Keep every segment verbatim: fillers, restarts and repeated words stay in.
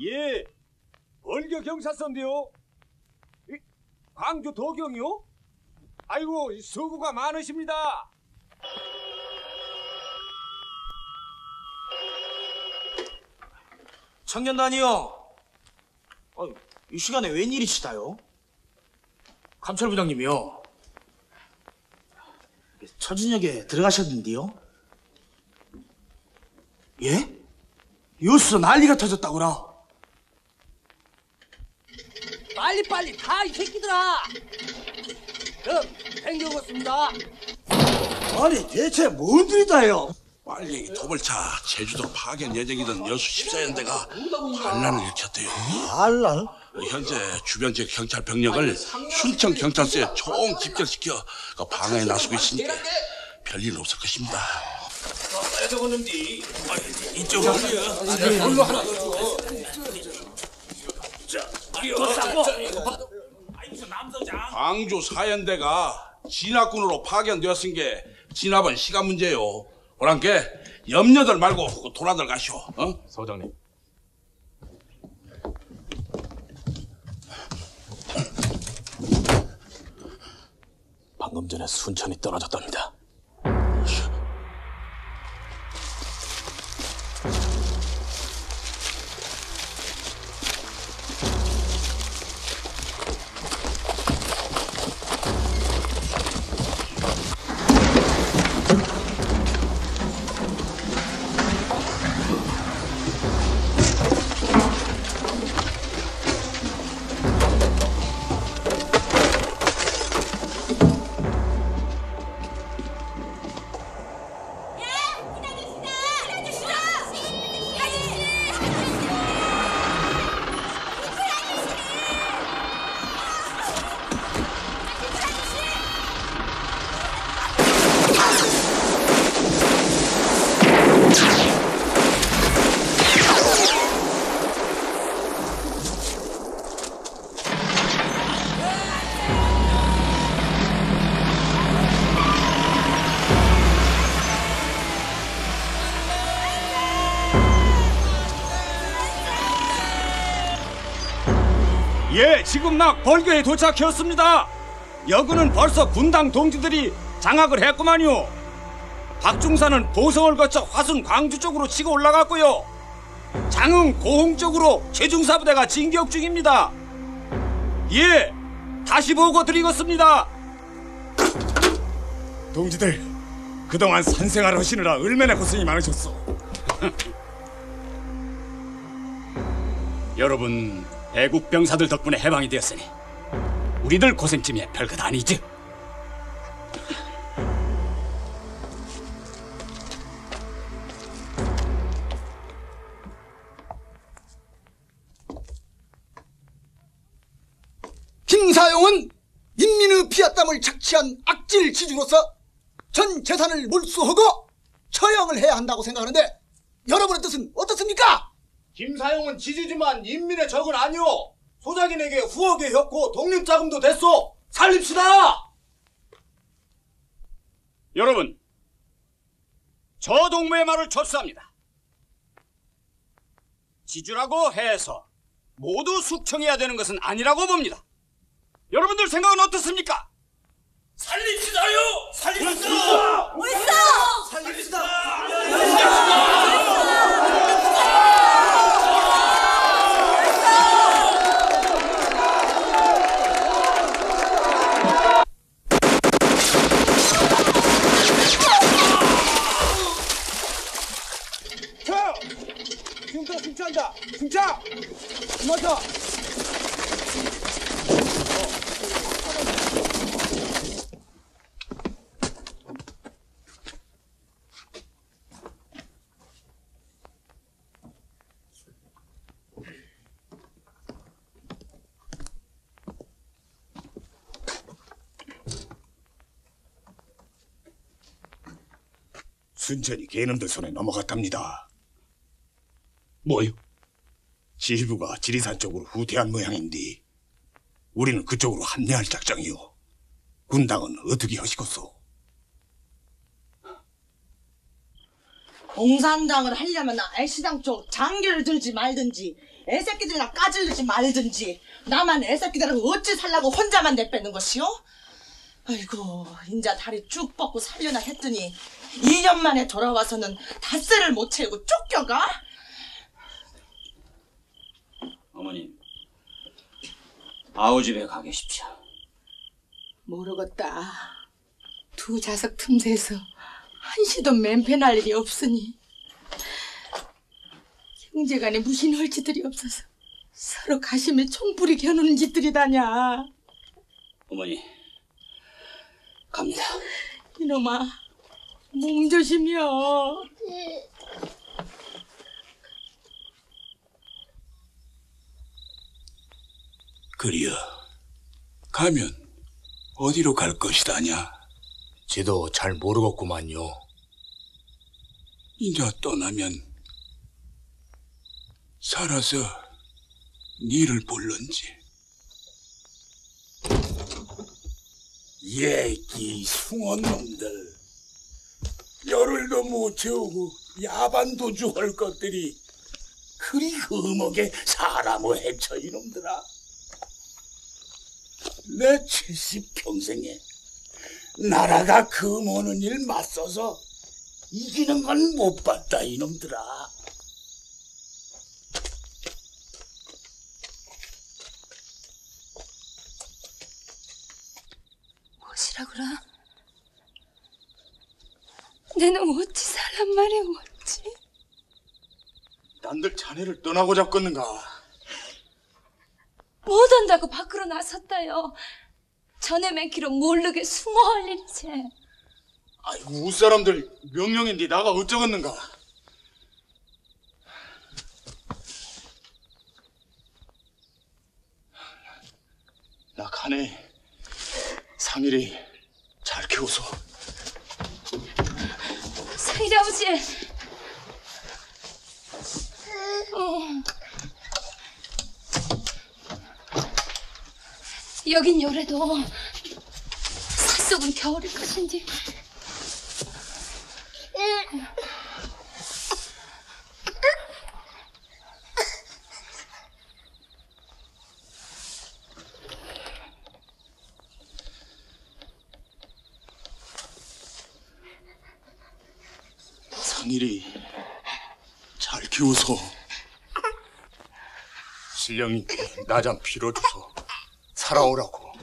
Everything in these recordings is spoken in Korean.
예, 벌교 경찰서인데요. 광주 도경이요? 아이고, 수고가 많으십니다. 청년단이요. 어, 이 시간에 웬일이시다요? 감찰부장님이요. 처진역에 들어가셨는데요. 예? 요수로 난리가 터졌다구나. 빨리빨리 가, 이 새끼들아. 그럼 댕겨오겠습니다. 아니 대체 뭔 일이다요? 빨리 도벌차 제주도로 파견 예정이던 여수 십사연대가 반란을 일으켰대요. 반란? 현재 주변 지역 경찰 병력을 순천 경찰서에 총 집결시켜 방어에 나서고 있으니까 별일 없을 것입니다. 적었는데 이쪽으로 얼로 하나 더 줘. 광주 사연대가 진압군으로 파견되었은 게 진압은 시간 문제요. 그러니까 염려들 말고 돌아들 가시오. 어? 서장님. 방금 전에 순천이 떨어졌답니다. 예, 지금 막 벌교에 도착했습니다. 여기는 벌써 군당 동지들이 장악을 했구만요. 박중사는 보성을 거쳐 화순 광주 쪽으로 치고 올라갔고요. 장흥 고흥 쪽으로 최중사부대가 진격 중입니다. 예, 다시 보고 드리겠습니다. 동지들, 그동안 산생활 하시느라 얼마나 고생이 많으셨어. 여러분, 애국 병사들 덕분에 해방이 되었으니 우리들 고생쯤에 별것 아니죠. 김사용은 인민의 피와 땀을 착취한 악질 지주로서 전 재산을 몰수하고 처형을 해야 한다고 생각하는데 여러분의 뜻은 어떻습니까? 김사용은 지주지만 인민의 적은 아니오. 소작인에게 후하게 혔고 독립자금도 됐소. 살립시다. 여러분, 저 동무의 말을 접수합니다. 지주라고 해서 모두 숙청해야 되는 것은 아니라고 봅니다. 여러분들 생각은 어떻습니까? 살립시다요. 살립시다. 옳소. 살립시다. 자, 지금부터 승차한다. 승차. 맞아. 순천이 개놈들 손에 넘어갔답니다. 뭐요? 지휘부가 지리산 쪽으로 후퇴한 모양인데 우리는 그쪽으로 합류할 작정이요. 군당은 어떻게 하시겠소? 공산당을 하려면 애시당 쪽 장교를 들지 말든지 애새끼들이나 까질르지 말든지 나만 애새끼들하고 어찌 살라고 혼자만 내빼는 것이오? 아이고 인자 다리 쭉 뻗고 살려나 했더니 이 년 만에 돌아와서는 닷새를 못 채우고 쫓겨가? 어머님, 아우 집에 가 계십시오. 모르겠다. 두 자석 틈새에서 한시도 맨패날 일이 없으니 형제간에 무슨 헐지들이 없어서 서로 가심에 총불이 겨누는 짓들이다냐. 어머니, 갑니다. 이놈아, 몸 조심이여. 그리여 가면 어디로 갈 것이다냐? 지도 잘 모르겠구만요. 이제 떠나면 살아서 니를 볼런지. 얘기 숭한 놈들, 열흘도 못 채우고 야반도주 할 것들이 그리 흠하게 사람을 해쳐 이놈들아. 내 칠십 평생에 나라가 금오는 일 맞서서 이기는 건 못 봤다 이놈들아. 무엇이라구라? 내는 어찌 살란 말이야 어찌? 난들 자네를 떠나고 잡겠는가? 못한다고 밖으로 나섰다요. 전에 맨키로 모르게 숭어할 일이지. 아이고 웃사람들 명령인데 나가 어쩌겠는가? 나 가네. 상일이 잘 키워서. 상일이 아버지. 어. 여긴 요래도 삿속은 겨울일 것인지. 상일이 잘 키워서 신령님께 나 좀 빌어줘서 살아오라고.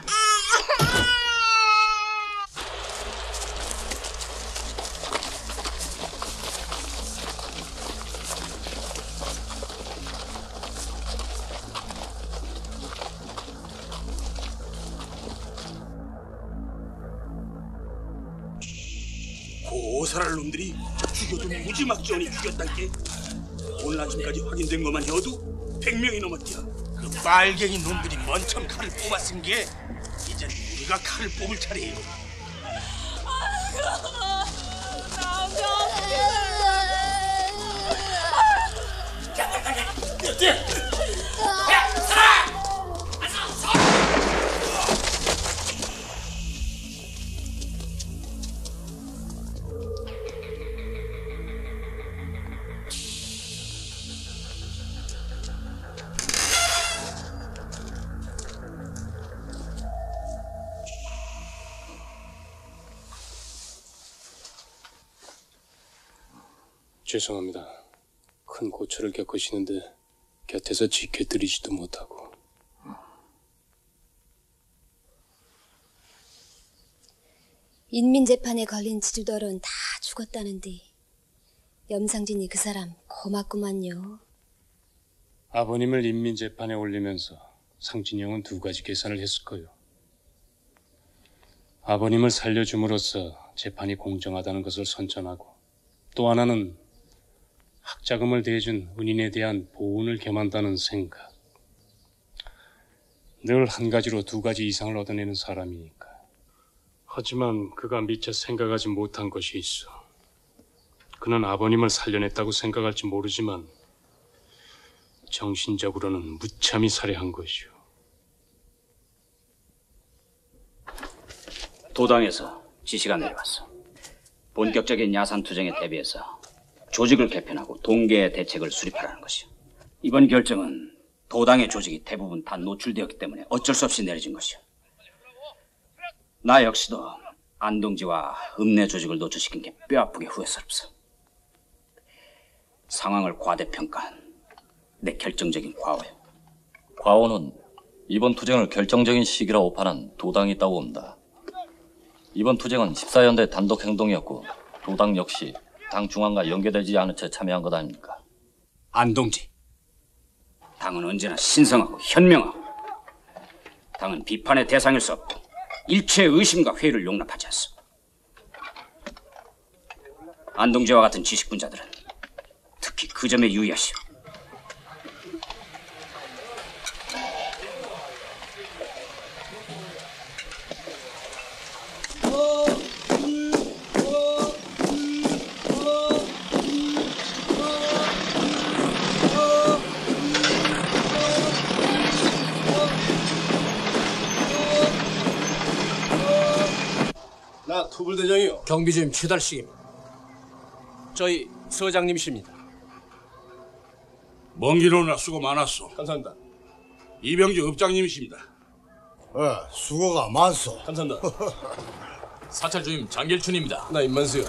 고사랄 놈들이 죽여도 무지막지원히 죽였단께. 오늘 아침까지 확인된 것만 해도 백 명이 넘었디야. 그 빨갱이 놈들이 먼참 칼을 뽑았은 게 이젠 우리가 칼을 뽑을 차례예요. 죄송합니다. 큰 고초를 겪으시는데 곁에서 지켜드리지도 못하고. 인민재판에 걸린 지주들은 다 죽었다는데 염상진이 그 사람 고맙구만요. 아버님을 인민재판에 올리면서 상진이 형은 두 가지 계산을 했을 거요. 아버님을 살려줌으로써 재판이 공정하다는 것을 선전하고, 또 하나는 학자금을 대준 은인에 대한 보훈을 겸한다는 생각. 늘 한 가지로 두 가지 이상을 얻어내는 사람이니까. 하지만 그가 미처 생각하지 못한 것이 있어. 그는 아버님을 살려냈다고 생각할지 모르지만 정신적으로는 무참히 살해한 것이오. 도당에서 지시가 내려왔어. 본격적인 야산 투쟁에 대비해서 조직을 개편하고 동계 대책을 수립하라는 것이요. 이번 결정은 도당의 조직이 대부분 다 노출되었기 때문에 어쩔 수 없이 내려진 것이요. 나 역시도 안동지와 읍내 조직을 노출시킨 게 뼈아프게 후회스럽소. 상황을 과대평가한 내 결정적인 과오요. 과오는 이번 투쟁을 결정적인 시기라 오판한 도당이 있다고 봅니다. 이번 투쟁은 십사 연대 단독 행동이었고 도당 역시 당 중앙과 연계되지 않은 채 참여한 것 아닙니까? 안동지, 당은 언제나 신성하고 현명하고 당은 비판의 대상일 수 없고 일체의 의심과 회의를 용납하지 않소. 안동지와 같은 지식분자들은 특히 그 점에 유의하시오. 나 투불대장이요. 경비주임 최달식입니다. 저희 서장님이십니다. 먼 길 오느라 수고 많았소. 감사합니다. 이병주 읍장님이십니다. 어, 수고가 많소. 감사합니다. 사찰주임 장길춘입니다. 나 임만수요.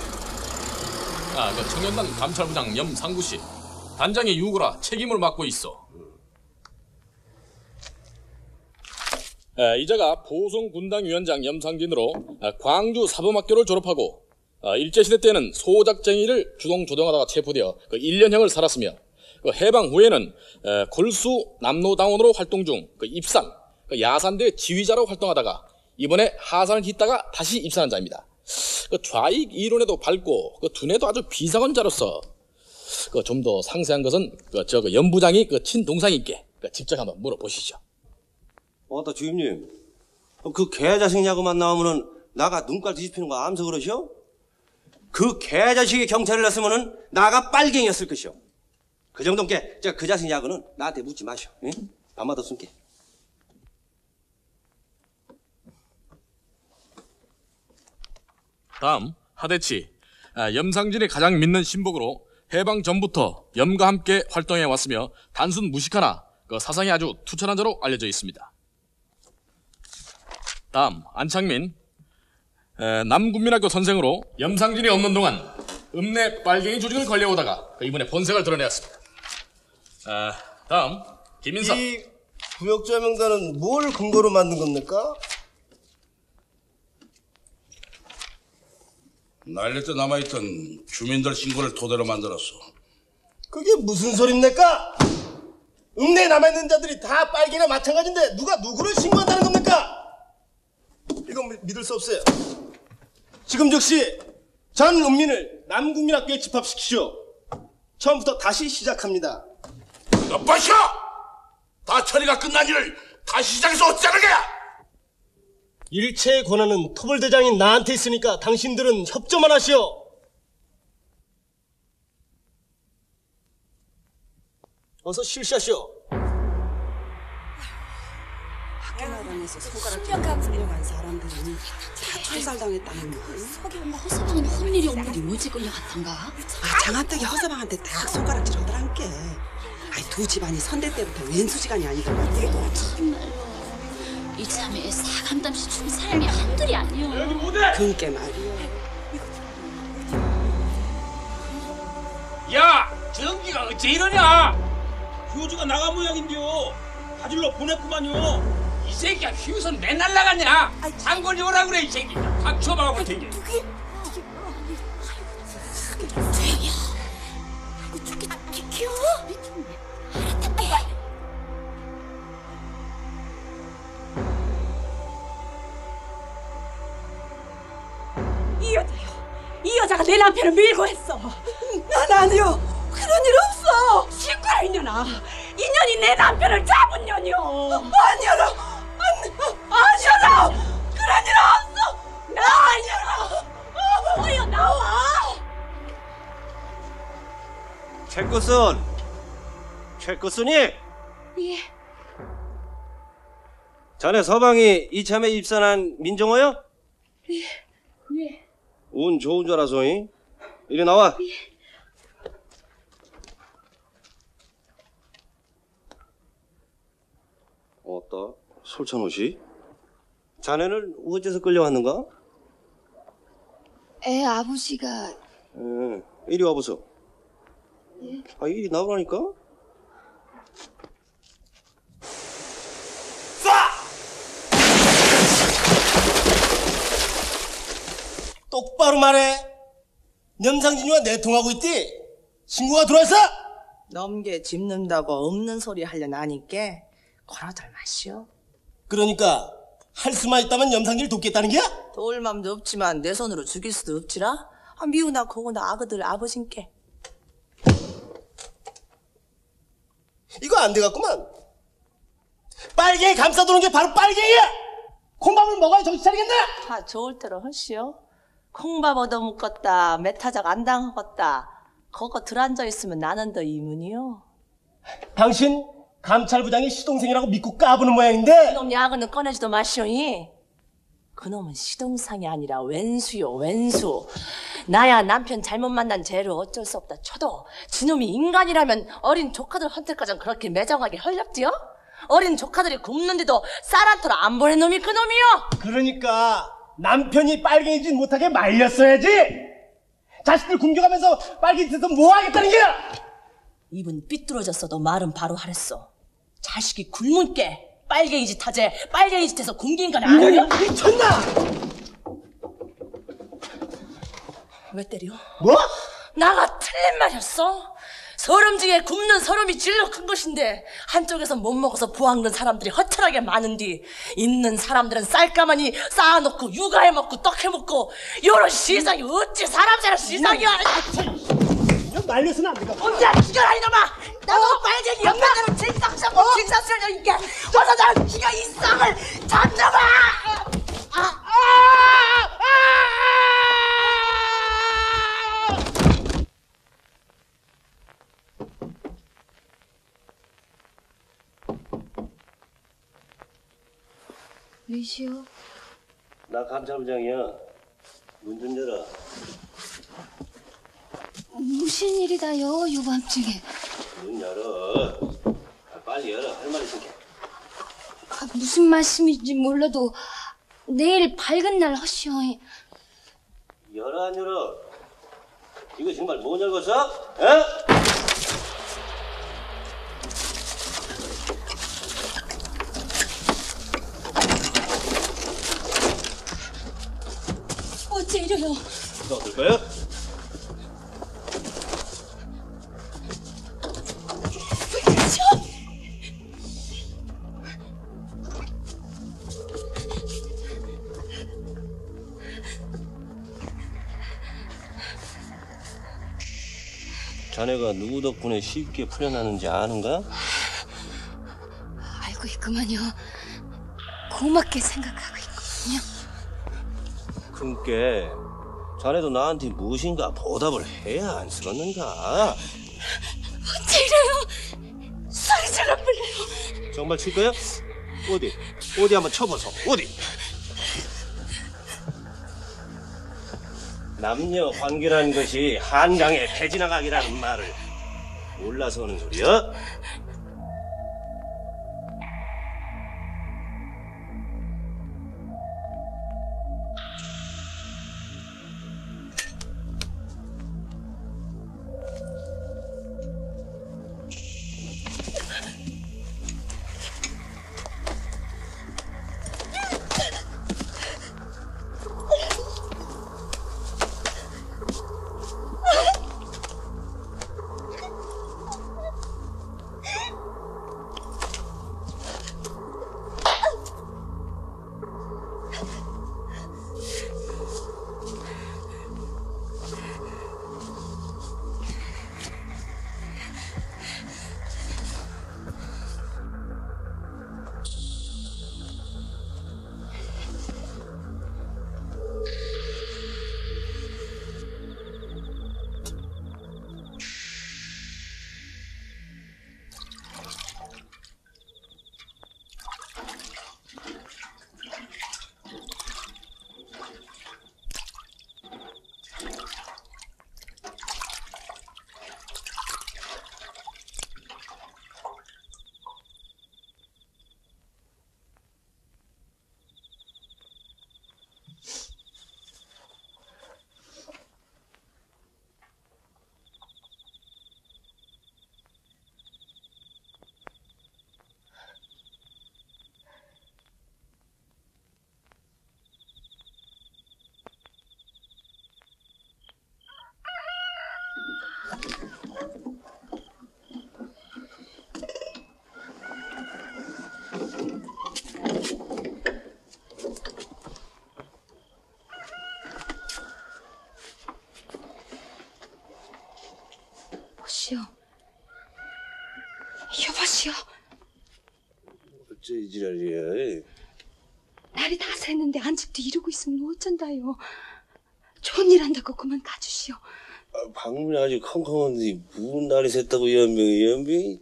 아, 그 청년단 감찰부장 염상구씨. 단장의 유고라 책임을 맡고 있어. 아, 이자가 보성군당위원장 염상진으로 아, 광주 사범학교를 졸업하고 아, 일제시대 때는 소작쟁이를 주동 조동하다가 체포되어 그 일 년형을 살았으며 그 해방 후에는 에, 골수 남로당원으로 활동 중 그 입산, 그 야산대 지휘자로 활동하다가 이번에 하산을 잇다가 다시 입산한 자입니다. 그 좌익 이론에도 밝고 그 두뇌도 아주 비상한 자로서 그 좀 더 상세한 것은 그 저 그 연부장이 그 친동상님께 그 직접 한번 물어보시죠. 어따 주임님, 그 개자식 야구만 나오면은 나가 눈깔 뒤집히는 거 암서 그러시오? 그 개자식이 경찰을 났으면은 나가 빨갱이였을 것이오. 그 정도께 그 자식 야구는 나한테 묻지 마시오. 응? 밤마다 숨게. 다음 하대치. 아, 염상진이 가장 믿는 신복으로 해방 전부터 염과 함께 활동해 왔으며 단순 무식하나 그 사상이 아주 투철한 자로 알려져 있습니다. 다음 안창민. 에, 남군민학교 선생으로 염상진이 없는 동안 읍내 빨갱이 조직을 걸려오다가 그 이번에 본색을 드러내었습니다. 아, 다음 김인섭. 이 구역자 명단은 뭘 근거로 만든 겁니까? 날릴 때 남아있던 주민들 신고를 토대로 만들었어. 그게 무슨 소리입니까? 읍내에 남아있는 자들이 다 빨갱이나 마찬가지인데 누가 누구를 신고한다는 겁니까? 이건 미, 믿을 수 없어요. 지금 즉시 전 읍민을 남국민학교에 집합시키시오. 처음부터 다시 시작합니다. 여보시오! 다 처리가 끝난 일을 다시 시작해서 어쩌는 거야? 일체의 권한은 토벌대장인 나한테 있으니까 당신들은 협조만 하시오. 어서 실시하시오. 학교 나라에서 손가락 들려간 사람들은 다 철살당했다는 거. 서기 엄마 허서방은 헛일이 없는데 뭐지 끌려갔던가? 아, 장한떡이 허서방한테 딱 손가락질 하더란께. 아이, 두 집안이 선대 때부터 왼수지간이 아니더라. 정말로 이참에 사감담시 죽은 사람이 한둘이 아니오. 그니까 말이오. 야, 전기가 어째 이러냐? 휴지가 나간 모양인데요. 가질러 보냈구만요. 이 새끼야 휴선 맨날 나갔냐? 장관이 오라 그래 이 새끼. 닥쳐봐고 되게. 죄야. 아이고 저기 비켜. 이 여자요. 이 여자가 내 남편을 밀고 했어. 난 아니요. 그런 일 없어. 시끄러 이년아. 이년이 내 남편을 잡은 년이요. 아니야. 아니야. 그런 일 없어. 나 아니야. 어여 나와. 최구순, 최구순이. 예. 자네 서방이 이참에 입산한 민정어요? 예. 예. 운 좋은 줄 알아서. 이리 나와. 예. 어따 솔찬호씨? 자네는 어째서 끌려왔는가? 애 아버지가 예, 이리 와보소. 예? 아, 이리 나오라니까? 똑바로 말해. 염상진이와 내통하고 있디? 친구가 들어왔어? 넘게 짚는다고 없는 소리 하려나 하니까 걸어들 마시오. 그러니까 할 수만 있다면 염상진을 돕겠다는 게야? 도울 맘도 없지만 내 손으로 죽일 수도 없지라. 아, 미우나 고우나 아그들 아버진께. 이거 안 돼갖구만. 빨갱이 감싸도는 게 바로 빨갱이야! 콩밥을 먹어야 정신 차리겠나? 다 좋을 대로 하시오. 콩밥 얻어먹었다 메타작 안 당하겠다 거거 들어앉아있으면 나는 더 이문이요. 당신 감찰부장이 시동생이라고 믿고 까부는 모양인데. 그놈 야근은 꺼내지도 마시오니. 그놈은 시동상이 아니라 왼수요 왼수. 나야 남편 잘못 만난 죄로 어쩔 수 없다 쳐도 지놈이 인간이라면 어린 조카들 헌태까진 그렇게 매정하게 헐렵디요? 어린 조카들이 굶는데도 쌀 한 톨 안 보낸 놈이 그놈이요. 그러니까 남편이 빨갱이짓 못하게 말렸어야지. 자식들 굶겨가면서 빨갱이 짓은 뭐 하겠다는 게야? 입은 삐뚤어졌어도 말은 바로 하랬어. 자식이 굶은 게 빨갱이 짓 하재. 빨갱이 짓해서 굶긴 건 아니야. 미쳤나? 왜 때려? 뭐? 나가 틀린 말이었어. 서름 중에 굶는 서름이 질러 큰 것인데 한쪽에서 못 먹어서 부항는 사람들이 허탈하게 많은디 있는 사람들은 쌀가마니 쌓아놓고 육아해먹고 떡해먹고 요런 시상이 어찌 사람 사는 시상이야. 말려서는 안 되겠다. 혼자 죽여라 이놈아. 나도 빨갱이 옆에대로 징상삼고 징상스러니까 어서 나를 죽여 이 쌍을 잡놈아. 아, 아, 아! 왜시오? 나 감찰부장이야. 문 좀 열어. 무슨 일이다요, 요밤중에? 문 열어. 아, 빨리 열어. 할 말 있으니까. 아, 무슨 말씀인지 몰라도 내일 밝은 날 하시오. 열어 안 열어? 이거 정말 못 열겠어? 에? 어째 이래요? 어떨 거야? 자네가 누구 덕분에 쉽게 풀려나는지 아는가? 알고 있구만요. 고맙게 생각하고 있거든요. 그니까 자네도 나한테 무엇인가 보답을 해야 안 쓰겠는가? 어째 이래요? 소리 질러 불려요. 정말 칠 거야? 어디? 어디 한번 쳐보소. 어디? 남녀 관계라는 것이 한강의 배지나가기라는 말을 몰라서 하는 소리야? 여보시오. 여보시오. 어째 이 지랄이야? 날이 다 샜는데 안직도 이러고 있으면 어쩐다요. 좋은 일 한다고 그만 가주시오. 아, 방문이 아직 컹컹한데 무슨 날이 샜다고 연병이 연병이?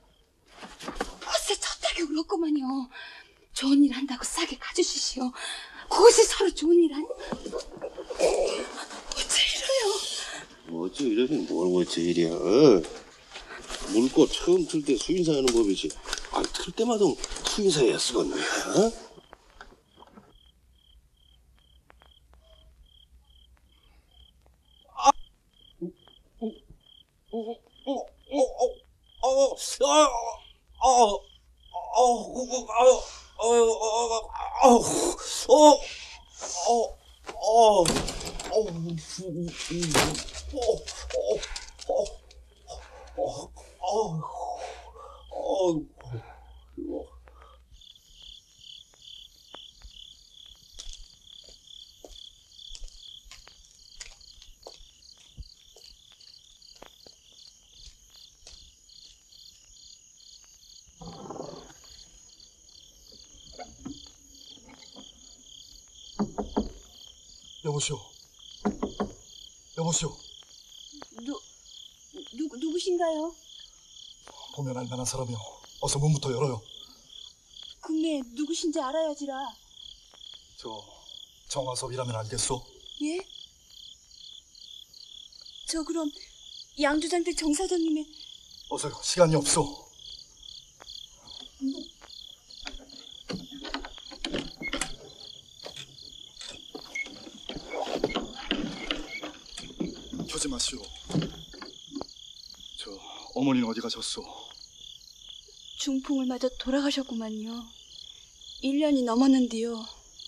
벌써 쳤다게 울었구만요. 좋은 일 한다고 싸게 가주시시오. 그것이 서로 좋은 일 아니? 어째 이래요? 어째 이러긴 뭘 어째 이래야? 물꽃 처음 틀 때 수인사하는 법이지. 아, 틀 때마다 수인사해야 쓰겠네. 어? 여보시오. 여보시오. 누, 누구, 누구신가요? 보면 알만한 사람이요. 어서 문부터 열어요. 근데 누구신지 알아야지라. 저 정화섭이라면 알겠소? 예? 저 그럼 양조장들 정사장님의... 어서요. 시간이 없소. 켜지 마시오. 저 어머니는 어디 가셨소? 중풍을 맞아 돌아가셨구만요. 일 년이 넘었는데요.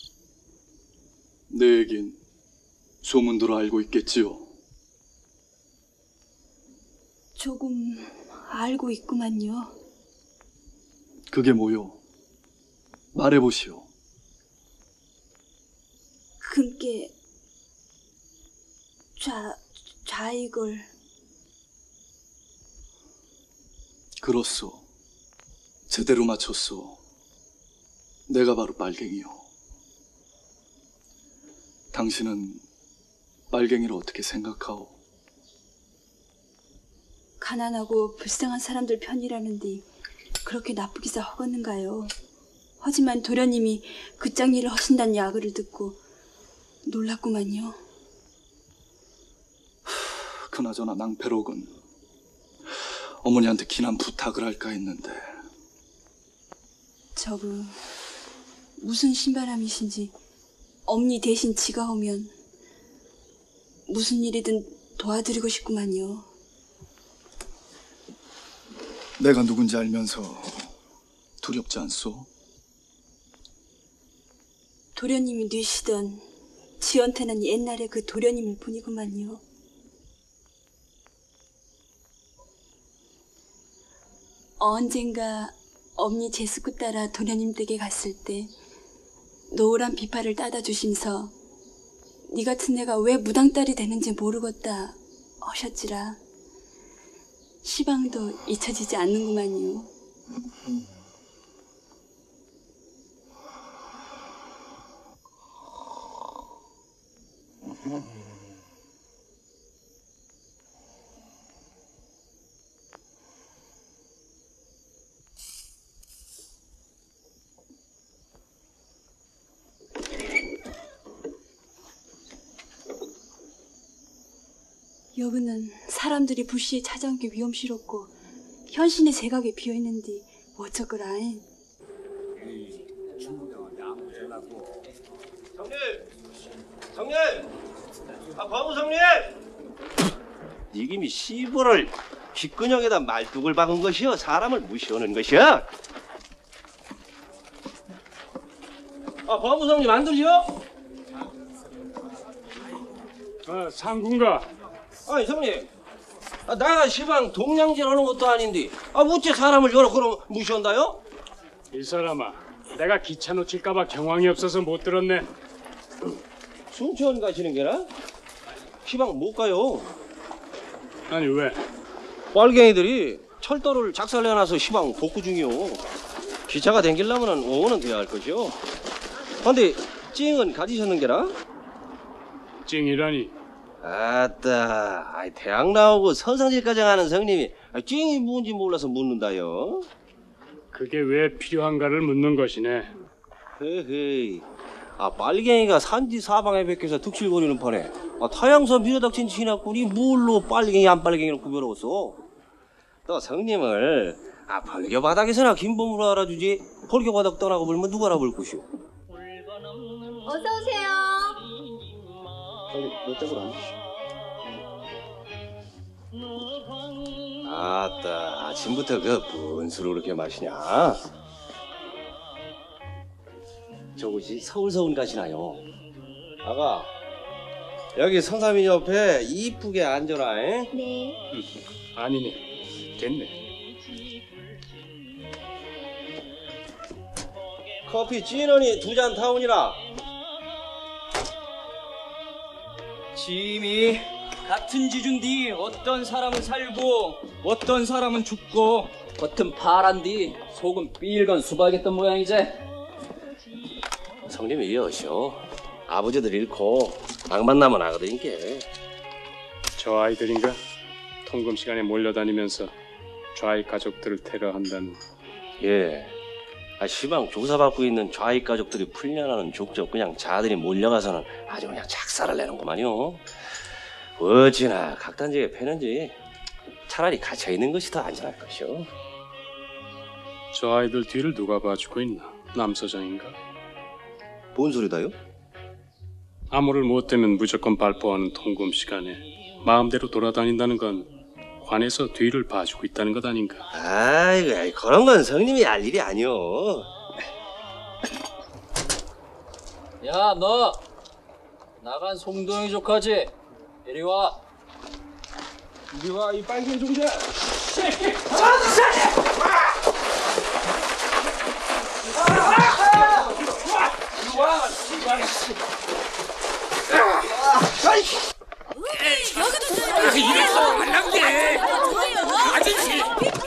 내 얘긴 소문들어 알고 있겠지요? 조금 알고 있구만요. 그게 뭐요? 말해보시오. 금께 좌, 좌익을... 그렇소. 제대로 맞췄소. 내가 바로 빨갱이요. 당신은 빨갱이를 어떻게 생각하오? 가난하고 불쌍한 사람들 편이라는데 그렇게 나쁘기서 허겄는가요? 하지만 도련님이 그짝 일을 하신다는 야구를 듣고 놀랐구만요. 그나저나 낭패록은 어머니한테 긴한 부탁을 할까 했는데. 저거 무슨 신바람이신지 엄니 대신 지가 오면 무슨 일이든 도와드리고 싶구만요. 내가 누군지 알면서 두렵지 않소? 도련님이 뉘시던 지연태는 옛날에 그 도련님일 뿐이구만요. 언젠가 엄니 제 식구 따라 도련님 댁에 갔을 때 노란 비파를 따다 주심서 니 같은 애가 왜 무당딸이 되는지 모르겠다 하셨지라. 시방도 잊혀지지 않는구만요. 여기는 사람들이 불시에 찾아온 게 위험스럽고 현신의 제각에 비어있는데 어쩌거라잉. 성님! 성님! 아, 과무성님! 니김이 시부를 귓근육에다 말뚝을 박은 것이여 사람을 무시하는 것이야? 아, 과무성님 안 들려? 아, 상군가. 아니, 성님. 아, 내가 시방 동냥질 하는 것도 아닌데 아, 어째 사람을 여러 그럼 무시한다요? 이 사람아, 내가 기차 놓칠까봐 경황이 없어서 못 들었네. 순천 가시는 게나? 시방 못 가요. 아니 왜? 빨갱이들이 철도를 작살내놔서 시방 복구 중이요. 기차가 댕기려면 오 원은 돼야 할 것이요. 근데 찡은 가지셨는 게라? 찡이라니? 아따, 아이, 대학 나오고 서성질까지 하는 성님이 찡이 뭔지 몰라서 묻는다요. 그게 왜 필요한가를 묻는 것이네. 헤헤이, 아 빨갱이가 산지 사방에 베껴서 득실거리는 판에 아, 타양서 미래닥친 진학군이 뭘로 빨갱이 안 빨갱이를 구별하겠어. 또 성님을 아 벌교 바닥에서나 김범으로 알아주지 벌교 바닥 떠나고 불면 누가 알아볼 것이오. 어서 오세요. 너 때문에 안 아따, 아침부터 그 뭔 술을 그렇게 마시냐? 저곳이 서울서울 가시나요? 아가, 여기 성삼이 옆에 이쁘게 앉아라. 에? 네. 음, 아니네, 됐네. 커피 찐원이 두 잔 타오니라. 짐이 같은 지준디 어떤 사람은 살고 어떤 사람은 죽고 겉은 파란디 속은 삘건 수박했던 모양이제. 성님이 이어셔. 아버지들 잃고 낭만 남은 아가들인게. 저 아이들인가? 통금 시간에 몰려다니면서 좌익 가족들을 테러한다는. 예. 아, 시방 조사받고 있는 좌익 가족들이 풀려나는 족적 그냥 자들이 몰려가서는 아주 그냥 작살을 내는구만요. 어찌나 각단지에 패는지 차라리 갇혀있는 것이 더 안전할 것이오. 저 아이들 뒤를 누가 봐주고 있나? 남서장인가? 뭔 소리다요? 암호를 못 대면 무조건 발포하는 통금 시간에 마음대로 돌아다닌다는 건 관에서 뒤를 봐주고 있다는 것 아닌가? 아이고, 아이, 그런 건 성님이 알 일이 아니오. 야, 너 나간 송동이 조카지? 이리 와. 이리 와, 이 빨갱이 종자. 새끼! 이래서 말란 게 아저씨.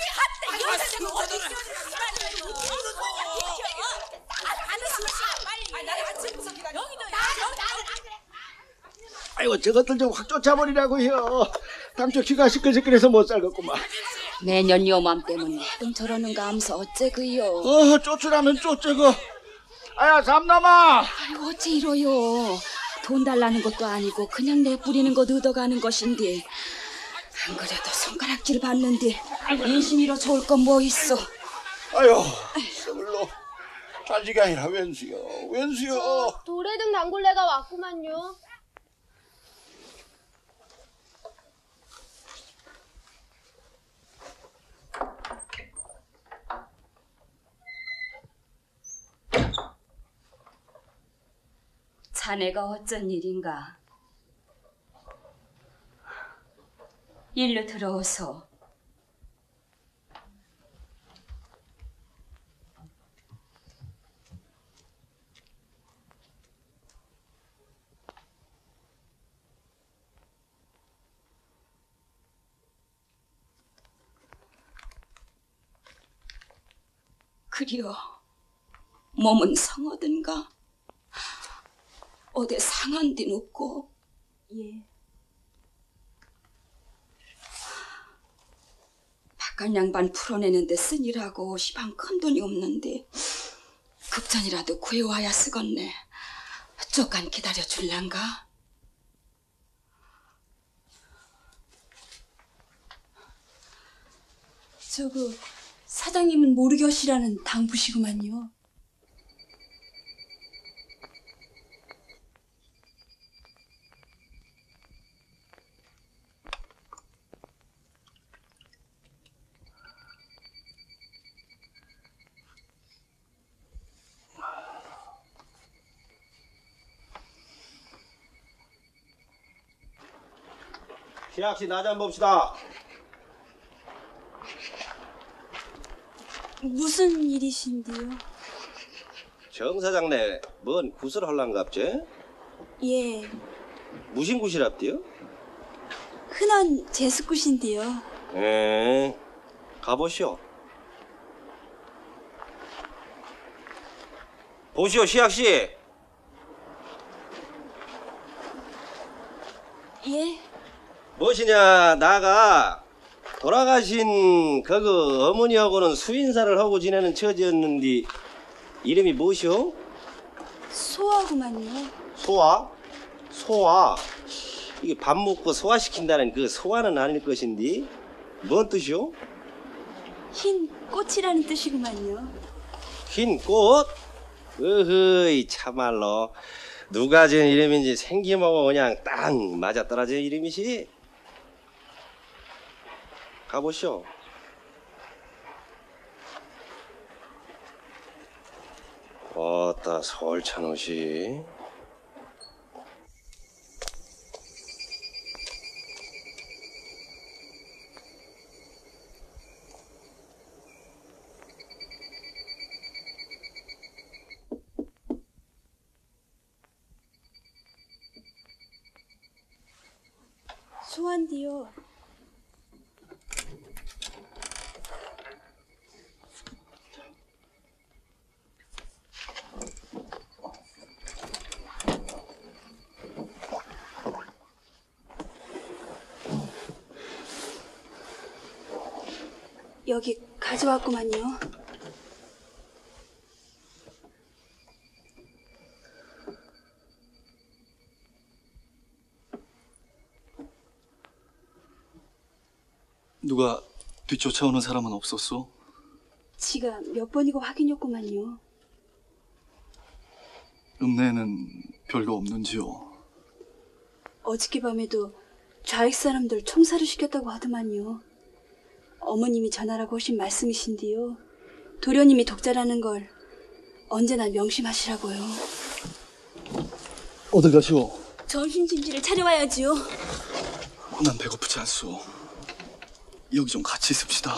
아이고 저것들 좀 확 쫓아버리라고요. 당초 귀가 시끌시끌해서 못 살겠구만. 매년 요맘 때문에 좀 저러는가 하면서 어째 그요. 어 쫓으라면 쫓자고. 아야 삼남아. 아이고 어째 이러요. 돈 달라는 것도 아니고 그냥 내뿌리는 것 얻어가는 것인데 안 그래도 손가락질 받는데 인심이로 좋을 건 뭐 있어. 아유 서울로 자식이 아니라 웬수요 웬수요. 도래등 단골레가 왔구만요. 자네가 어쩐 일인가? 일로 들어오소. 그리워 몸은 성하든가? 어디 상한 데 놓고? 예. 바깥 양반 풀어내는데 쓰니라고 시방 큰 돈이 없는데 급전이라도 구해와야 쓰겄네. 조금 기다려 줄란가? 저거 사장님은 모르겨시라는 당부시구만요. 신학씨 나 좀 봅시다. 무슨 일이신데요? 정 사장네 뭔 굿을 할란갑제? 예, 무슨 굿이랍디요? 흔한 제수굿인데요. 에, 가보시오. 보시오, 시학씨. 예? 무엇이냐, 나가 돌아가신 그거 어머니하고는 수인사를 하고 지내는 처지였는데 이름이 무엇이오? 소화구만요. 소화? 소화? 이게 밥 먹고 소화시킨다는 그 소화는 아닐 것인데 뭔 뜻이오? 흰 꽃이라는 뜻이구만요. 흰 꽃? 으흐이 참말로 누가 지은 이름인지 생김하고 그냥 딱 맞아떨어진 이름이시. 가보시오. 어따 서울찬 옷이. 소환디요. 여기 가져왔구만요. 누가 뒤쫓아오는 사람은 없었소? 지가 몇 번이고 확인했구만요. 읍내에는 별거 없는지요? 어저께 밤에도 좌익 사람들 총살을 시켰다고 하더만요. 어머님이 전하라고 하신 말씀이신데요. 도련님이 독자라는 걸 언제나 명심하시라고요. 어딜 가시오? 점심짐지를 차려와야지요. 난 배고프지 않소. 여기 좀 같이 있읍시다.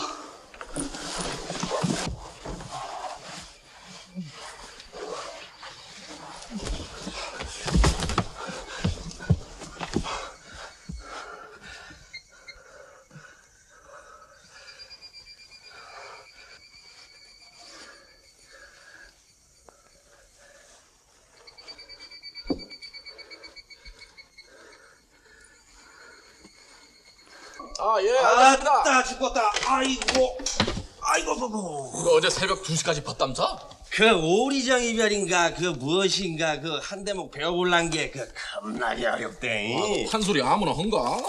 아, 예, 알겠습니다. 아따, 죽었다. 아이고, 아이고, 아이고. 그 어제 새벽 두 시까지 봤담사? 그 오리장 이별인가, 그 무엇인가, 그 한 대목 배워볼란 게 그 겁나게 어렵대. 아, 판소리 아무나 한가?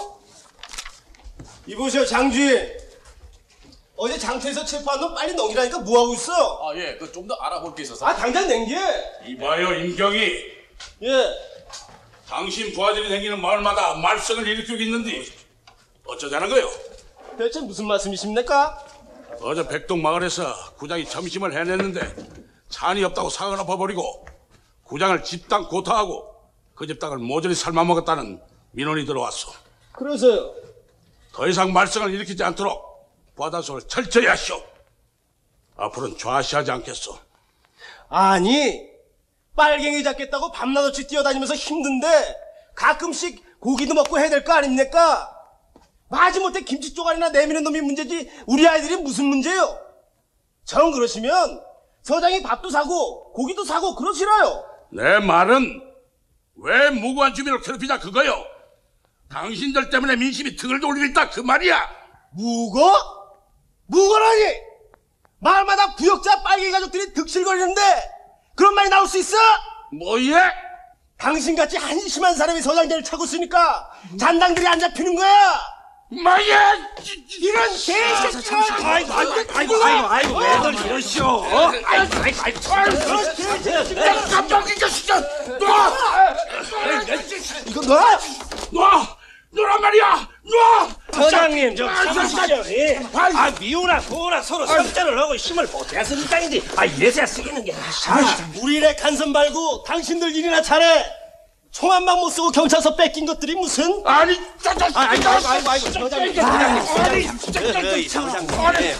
이보시오, 장주인. 어제 장터에서 체포한 놈 빨리 넘기라니까 뭐하고 있어? 아, 예, 그 좀 더 알아볼 게 있어서. 아, 당장 냉겨. 이봐요, 임경이. 예. 당신 부하들이 다니는 마을마다 말썽을 일으키고 있는데 어쩌자는 거요? 대체 무슨 말씀이십니까? 어제 백동 마을에서 구장이 점심을 해냈는데 찬이 없다고 상을 엎어버리고 구장을 집당 고타하고 그 집 땅을 모조리 삶아먹었다는 민원이 들어왔어. 그래서요? 더 이상 말썽을 일으키지 않도록 부하단속을 철저히 하시오. 앞으로는 좌시하지 않겠소. 아니, 빨갱이 잡겠다고 밤낮없이 뛰어다니면서 힘든데 가끔씩 고기도 먹고 해야 될 거 아닙니까? 마지못해 김치 쪼가리나 내미는 놈이 문제지 우리 아이들이 무슨 문제요? 정 그러시면 서장이 밥도 사고 고기도 사고 그러시라요. 내 말은 왜 무고한 주민을 괴롭히자 그거요. 당신들 때문에 민심이 등을 돌리고 있다 그 말이야. 무고? 무고라니! 마을마다 부역자 빨갱이 가족들이 득실거리는데 그런 말이 나올 수 있어? 뭐예? 당신같이 한심한 사람이 서장대를 차고 있으니까 잔당들이 안 잡히는 거야. 뭐야? 이런 개새끼가! 아이고, 아이고, 아이고, 아이고, 아이고, 왜들 이러시오? 아이고, 아이고, 아이고, 그런 개새끼가! 깜짝이야, 진짜! 놔! 이거 놔! 놔! 놔란 말이야! 놔! 서장님, 좀 아, 참으시죠. 예. 아이고. 아, 미우나 고우나 서로 성전을 하고 힘을 보태야 쓰는 땅인데, 아, 이래서야 쓰기는 게. 아, 우리 일에 간섭 말고 당신들 일이나 잘해. 총 한 방 못 쓰고 경찰서 뺏긴 것들이 무슨? 아니, 짜짜, 아, 아이고, 아이고, 아이고, 아이고, 서장님, 서장님, 서장님, 서장님.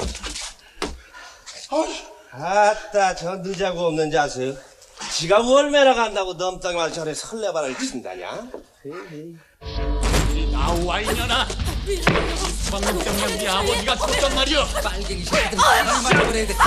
아따, 저 늦자고 없는 자식. 지가 월매러 간다고 넘덩이만 저래 설레발을 친다냐? 아우와 이년아. 수박는 병량 네 아버지가 줬단 말이여. 빨갱이 새끼들 얼마나 보내야겠다.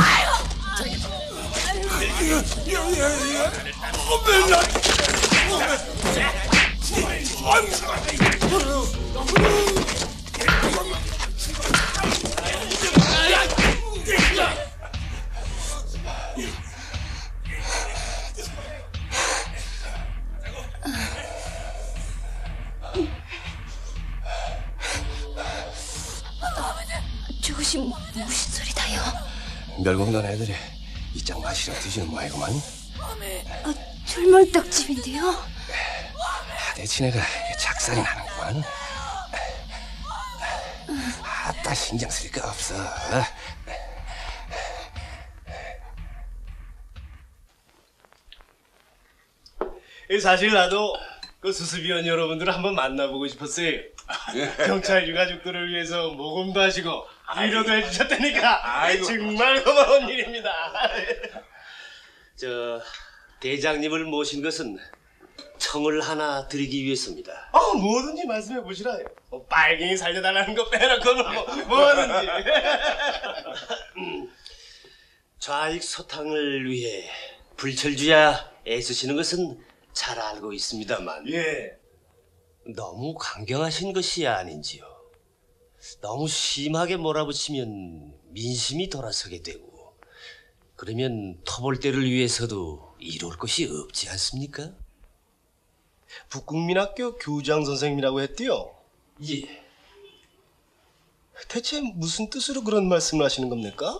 저것이 무슨 소리다요? 멸공단 애들이 이장 마시러 뒤지는 모양이구만. 아, 출몰떡집인데요? 내 친애가 작살이 나는구만. 아따 신경 쓸 거 없어. 사실 나도 그 수습위원 여러분들을 한번 만나보고 싶었어요. 경찰 유가족들을 위해서 모금도 하시고 위로도 해주셨다니까 아이고. 정말 고마운 일입니다. 저 대장님을 모신 것은 청을 하나 드리기 위해서입니다. 어, 뭐든지 말씀해 보시라. 뭐 빨갱이 살려달라는 거 빼놓고는 뭐, 뭐든지. 좌익 소탕을 위해 불철주야 애쓰시는 것은 잘 알고 있습니다만, 예, 너무 강경하신 것이 아닌지요. 너무 심하게 몰아붙이면 민심이 돌아서게 되고, 그러면 터벌대를 위해서도 이룰 것이 없지 않습니까? 북국민학교 교장 선생님이라고 했디요? 예. 대체 무슨 뜻으로 그런 말씀을 하시는 겁니까?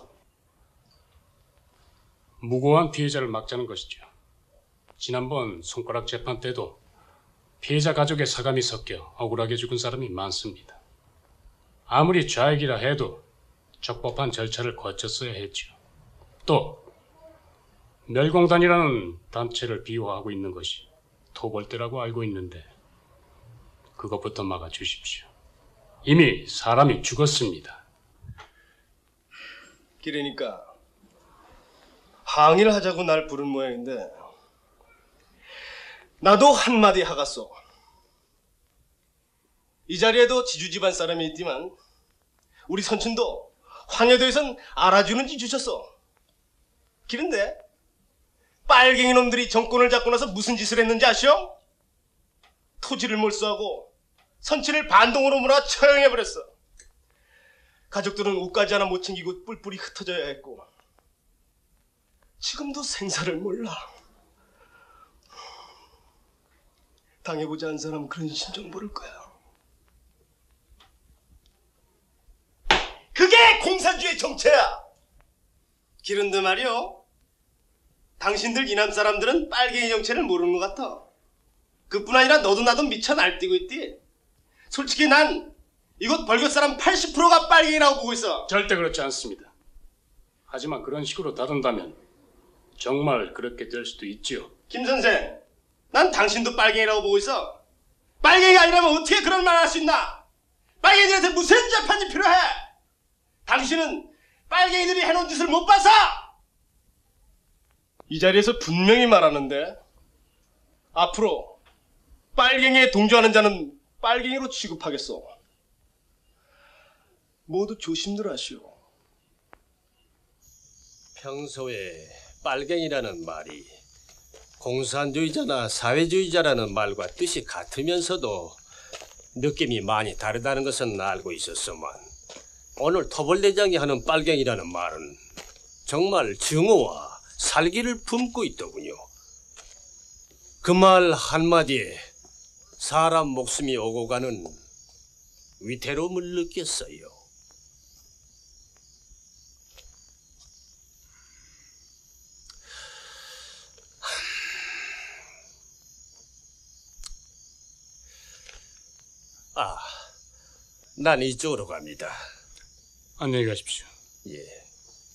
무고한 피해자를 막자는 것이죠. 지난번 손가락 재판 때도 피해자 가족의 사감이 섞여 억울하게 죽은 사람이 많습니다. 아무리 좌익이라 해도 적법한 절차를 거쳤어야 했죠. 또 멸공단이라는 단체를 비호하고 있는 것이 토벌대라고 알고 있는데 그것부터 막아주십시오. 이미 사람이 죽었습니다. 그러니까 항의를 하자고 날 부른 모양인데 나도 한마디 하겠소. 이 자리에도 지주 집안 사람이 있지만 우리 선친도 황해도에선 알아주는지 주셨어. 그런데 빨갱이 놈들이 정권을 잡고 나서 무슨 짓을 했는지 아시오? 토지를 몰수하고 선친을 반동으로 몰아 처형해버렸어. 가족들은 옷까지 하나 못 챙기고 뿔뿔이 흩어져야 했고 지금도 생사를 몰라. 당해보지 않은 사람은 그런 심정 모를 거야. 그게 공산주의 정체야. 그런데 말이요, 당신들 이남 사람들은 빨갱이 정체를 모르는 것 같아. 그뿐 아니라 너도 나도 미쳐 날뛰고 있디. 솔직히 난 이곳 벌교 사람 팔십 퍼센트가 빨갱이라고 보고 있어. 절대 그렇지 않습니다. 하지만 그런 식으로 다룬다면 정말 그렇게 될 수도 있지요. 김 선생, 난 당신도 빨갱이라고 보고 있어. 빨갱이가 아니라면 어떻게 그런 말 할 수 있나? 빨갱이들한테 무슨 재판이 필요해? 당신은 빨갱이들이 해놓은 짓을 못 봐서! 이 자리에서 분명히 말하는데 앞으로 빨갱이에 동조하는 자는 빨갱이로 취급하겠소. 모두 조심들 하시오. 평소에 빨갱이라는 말이 공산주의자나 사회주의자라는 말과 뜻이 같으면서도 느낌이 많이 다르다는 것은 알고 있었소만 오늘 토벌대장이 하는 빨갱이라는 말은 정말 증오와 살기를 품고 있더군요. 그 말 한마디에 사람 목숨이 오고 가는 위태로움을 느꼈어요. 아, 난 이쪽으로 갑니다. 안녕히 가십시오. 예.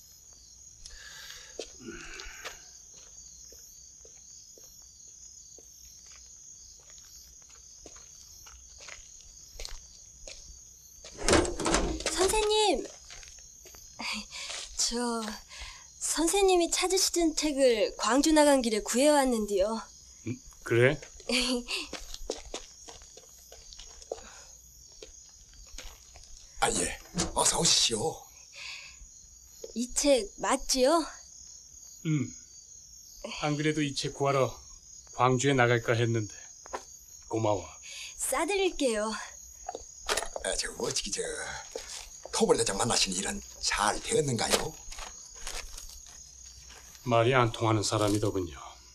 선생님, 저 선생님이 찾으시던 책을 광주 나간 길에 구해왔는데요. 그래? 아, 예. 어서 오시오. 이 책 맞지요? 음. 안 그래도 이 책 구하러 광주에 나갈까 했는데 고마워. 싸드릴게요. 아, 저 어떻게 저 토벌 대장 만나신 일은 잘 되었는가요? 말이 안 통하는 사람이더군요.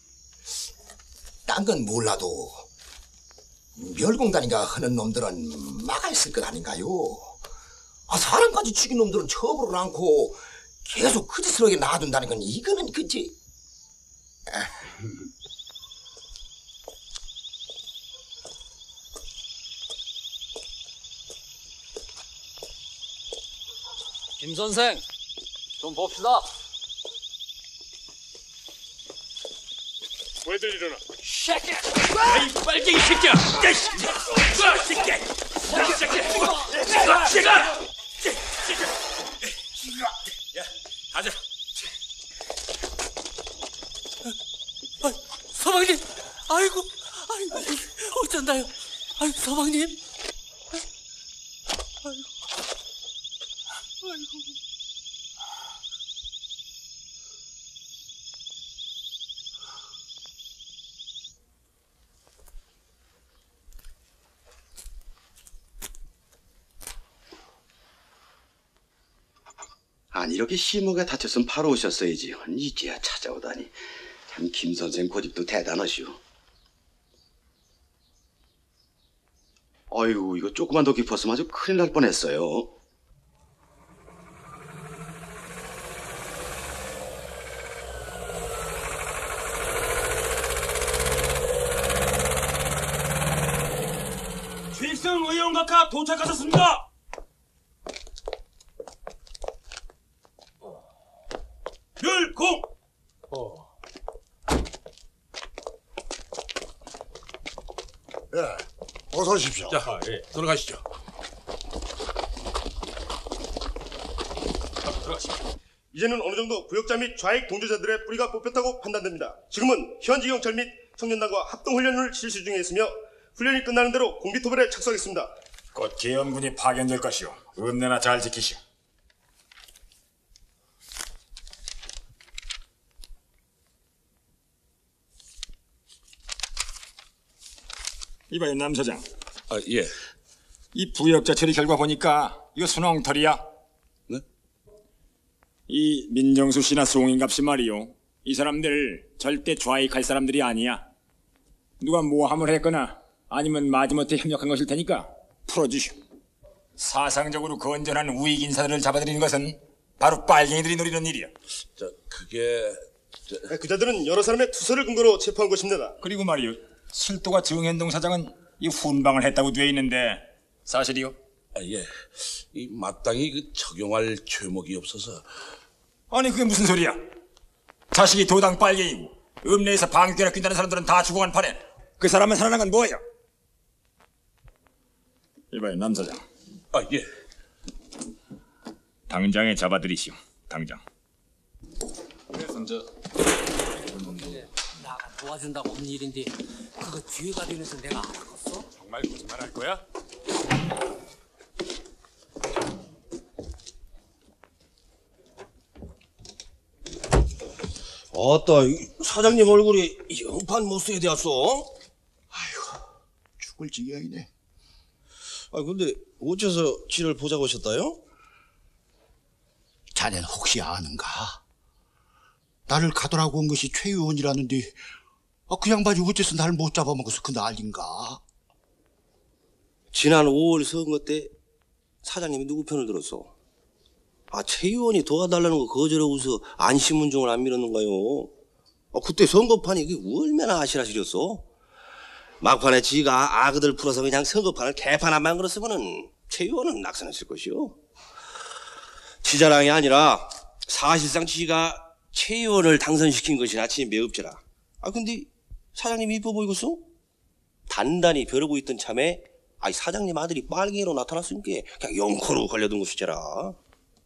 딴 건 몰라도 멸공단이가 하는 놈들은 막아 있을 것 아닌가요? 아, 사람까지 죽인 놈들은 처벌을 않고 계속 그지스러하게 놔둔다는 건 이거는 그지. 아. 김 선생, 좀 봅시다. 왜들 일어나? 새끼야! 이 빨갱이 새끼야! 야, 이 새끼야! 이 새끼야! 새끼야! 야, 가자. 아, 서방님, 아이고, 아이고, 어쩐다요? 아이, 서방님. 아이고, 아이고. 아니 이렇게 심하게 다쳤으면 바로 오셨어야지. 이제야 찾아오다니. 참 김 선생 고집도 대단하시오. 아이고 이거 조금만 더 깊었으면 아주 큰일 날 뻔했어요. 최승 의원각하 도착하셨습니다. 멸공! 어. 예, 어서 오십시오. 자, 예, 들어가시죠. 자, 들어가십시오. 이제는 어느 정도 구역자 및 좌익 동조자들의 뿌리가 뽑혔다고 판단됩니다. 지금은 현지 경찰 및 청년단과 합동훈련을 실시 중에 있으며 훈련이 끝나는 대로 공비토벌에 착수하겠습니다. 곧 계엄군이 파견될 것이오. 읍내나 잘 지키시오. 이봐요, 남 사장. 아, 예. 이 부역자 처리 결과 보니까 이거 순홍털이야. 네? 이 민정수 씨나 송인갑 씨 말이요. 이 사람들 절대 좌익할 사람들이 아니야. 누가 모함을 했거나 아니면 마지못해 협력한 것일 테니까 풀어주시오. 사상적으로 건전한 우익 인사들을 잡아들이는 것은 바로 빨갱이들이 노리는 일이야. 저, 그게... 저... 그자들은 여러 사람의 투서를 근거로 체포한 것입니다. 그리고 말이요. 실도가 정현동 사장은 이 훈방을 했다고 돼 있는데 사실이요? 아, 예. 이 마땅히 그 적용할 죄목이 없어서. 아니 그게 무슨 소리야? 자식이 도당 빨갱이고 읍내에서 방귀깨나 낀다는 사람들은 다 죽어간 판에 그 사람만 살아난 건 뭐예요? 이봐요, 남 사장. 아, 예. 당장에 잡아들이시오. 당장. 먼저 나가 도와준다고 온 일인데 그거 뒤에가 되면서 내가 알았어? 정말 거짓말할 거야? 아따, 사장님 얼굴이 영판 못쓰게 되었어. 아이고, 죽을 지경이네. 아, 근데 어째서 지를 보자고 오셨다요? 자네는 혹시 아는가? 나를 가더라고 온 것이 최 의원이라는데 아, 그 양반이 어째서 날 못 잡아먹어서 그 난린가? 지난 오월 선거 때 사장님이 누구 편을 들었어? 아, 최 의원이 도와달라는 거 거절하고서 안심운종을 안 밀었는가요? 아, 그때 선거판이 그게 얼마나 아실아실이었어? 막판에 지가 아그들 풀어서 그냥 선거판을 개판 안 만들었으면은 최 의원은 낙선했을 것이요. 지 자랑이 아니라 사실상 지가 최 의원을 당선시킨 것이 아침이 매읍지라. 아, 근데 사장님이 이뻐 보이겠어? 단단히 벼르고 있던 참에 아이 사장님 아들이 빨갱이로 나타났으니까 그냥 영코로 걸려든 것이잖아.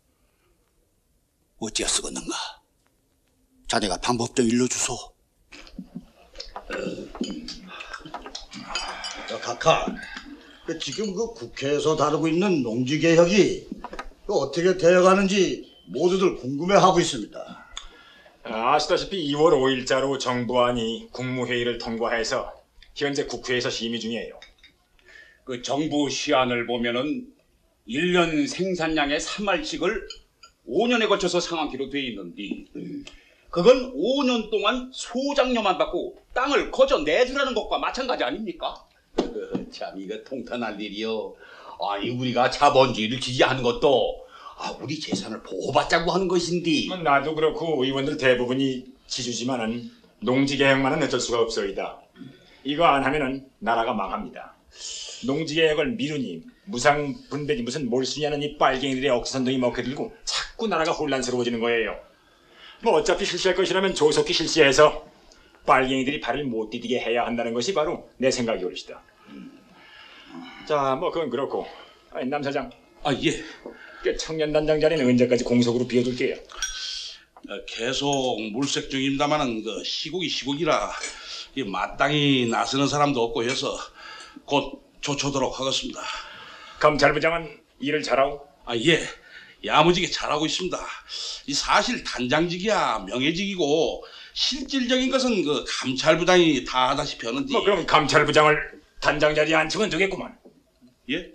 어찌야 쓰겠는가? 자네가 방법 좀 일러주소. 야, 각하. 그 지금 그 국회에서 다루고 있는 농지개혁이 그 어떻게 되어가는지 모두들 궁금해하고 있습니다. 아시다시피 이월 오일자로 정부안이 국무회의를 통과해서 현재 국회에서 심의 중이에요. 그 정부 시안을 보면은 일 년 생산량의 삼 할씩을 오 년에 걸쳐서 상한기로 돼 있는데 그건 오 년 동안 소장료만 받고 땅을 거저 내주라는 것과 마찬가지 아닙니까? 참 이거 통탄할 일이요. 아니 우리가 자본주의를 지지하는 것도 아, 우리 재산을 보호받자고 하는 것인데. 나도 그렇고 의원들 대부분이 지주지만은 농지개혁만은 어쩔 수가 없소이다. 이거 안 하면은 나라가 망합니다. 농지개혁을 미루니 무상 분배니 무슨 몰수냐는 이 빨갱이들의 억지선동이 먹혀들고 자꾸 나라가 혼란스러워지는 거예요. 뭐 어차피 실시할 것이라면 조속히 실시해서 빨갱이들이 발을 못 디디게 해야 한다는 것이 바로 내 생각이 옳시다. 자, 뭐 그건 그렇고 아니, 남 사장. 아 예. 그 청년단장 자리는 언제까지 공석으로 비워둘게요. 어, 계속 물색 중입니다만은 그 시국이 시국이라 이 마땅히 나서는 사람도 없고 해서 곧 조처도록 하겠습니다. 검찰부장은 일을 잘하고? 아 예. 야무지게 잘하고 있습니다. 이 사실 단장직이야 명예직이고 실질적인 것은 그 감찰부장이 다 하다시피 하는데. 뭐 그럼 감찰부장을 단장 자리에 앉히면 되겠구만. 예?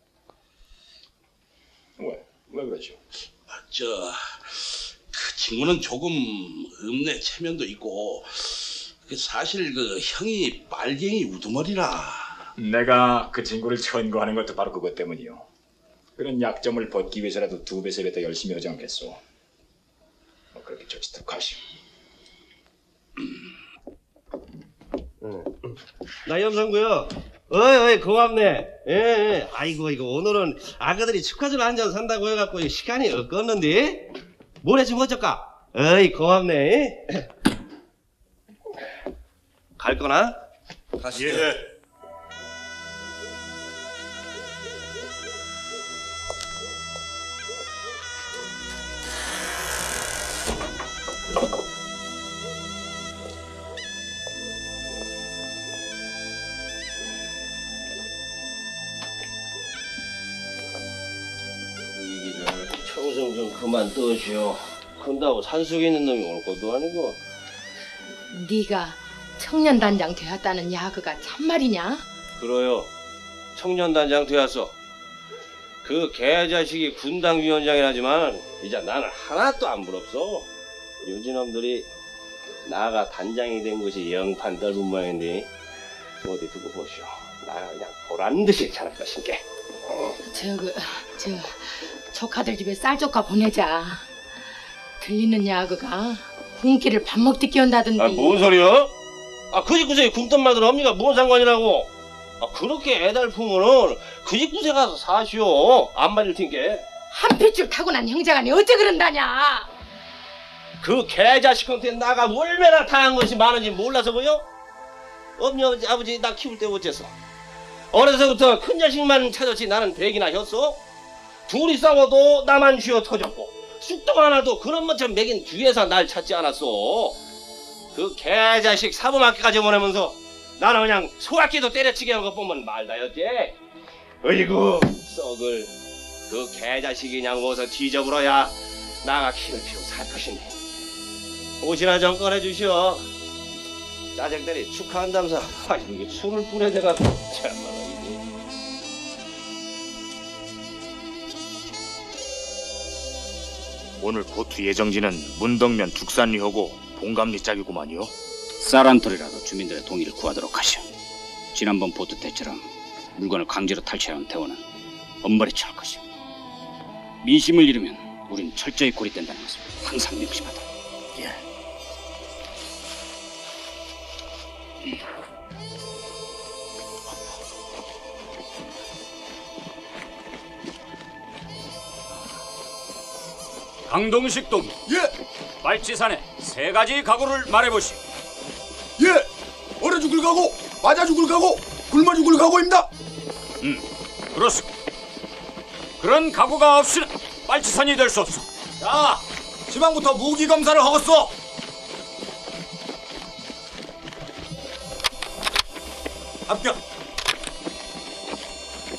왜? 왜 그러죠? 아, 저, 그 친구는 조금 읍내 체면도 있고, 그 사실 그 형이 빨갱이 우두머리라. 내가 그 친구를 천거하는 것도 바로 그것 때문이요. 그런 약점을 벗기 위해서라도 두 배, 세 배 더 열심히 하지 않겠소. 뭐 그렇게 저치툭하시. 응. 나 염상구요. 어이 어이 고맙네. 예, 예. 아이고 이거 오늘은 아가들이 축하줄 한잔 산다고 해갖고 시간이 없겠는데 모레 좀 어쩔까? 어이 고맙네. 갈 거나? 가시죠. 예. 청승 좀 그만 떠시오. 큰다고 산속에 있는 놈이 올 것도 아니고. 네가 청년단장 되었다는 야그가 참말이냐? 그러요. 청년단장 되었어. 그 개자식이 군당위원장이라지만 이제 나는 하나도 안 부럽소. 요지놈들이 나가 단장이 된 것이 영판 떫은 모양인데 어디 두고 보시오. 나가 그냥 보란듯이 잘할 것인게. 저그 저 조카들 집에 쌀조카 보내자. 들리는 야그가 군기를 밥 먹듯 끼운다던데. 아, 뭔 소리야? 아, 그 집 구석에 굶던 말들 언니가 뭔 상관이라고? 아, 그렇게 애달프면은 그 집 구석에 가서 사시오. 안 말릴 텐게. 한 핏줄 타고난 형제간이 어째 그런다냐? 그 개자식한테 나가 얼마나 당한 것이 많은지 몰라서 보여? 엄니 아버지, 아버지 나 키울 때 어째서? 어려서부터 큰 자식만 찾았지 나는 백이나 혔어? 둘이 싸워도 나만 쥐어 터졌고 쑥도 하나도 그런 것처럼 맥인 뒤에서 날 찾지 않았어. 그 개자식 사범학교까지 보내면서 나는 그냥 소학기도 때려치게 한 것 보면 말다였지. 어이구 썩을 그 개자식이 그냥 어서 뒤져불어야 나가 키를 피우고 살 것인데. 옷이나 좀 꺼내주시오. 짜증들이 축하한다면서 아 이게 술을 뿌려대가지고 참말로 이게. 오늘 보트 예정지는 문덕면 죽산리하고 봉감리 짝이구만요. 쌀한톨이라도 주민들의 동의를 구하도록 하시오. 지난번 보트 때처럼 물건을 강제로 탈취하는 대원은 엄벌에 처할 것이오. 민심을 잃으면 우린 철저히 고립된다는 것을 항상 명심하다. 예. 강동식 동이. 예. 말치산에 세 가지 각오를 말해보시오. 예. 얼어 죽을 각오, 맞아 죽을 각오, 굶어 죽을 각오입니다. 음, 그렇습니다. 그런 각오가 없이는 말치산이 될 수 없어. 자, 지방부터 무기 검사를 하겠어. 합격.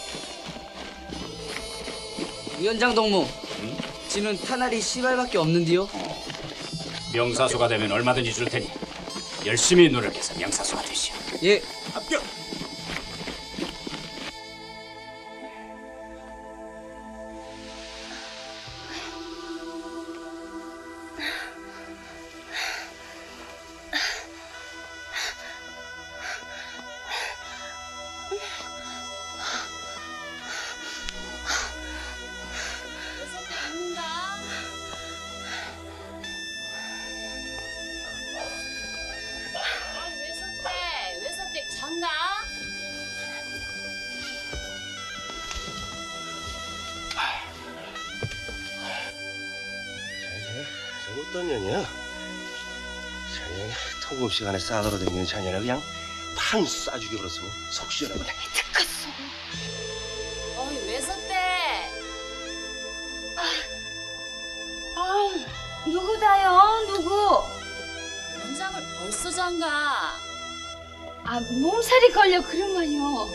위원장 동무. 지는 타날이 씨발밖에 없는데요. 명사수가 되면 얼마든지 줄 테니 열심히 노력해서 명사수가 되시오. 예. 합격. 어떤 년이야? 자네 통금 시간에 싸돌아 다니는 자네를 그냥 판 쏴 죽여버렸으면 속 시원하구나. 듣겠어. 어이 왜 섰대? 아, 아, 누구다요? 누구? 원장을 벌써 장가. 아, 몸살이 걸려 그런만요.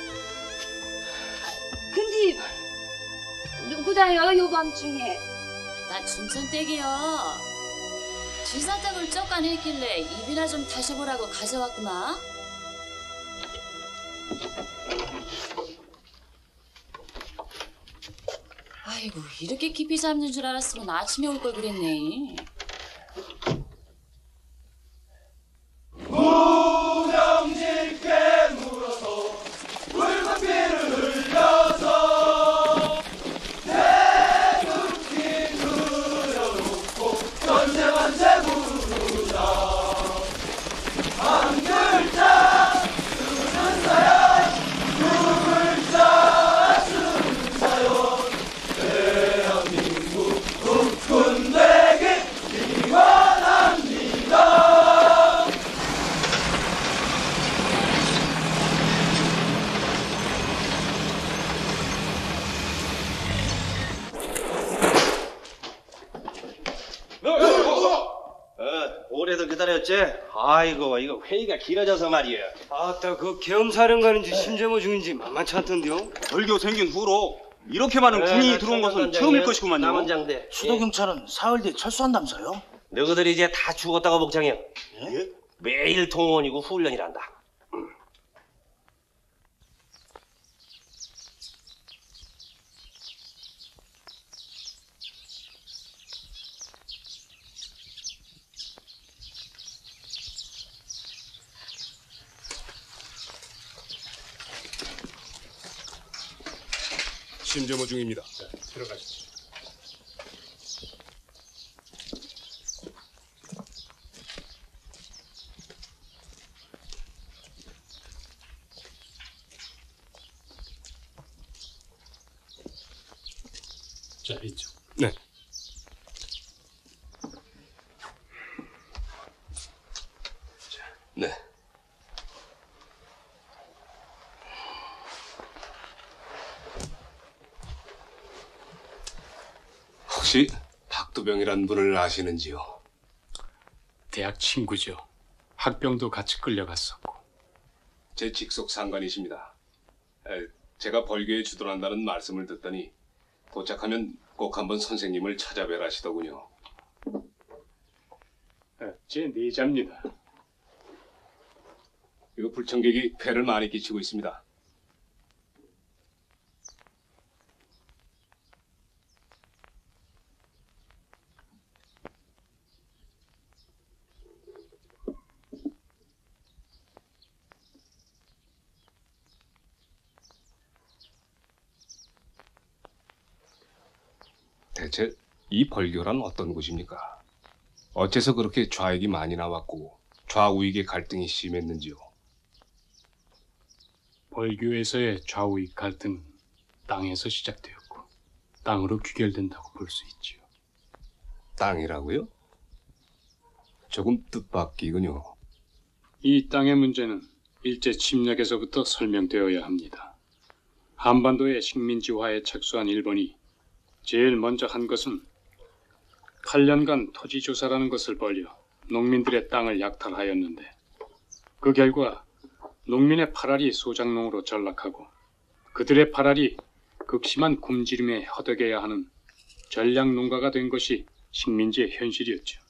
근데 누구다요 요밤 중에? 나 춘천댁이요. 쥐사장을 쫓아냈길래 입이나 좀 타셔보라고 가져왔구만. 아이고 이렇게 깊이 잡는 줄 알았으면 아침에 올 걸 그랬네. 무정직게 물어서 붉은 피를 흘려서 태극기 그려놓고 전쟁한세 부르자. 한 글자 쓰는 사연, 두 글자 쓰는 사연. 대한민국 국군되기 기원합니다. 어, 오래도 기다렸지? 아이고, 이거 회의가 길어져서 말이야. 아따, 그 계엄사령관인지 심재모 중인지 만만치 않던데요? 벌교 생긴 후로 이렇게 많은 군인이 들어온 것은 처음일 것이구만요. 남원장대. 수도경찰은 사흘 뒤에 철수한다면서요? 너희들이 이제 다 죽었다고 복장이야. 예? 매일 통원이고 훈련이란다. 심재모 중입니다. 자, 들어가시죠. 자, 이쪽. 네. 네. 혹시 박두병이란 분을 아시는지요? 대학 친구죠. 학병도 같이 끌려갔었고. 제 직속 상관이십니다. 에, 제가 벌교에 주둔한다는 말씀을 듣더니 도착하면 꼭 한번 선생님을 찾아뵈라 하시더군요. 에, 제 내자입니다. 이거 불청객이 폐를 많이 끼치고 있습니다. 대체 이 벌교란 어떤 곳입니까? 어째서 그렇게 좌익이 많이 나왔고 좌우익의 갈등이 심했는지요? 벌교에서의 좌우익 갈등은 땅에서 시작되었고 땅으로 귀결된다고 볼 수 있지요. 땅이라고요? 조금 뜻밖이군요. 이 땅의 문제는 일제 침략에서부터 설명되어야 합니다. 한반도의 식민지화에 착수한 일본이 제일 먼저 한 것은 팔 년간 토지 조사라는 것을 벌여 농민들의 땅을 약탈하였는데 그 결과 농민의 팔알이 소작농으로 전락하고 그들의 팔알이 극심한 굶주림에 허덕여야 하는 전략 농가가 된 것이 식민지의 현실이었죠.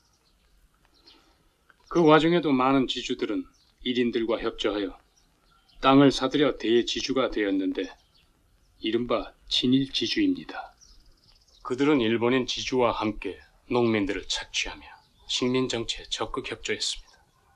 그 와중에도 많은 지주들은 일인들과 협조하여 땅을 사들여 대지주가 되었는데 이른바 친일 지주입니다. 그들은 일본인 지주와 함께 농민들을 착취하며 식민 정치에 적극 협조했습니다.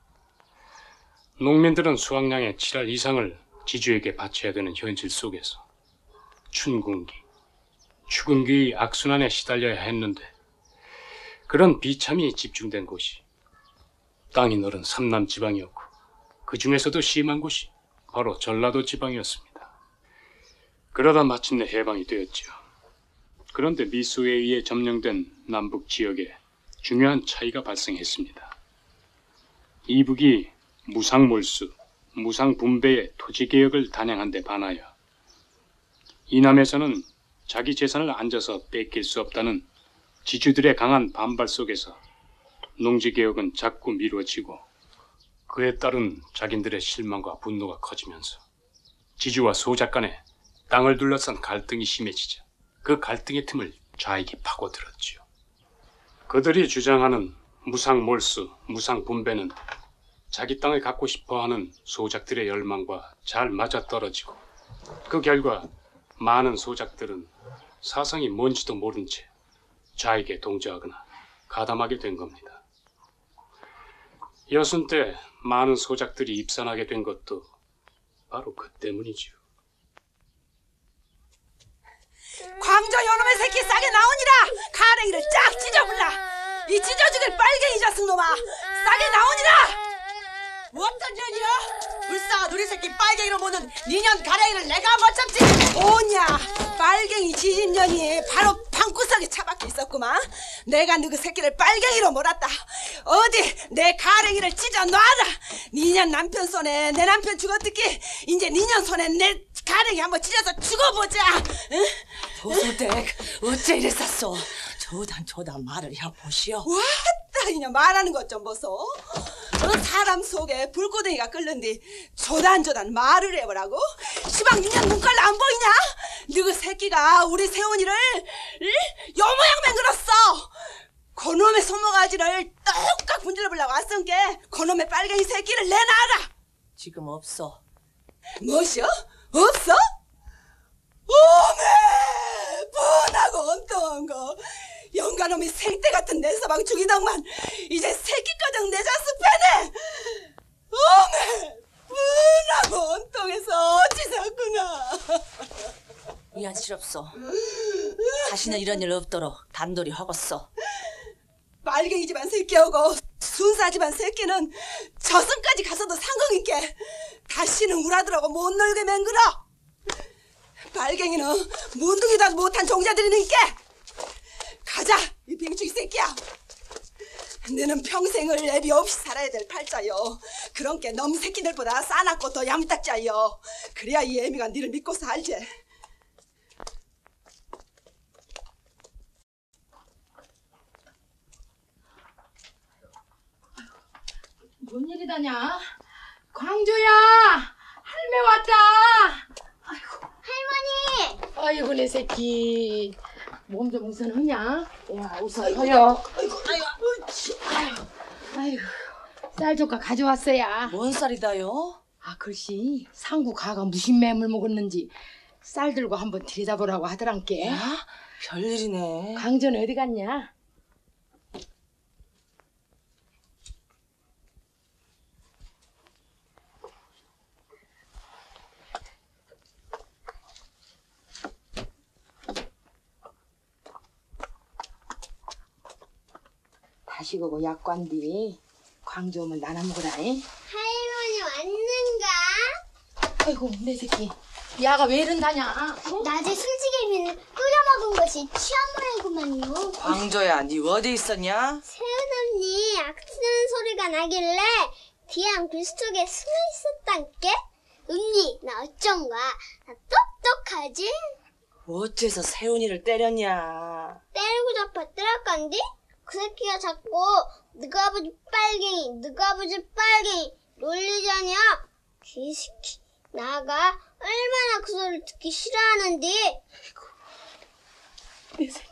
농민들은 수확량의 칠할 이상을 지주에게 바쳐야 되는 현실 속에서 춘군기, 추군기의 악순환에 시달려야 했는데 그런 비참이 집중된 곳이 땅이 넓은 삼남 지방이었고 그 중에서도 심한 곳이 바로 전라도 지방이었습니다. 그러다 마침내 해방이 되었죠. 그런데 미소에 의해 점령된 남북 지역에 중요한 차이가 발생했습니다. 이북이 무상몰수, 무상분배의 토지개혁을 단행한 데 반하여 이남에서는 자기 재산을 앉아서 뺏길 수 없다는 지주들의 강한 반발 속에서 농지개혁은 자꾸 미뤄지고 그에 따른 자긴들의 실망과 분노가 커지면서 지주와 소작 간에 땅을 둘러싼 갈등이 심해지자 그 갈등의 틈을 좌익이 파고들었지요. 그들이 주장하는 무상몰수, 무상분배는 자기 땅을 갖고 싶어하는 소작들의 열망과 잘 맞아떨어지고 그 결과 많은 소작들은 사상이 뭔지도 모른 채 좌익에 동조하거나 가담하게 된 겁니다. 여순 때 많은 소작들이 입산하게 된 것도 바로 그 때문이지요. 광저 요놈의 새끼 싸게 나오니라! 가랭이를 쫙 찢어불라! 이 찢어죽일 빨갱이 자식놈아! 싸게 나오니라! 어떤 년이야? 불쌍한 우리 새끼 빨갱이로 모는 니년 가랭이를 내가 못 참지! 오냐! 빨갱이 지진년이 바로 방구석에 차박혀 있었구만. 내가 너그 새끼를 빨갱이로 몰았다. 어디 내 가랭이를 찢어 놔라. 니년 남편 손에 내 남편 죽었듯이 이제 니년 손에 내 가랭이 한번 찢어서 죽어보자. 응? 도수댁 어째 이랬었소? 조단 조단 말을 해보시오. 왔다 이년 말하는 것 좀 보소. 저 사람 속에 불고덩이가 끓는 뒤 조단조단 말을 해보라고? 시방 니년 눈깔 안 보이냐? 너그 새끼가 우리 세훈이를 요 모양 맹글었어. 그놈의 손모가지를 똑깍 분질러보려고 왔은 게 그놈의 빨갱이 새끼를 내놔라. 지금 없어. 무엇이요? 없어? 오메 뻔하고 엉뚱한 거. 영가놈이 생떼 같은 내 서방 죽이더만 이제 새끼꺼정 내 자수 패네. 오메 뻔하고 엉뚱해서 어찌섰구나. 미안 실없어. 다시는 이런 일 없도록 단돌이 하겠어. 빨갱이 집안 새끼하고 순사 집안 새끼는 저승까지 가서도 상관있게 다시는 우라들하고 못 놀게 맹글어. 빨갱이는 문둥이도 못한 종자들이니까 가자 이 빙축이 새끼야. 너는 평생을 애비 없이 살아야 될 팔자요. 그런게 놈 새끼들보다 싸납고 더 얌딱자요. 그래야 이 애미가 니를 믿고 살지. 뭔 일이다냐? 광조야! 할매 왔다! 아이고. 할머니! 아이고 내 새끼 몸 좀 우선하냐? 야 우선하여. 아이고 아이고 아이고 아이고 쌀 조각 가져왔어야. 뭔 쌀이다요? 아 글씨 상구 가가 무슨 맴을 먹었는지 쌀 들고 한번 들여다보라고 하더란께. 야? 별일이네. 광조는 어디 갔냐? 다시 그거 약관디 광주 오면 나눠 먹으라잉. 할머니 왔는가? 아이고 내 새끼 야가 왜 이런다냐? 낮에 술지개미를 끓여 먹은 것이 취한물이구만요. 광조야 니 어디 있었냐? 세은 언니 악쓰는 소리가 나길래 뒤안 글씨 쪽에 숨어 있었단께. 언니 나 어쩐가? 나 똑똑하지? 어째서 세훈이를 때렸냐? 때리고 잡아 때렸간디? 그 새끼가 자꾸 너가 아버지 빨갱이 너가 아버지 빨갱이 놀리자냐? 이 새끼 나가 얼마나 그 소리를 듣기 싫어하는데. 내 새끼.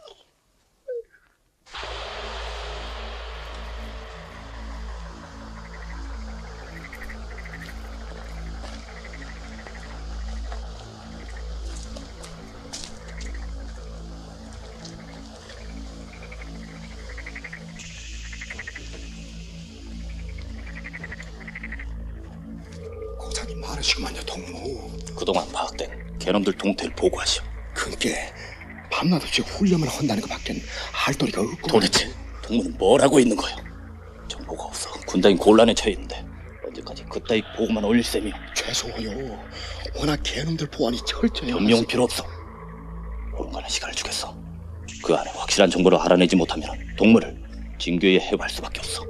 고생이 많으시구만요, 동무. 그동안 파악된 개놈들 동태를 보고하시오. 그게 밤낮 없이 훈련을 한다는 것밖엔 할 도리가 없고. 도대체 동무는 뭘 하고 있는 거요? 정보가 없어. 군단이 곤란에 처해 있는데 언제까지 그따위 보고만 올릴 셈이오? 죄송해요. 워낙 개놈들 보안이 철저해요. 변명 필요 없어. 오랜간의 시간을 주겠어. 그 안에 확실한 정보를 알아내지 못하면 동무를 징계에 해고할 수밖에 없어.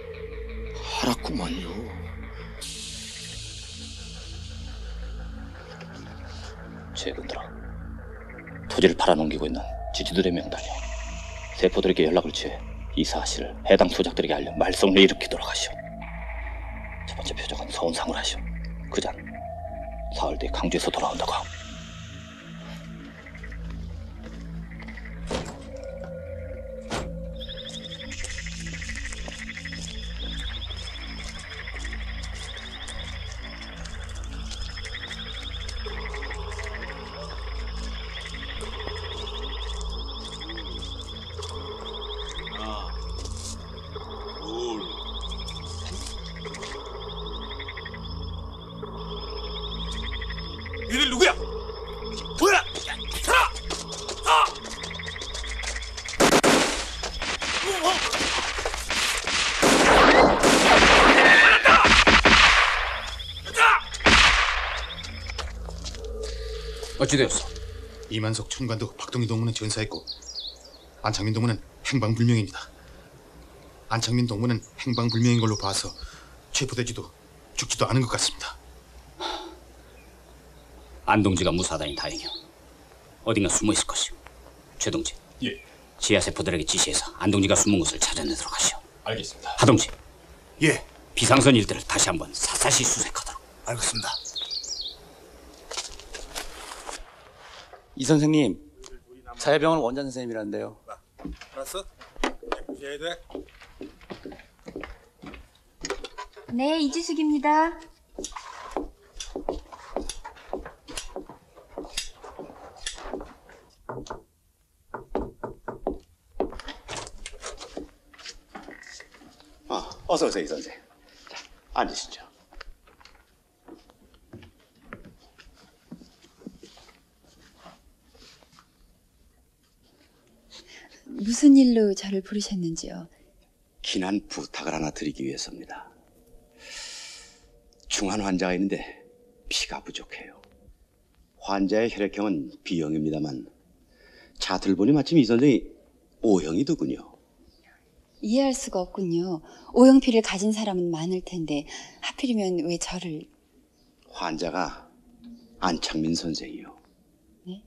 알았구만요. 최근 들어 토지를 팔아넘기고 있는 지주들의 명단이 세포들에게 연락을 취해 이 사실을 해당 소작들에게 알려 말썽을 일으키도록 하시오. 첫 번째 표적은 서운상을 하시오. 그잔 사흘 뒤에 강주에서 돌아온다고 하오. 니들 누구야? 뭐야? 살아! 아! 어찌 되었어? 이만석 총관도 박동희 동무는 전사했고 안창민 동무는 행방불명입니다. 안창민 동무는 행방불명인 걸로 봐서 체포되지도 죽지도 않은 것 같습니다. 안동지가 무사다니 다행이오. 어딘가 숨어 있을 것이오. 최동지. 예. 지하세포들에게 지시해서 안동지가 숨은 곳을 찾아내도록 하시오. 알겠습니다. 하동지. 예. 비상선 일대를 다시 한번 사사시 수색하도록. 알겠습니다. 이 선생님, 자해병원 원장 선생님이란데요. 알았어? 무시해야 돼. 네, 이지숙입니다. 아, 어서 오세요, 이 선생. 자, 앉으시죠. 무슨 일로 저를 부르셨는지요? 긴한 부탁을 하나 드리기 위해서입니다. 중환 환자가 있는데 피가 부족해요. 환자의 혈액형은 B형입니다만 자들 보니 마침 이 선생이 O형이더군요. 이해할 수가 없군요. O형피를 가진 사람은 많을 텐데 하필이면 왜 저를... 환자가 안창민 선생이요. 네?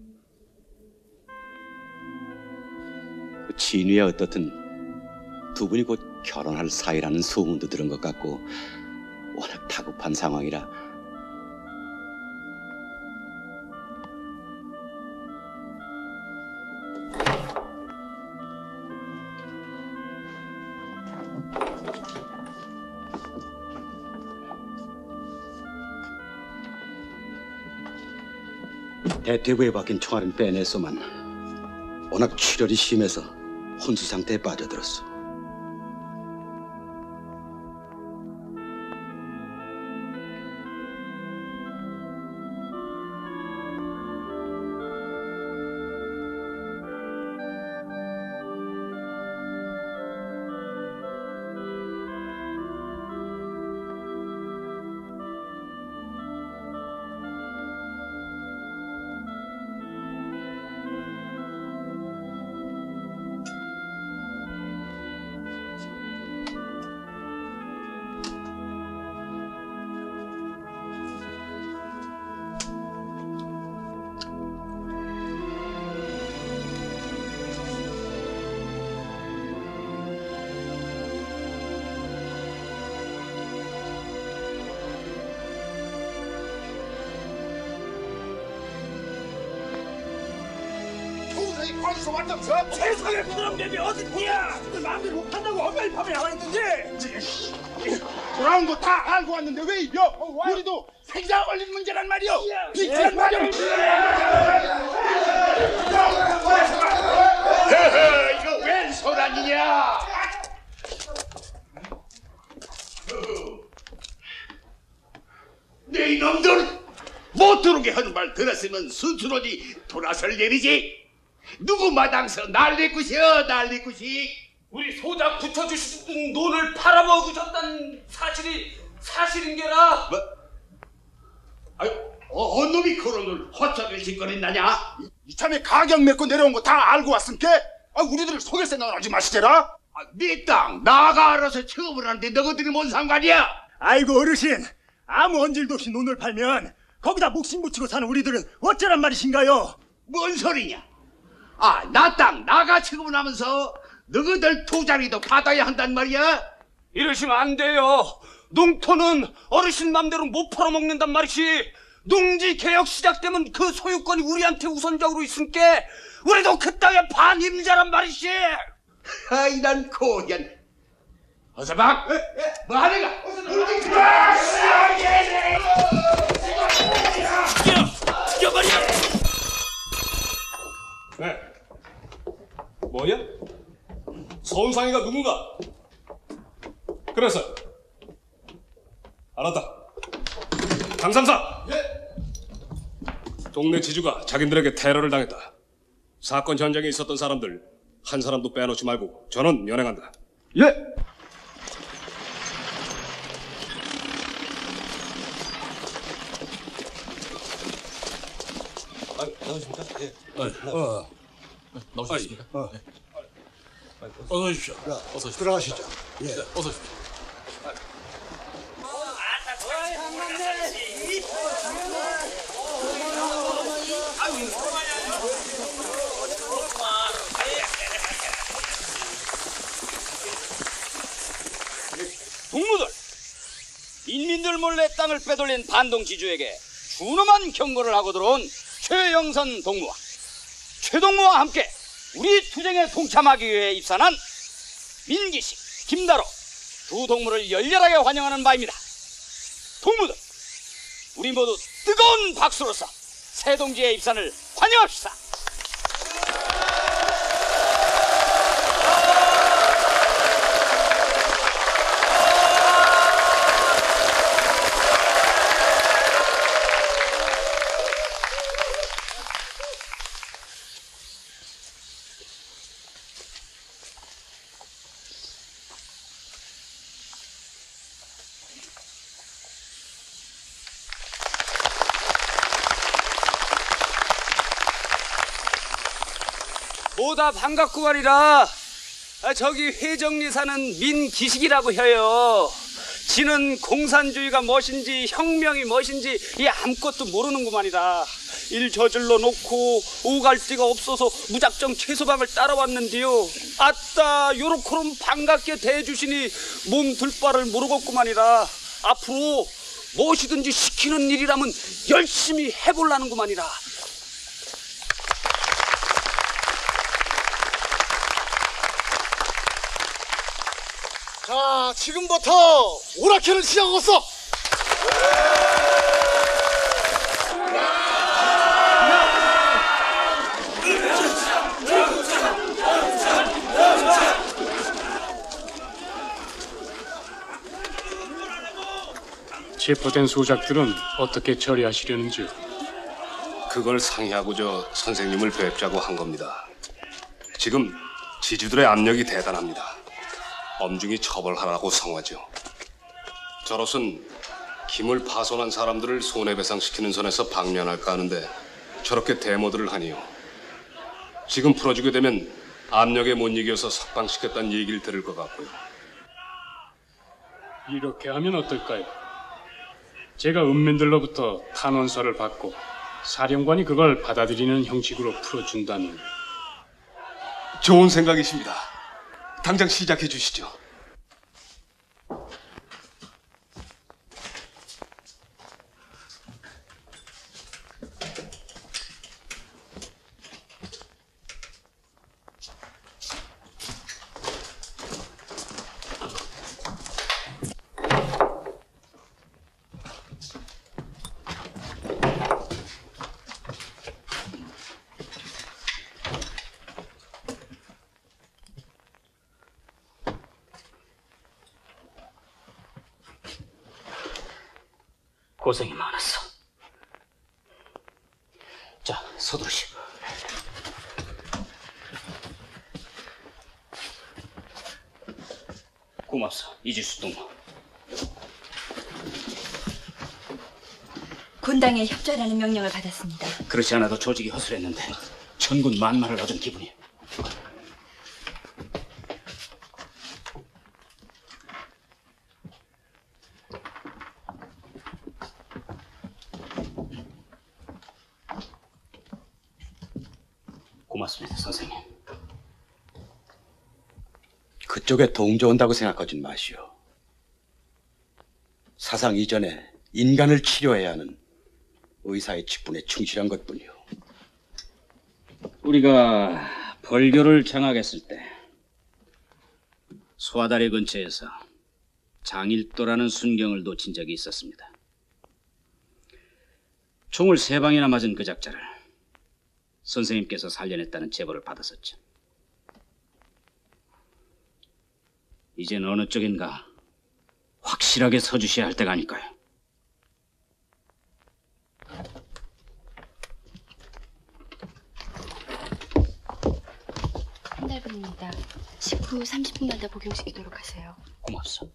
진위야 어떻든 두 분이 곧 결혼할 사이라는 소문도 들은 것 같고 워낙 다급한 상황이라 대퇴부에 박힌 총알은 빼냈소만 워낙 출혈이 심해서 혼수 상태에 빠져들었어. 어디서 왔던가? 세상에 그런 뱀이 어딨냐? 그 마음대로 못한다고 얼마나 밤에 나와 있는지. 돌아온 거 다 알고 왔는데 왜 입혀? 우리도 생사 걸린 문제란 말이오. 비키란 말이오. 허허, 이거 웬 소란이냐? 네 이놈들 못 들어오게 하는 말 들었으면 순순하게 돌아설 일이지. 누구 마당서 난리굿이여 난리굿이. 우리 소작 붙여주시던 돈을 팔아먹으셨다는 사실이 사실인게라. 뭐? 아유, 어, 어느 놈이 그런 걸 헛소리를 짓거린다냐? 이참에 가격 맺고 내려온 거 다 알고 왔으니까 아, 우리들을 속일 생각을 하지 마시제라. 아, 네 땅 나가 알아서 처음을 하는데 너희들이 뭔 상관이야? 아이고 어르신, 아무 언질도 없이 논을 팔면 거기다 목숨 붙이고 사는 우리들은 어쩌란 말이신가요? 뭔 소리냐? 아, 나 땅 나가 취급을 하면서 너희들 투자리도 받아야 한단 말이야? 이러시면 안 돼요. 농토는 어르신 맘대로 못 팔아먹는단 말이지. 농지 개혁 시작되면 그 소유권이 우리한테 우선적으로 있으니까 우리도 그 땅의 반임자란 말이지. 아이, 난 고현. 어서 봐. 뭐 하는가? 우리 죽여! 죽여버려! 네. 뭐야? 서운상이가 누군가? 그래서 알았다. 강삼사. 예. 동네 지주가 자기들에게 테러를 당했다. 사건 현장에 있었던 사람들 한 사람도 빼놓지 말고 전원 연행한다. 예. 아, 나오십니까? 예. 어, 어. 나오셨습니까? 어. 네. 어서 오십시오. 어서 오십시오. 들어가시죠. 예. 어서 오십시오. 동무들, 인민들 몰래 땅을 빼돌린 반동 지주에게 준엄한 경고를 하고 들어온 최영선 동무와 최동무와 함께 우리 투쟁에 동참하기 위해 입산한 민기식, 김다로 두 동무를 열렬하게 환영하는 바입니다. 동무들, 우리 모두 뜨거운 박수로서 새 동지의 입산을 환영합시다. 보다 반갑고 말이라. 아, 저기 회정리 사는 민기식이라고 해요. 지는 공산주의가 무엇인지 혁명이 무엇인지 이 아무것도 모르는구만이다. 일 저질러 놓고 오갈 데가 없어서 무작정 채소방을 따라왔는데요. 아따, 요렇게럼 반갑게 대해주시니 몸 둘 바를 모르겠구만이라. 앞으로 무엇이든지 시키는 일이라면 열심히 해볼라는구만이라. 자, 지금부터 오락회를 시작하겠어. 체포된 소작들은 어떻게 처리하시려는지요? 그걸 상의하고 저 선생님을 뵙자고 한 겁니다. 지금 지주들의 압력이 대단합니다. 엄중히 처벌하라고 성하죠. 저로선 김을 파손한 사람들을 손해배상시키는 선에서 방면할까 하는데 저렇게 데모들을 하니요. 지금 풀어주게 되면 압력에 못 이겨서 석방시켰다는 얘기를 들을 것 같고요. 이렇게 하면 어떨까요? 제가 은민들로부터 탄원서를 받고 사령관이 그걸 받아들이는 형식으로 풀어준다는. 좋은 생각이십니다. 당장 시작해 주시죠. 고생이 많았어. 자, 서두르시오. 고맙소, 이지수 동무. 군당에 협조하라는 명령을 받았습니다. 그렇지 않아도 조직이 허술했는데 천군 만마를 얻은 기분이야. 고맙습니다, 선생님. 그쪽에 동조 온다고 생각하진 마시오. 사상 이전에 인간을 치료해야 하는 의사의 직분에 충실한 것뿐이오. 우리가 벌교를 장악했을 때 소아다리 근처에서 장일도라는 순경을 놓친 적이 있었습니다. 총을 세 방이나 맞은 그 작자를 선생님께서 살려냈다는 제보를 받았었죠. 이젠 어느 쪽인가 확실하게 서주셔야 할 때가 아닐까요? 한 달분입니다. 식후 삼십 분마다 복용시키도록 하세요. 고맙소.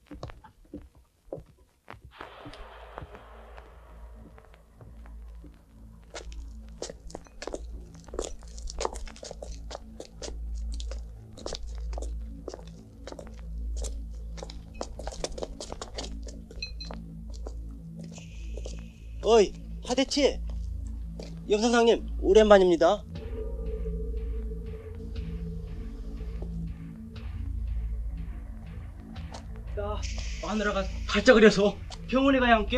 어이, 하대치. 염선상님, 오랜만입니다. 나 마누라가 발작을 해서 병원에 가야 함께.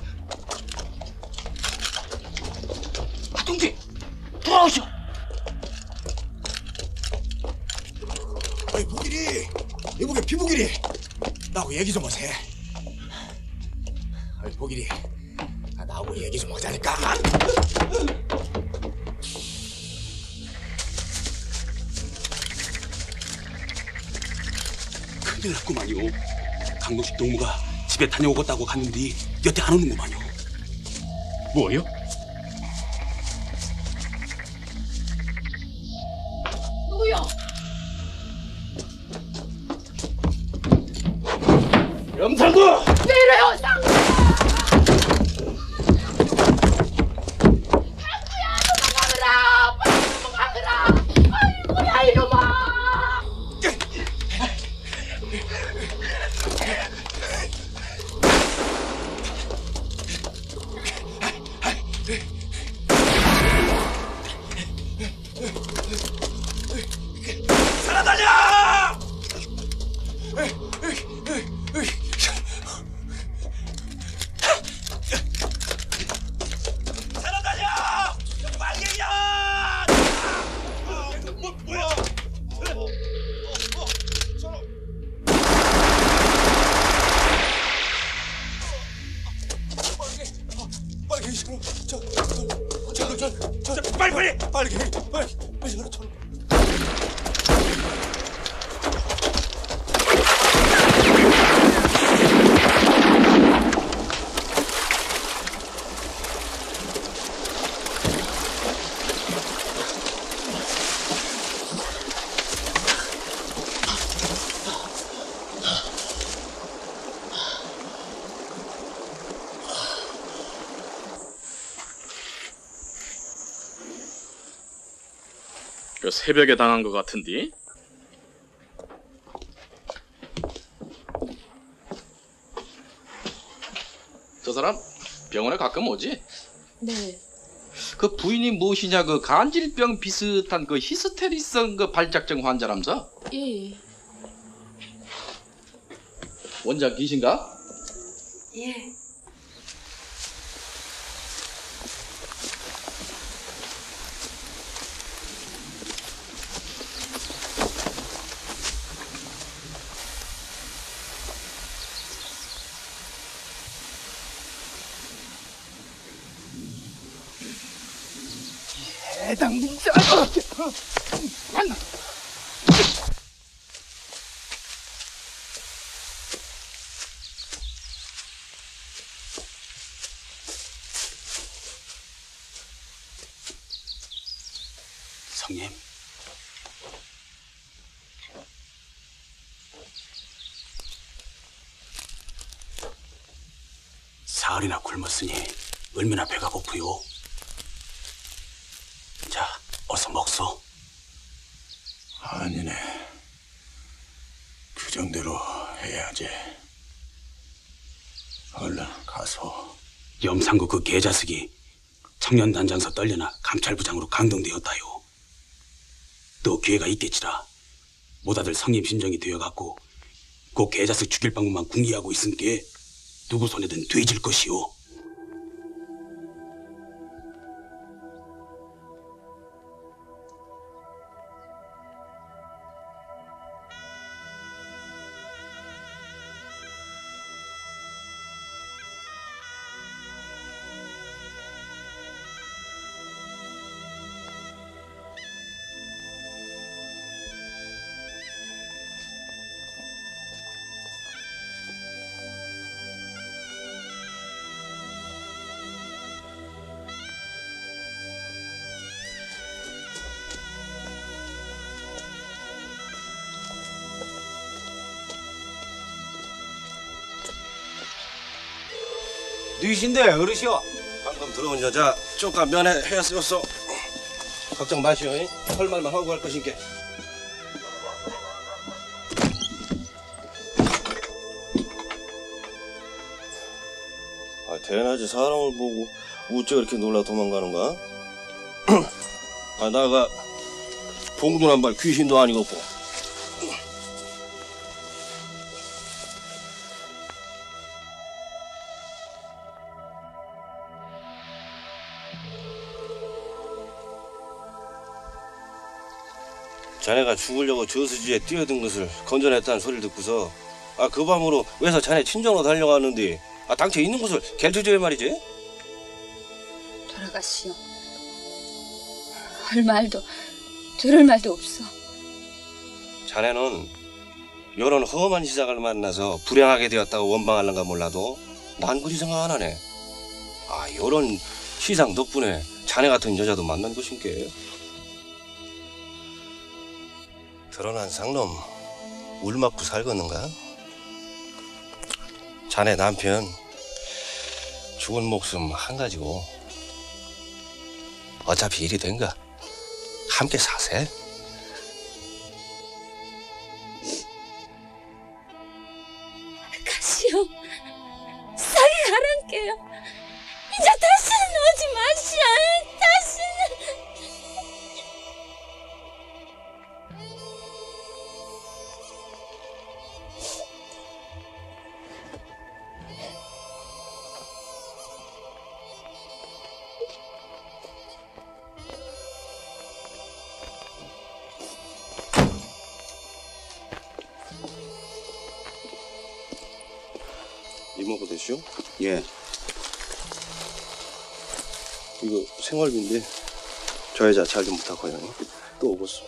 박동지, 돌아오시오. 어이, 부길이, 이보게 비부길이, 나하고 얘기 좀 하세. 어이, 부길이, 나하고 얘기 좀 하자니까. 큰일 났구만요. 강동식 동무가 집에 다녀오겠다고 갔는데 여태 안 오는구만요. 뭐요? 누구요? 염상구! 왜 이래요, 상구! 상구야, 도망가느라! 빨리 도망가느라! 아이고야, 이놈아! 살아다녀! 살아다녀! 빨리야! 뭐, 뭐야? 어, 어, 저런. 빨리, 빨리, 저런, 저, 저, 저, 저, 저, 빨리, 빨리, 빨리, 빨리, 빨리, 저런, 저런. 그 새벽에 당한 것 같은데? 저 사람 병원에 가끔 오지? 네. 그 부인이 무엇이냐, 그 간질병 비슷한 그 히스테리성 그 발작증 환자라면서? 예. 원장 계신가? 예. 해당 민사. 만나. 성님. 사흘이나 굶었으니 얼마나 배가 고프요. 자, 어서 먹소. 아니네. 그 정도로 해야지. 얼른 가서. 염상구 그 개자식이 청년단장서 떨려나 감찰부장으로 강동되었다요. 또 기회가 있겠지라. 모다들 성님 심정이 되어갖고 그 개자식 죽일 방법만 궁리하고 있은게 누구 손에든 돼질 것이오. 누이신데 어르시오. 방금 들어온 여자 쪼까 면회 헤었었어. 걱정 마시오. 할 말만 하고 갈 것인게. 아, 대낮에 사람을 보고 우째 그렇게 놀라 도망가는가? 아, 나가 봉두난발 귀신도 아니겠고. 자네가 죽으려고 저수지에 뛰어든 것을 건져냈다는 소리를 듣고서 아, 그 밤으로 왜서 자네 친정으로 달려갔는데 아, 당최 있는 곳을 개쳐줘야 말이지. 돌아가시오. 할 말도 들을 말도 없어. 자네는 이런 험한 시작을 만나서 불행하게 되었다고 원망하는가 몰라도 난 그리 생각 안 하네. 아, 이런 시상 덕분에 자네 같은 여자도 만난 것인게. 드러난 상놈 울 맞고 살겠는가? 자네 남편 죽은 목숨 한 가지고 어차피 일이 된가 함께 사세. 가시오. 싸게 가란께요. 이제 다시는 오지 마시오. 다시는. 이모부 되시오? 예. 이거 생활비인데 저 여자 잘 좀 부탁해요. 또 오겠어.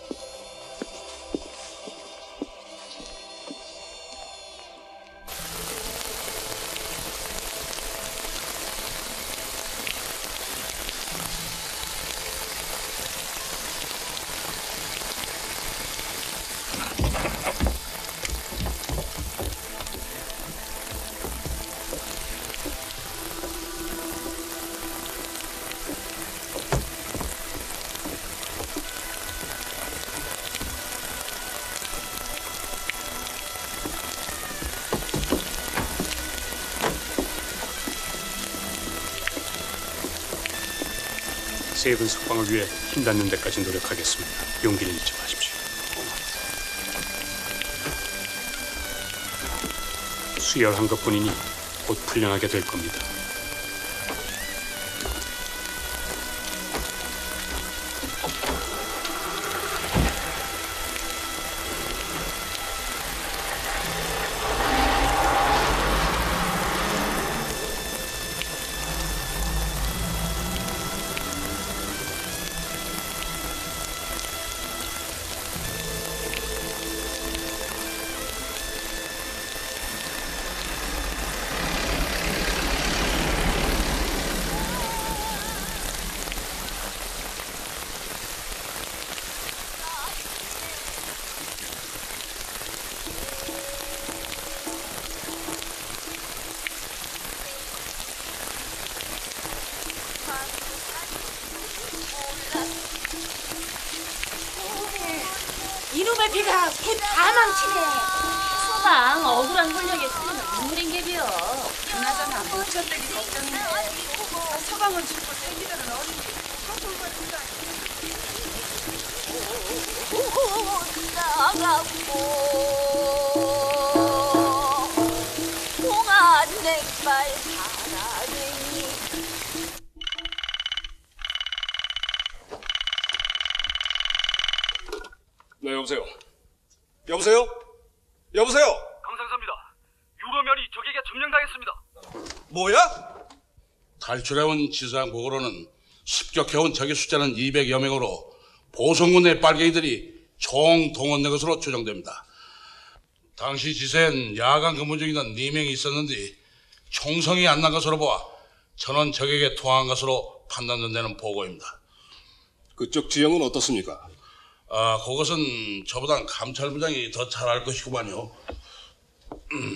세 분 석방을 위해 힘 닿는 데까지 노력하겠습니다. 용기를 잊지 마십시오. 수혈한 것뿐이니 곧 풀려나게 될 겁니다. 이가 다 망치네. 소방 억울한 권력에 쓰면 눈물인 게비요. 그나저나 모천댁이 걱정이네. 서방은 죽고 생기들은 어린이 서울거리는 거 나가고 동안 냉발 사랑이. 네, 여보세요. 여보세요? 여보세요? 강상사입니다. 유로면이 적에게 점령당했습니다. 뭐야? 탈출해온 지상 보고로는 습격해온 적의 숫자는 이백여 명으로 보성군 내 빨갱이들이 총 동원된 것으로 추정됩니다. 당시 지세엔 야간 근무 중이던 네 명이 있었는데 총성이 안 난 것으로 보아 전원 적에게 투항한 것으로 판단된다는 보고입니다. 그쪽 지형은 어떻습니까? 아, 그것은 저보단 감찰부장이 더 잘 알 것이구만요. 음.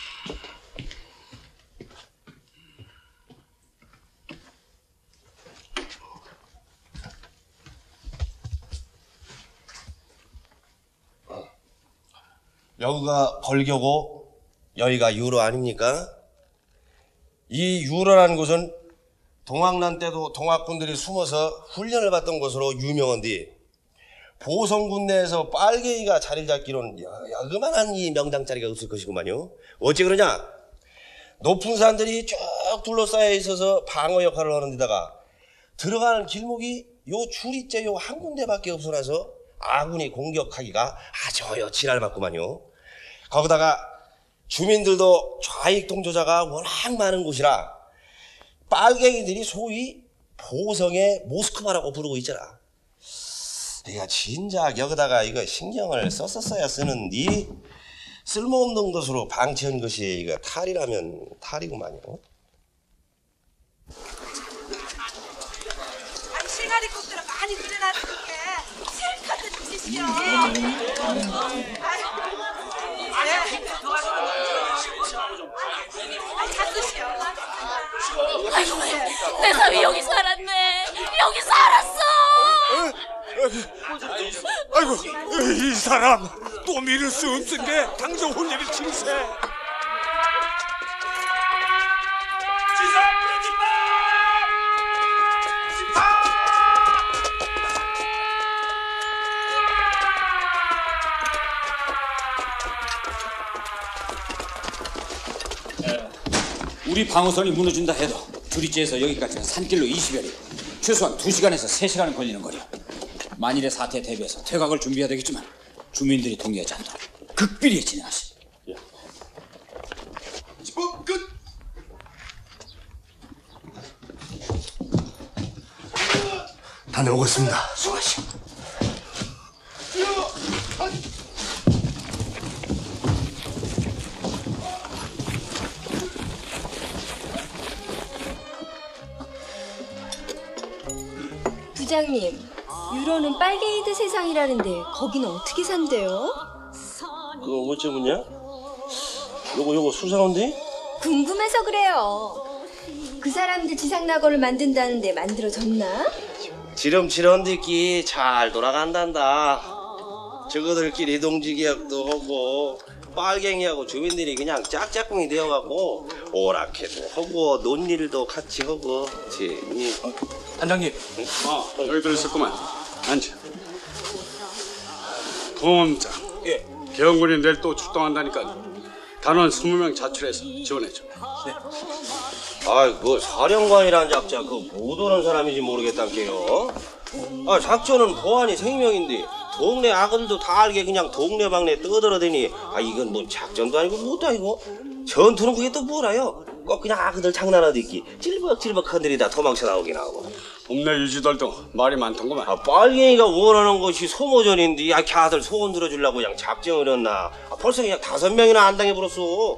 여기가 벌교고 여기가 유로 아닙니까? 이 유로라는 곳은 동학난 때도 동학군들이 숨어서 훈련을 받던 곳으로 유명한데 보성군 내에서 빨갱이가 자리를 잡기로는 여그만한 이 명당자리가 없을 것이구만요. 어찌 그러냐? 높은 산들이 쭉 둘러싸여 있어서 방어 역할을 하는 데다가 들어가는 길목이 요 줄이째 요 한 군데밖에 없어서 아군이 공격하기가 아주 여친할 맞구만요. 거기다가 주민들도 좌익 동조자가 워낙 많은 곳이라 빨갱이들이 소위 보성의 모스크바라고 부르고 있잖아. 내가 진작 여기다가 이거 신경을 썼었어야 쓰는데 쓸모없는 것으로 방치한 것이 이거 탈이라면 탈이구만요. 아니 실가리국들은 많이 그려놨으니까 실컷 드시오. 아이고, 내 사위 여기 살았네. 여기 살았어. 아이고, 이 사람 또 미룰 수 없은 게 당장 혼례를 칠세. 우리 방어선이 무너진다 해도 두리째에서 여기까지는 산길로 이십여 리, 최소한 두 시간에서 세 시간은 걸리는 거리요. 만일의 사태에 대비해서 퇴각을 준비해야 되겠지만 주민들이 동의하지 않도록 극비리에 진행하시. 예. 집어 끝. 다녀오겠습니다. 수고하시오. 부장님, 유로는 빨갱이들 세상이라는데 거기는 어떻게 산대요? 그거 어째 묻냐? 요거 요거 수상한데? 궁금해서 그래요. 그 사람들 지상낙원을 만든다는데 만들어졌나? 지름지름들끼리 잘 돌아간단다. 저거들끼리 동지개혁도 하고 빨갱이하고 주민들이 그냥 짝짝꿍이 되어갖고 오락해도 하고 논일도 같이 하고. 이 단장님, 어, 여기들 있었구만. 앉아. 보험장. 예. 개헌군이 내일 또 출동한다니까 단원 스무 명 자출해서 지원해줘. 네. 아이, 뭐 사령관이란 작자 그거 못 오는 사람인지 모르겠단게요. 아, 작전은 보안이 생명인데 동네 아들도 다 알게 그냥 동네방네 떠들어대니 아, 이건 뭐 작전도 아니고 뭐도 아니고 전투는 그게 또 뭐라요? 꼭 그냥 아그들 장난하듯이 찔벅찔벅 흔들이다 도망쳐 나오긴 하고. 동네 유지들도 말이 많던구만. 아, 빨갱이가 원하는 것이 소모전인데 아, 걔들 소원 들어주려고 그냥 작정을 했나. 아, 벌써 그냥 다섯 명이나 안 당해버렸어.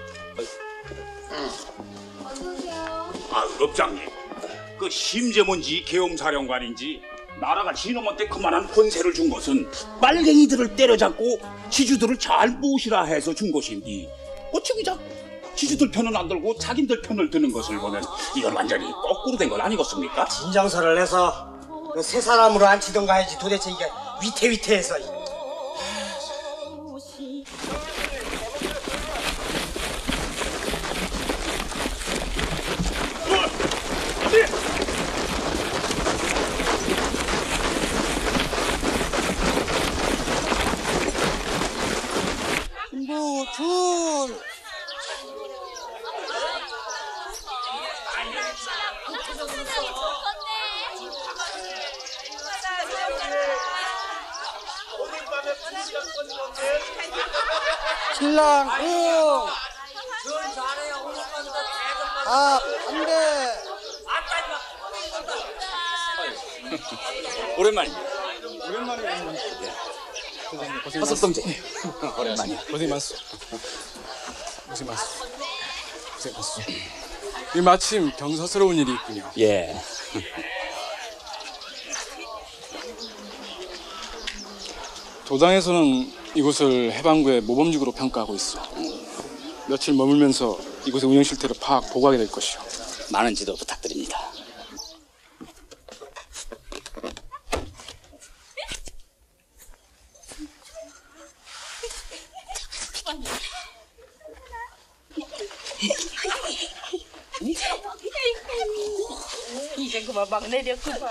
아, 업장님, 그 심재문지 계엄사령관인지 나라가 지놈한테 그만한 권세를 준 것은 빨갱이들을 때려잡고 지주들을 잘 모시라 해서 준 것인데 어찌 자 지주들 편은 안 들고 자기들 편을 드는 것을 보면 이건 완전히 거꾸로 된 건 아니겠습니까? 진정서를 해서 그 세 사람으로 앉히던가 해야지 도대체 이게 위태위태해서. 둘. 신랑 응. 아, 안 돼. 오랜만이야. 오랜만에 화석동지. 오랜만이야. 고생 많았어. 고생 많았어. 고생 많았어. 이 마침 경사스러운 일이 있군요. 예. 도당에서는 이곳을 해방구의 모범지구로 평가하고 있어. 며칠 머물면서 이곳의 운영 실태를 파악 보고하게 될 것이오. 많은 지도 부탁드립니다. 이제 그만 막 내렸구만.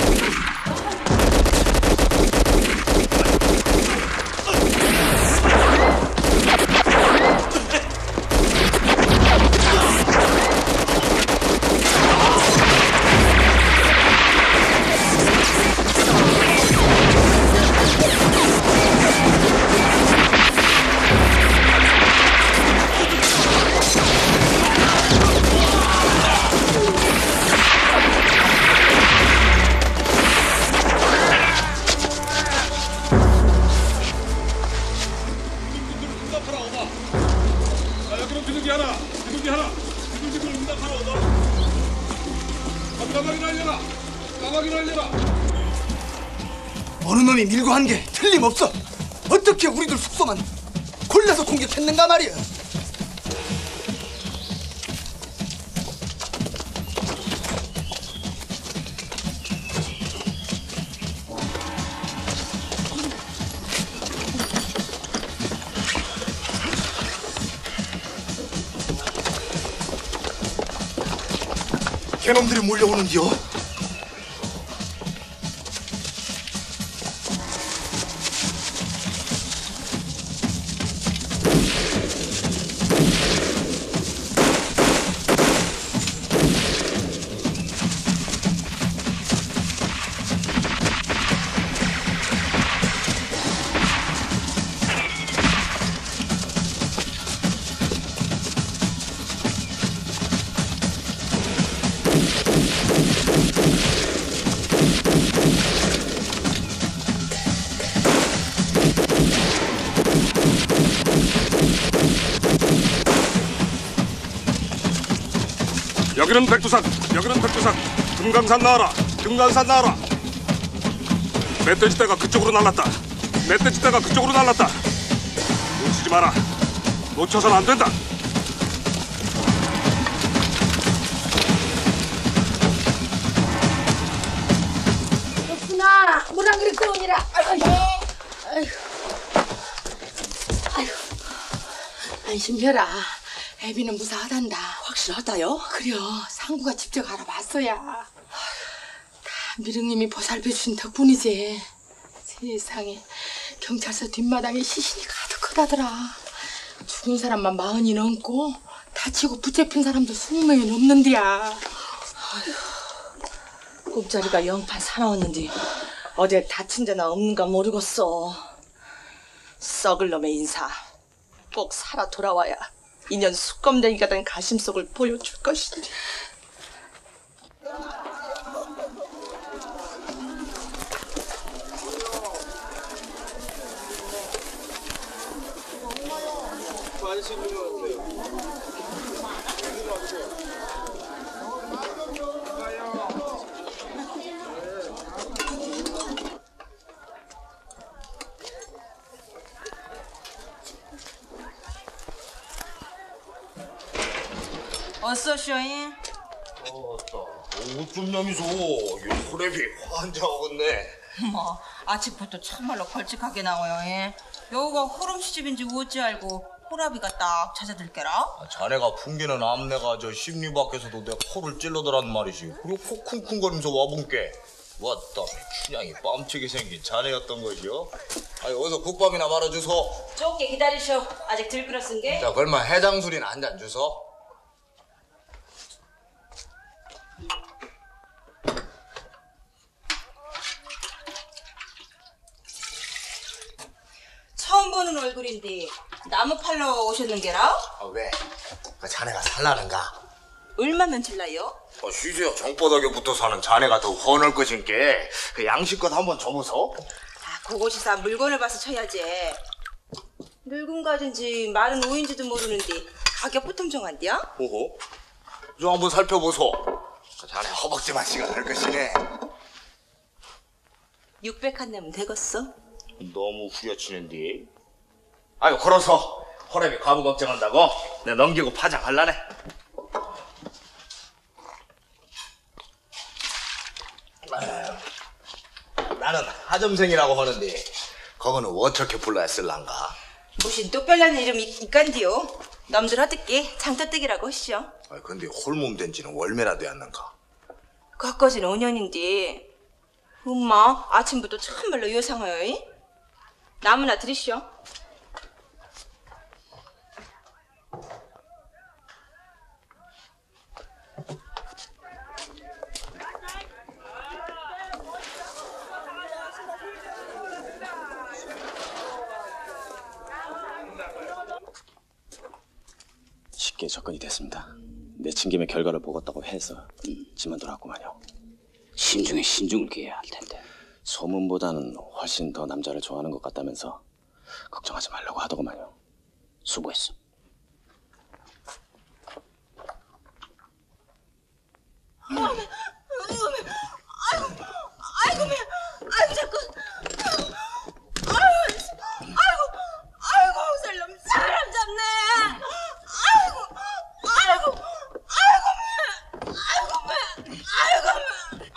어느 놈이 밀고 한 게 틀림없어. 어떻게 우리들 숙소만 골라서 공격했는가 말이야. 개놈들이 몰려오는겨. 여기는 백두산, 여기는 백두산. 금강산 나와라, 금강산 나와라. 멧돼지떼가 그쪽으로 날랐다. 멧돼지떼가 그쪽으로 날랐다. 놓치지 마라. 놓쳐선 안 된다. 그렇구나. 물 한 그릇 떠오니라. 아이고. 아이고. 아이고. 안심해라. 애비는 무사하단다. 확실하다요? 그려. 상구가 직접 알아봤어야. 다 미륵님이 보살펴주신 덕분이지. 세상에 경찰서 뒷마당에 시신이 가득하다더라. 죽은 사람만 마흔이 넘고 다치고 붙잡힌 사람도 스무 명이 넘는데야. 꿈자리가 영판 사나웠는데 어제 다친 데나 없는가 모르겠어. 썩을 놈의 인사. 꼭 살아 돌아와야 인연 수검댕이가 된 가심속을 보여줄 것인데. 어서 쇼잉. 어따, 어쩜 놈이소? 호랩이 환장하겠네. 뭐 아침부터 참말로 걸쭉하게 나와요. 예. 여기가 호름 시집인지 어찌 알고 호라비가 딱 찾아들게라. 아, 자네가 풍기는 암내가 저 심리 밖에서도 내 코를 찔러더란 말이지. 그리고 코 쿵쿵거리면서 와본게. 왔다며 춘향이 뻔치게 생긴 자네였던 것이요? 아니 어서 국밥이나 말아주소. 조금 기다리쇼. 아직 들 끓었은 게. 자 그러면 해장술이나 한 잔 주소. 처음 보는 얼굴인데 나무 팔러 오셨는 게라? 아 왜? 그 자네가 살라는가? 얼마면 질라요? 어, 쉬세요. 정바닥에 붙어 사는 자네가 더 헌할 것인게 그 양식껏 한번 줘보소. 아, 그곳이사 물건을 봐서 쳐야지. 늙은 가진지 마른 오인지도 모르는데 가격부터 정한디야? 오호. 좀 한번 살펴보소. 그 자네 허벅지만 씨가 될 것이네. 육백 한 내면 되겠어? 너무 후려치는데. 아이고 걸어서 호랩이 과부 걱정한다고? 내가 넘기고 파장할라네. 나는 하점생이라고 하는데 그거는 어떻게 불러야 쓸란가? 무슨 똑별난 이름 있간디요? 남들 하듯게 장터뜨기라고 하시죠. 아 근데 홀몸 된 지는 월매나 되었는가? 그까지는 오 년인데 엄마 아침부터 참말로 요상해요. 나무나 들이시오. 쉽게 접근이 됐습니다. 내친 김에 결과를 보겠다고 해서 집만 돌아왔구만요. 신중에 신중을 기해야 할 텐데. 소문보다는 훨씬 더 남자를 좋아하는 것 같다면서 걱정하지 말라고 하더구만요. 수고했어. 아이고, 아이고, 아이고, 아이고, 자꾸, 아이고, 아이고, 아이고, 살놈 사람 잡네. 아이고, 아이고, 아이고, 아이고, 아이고,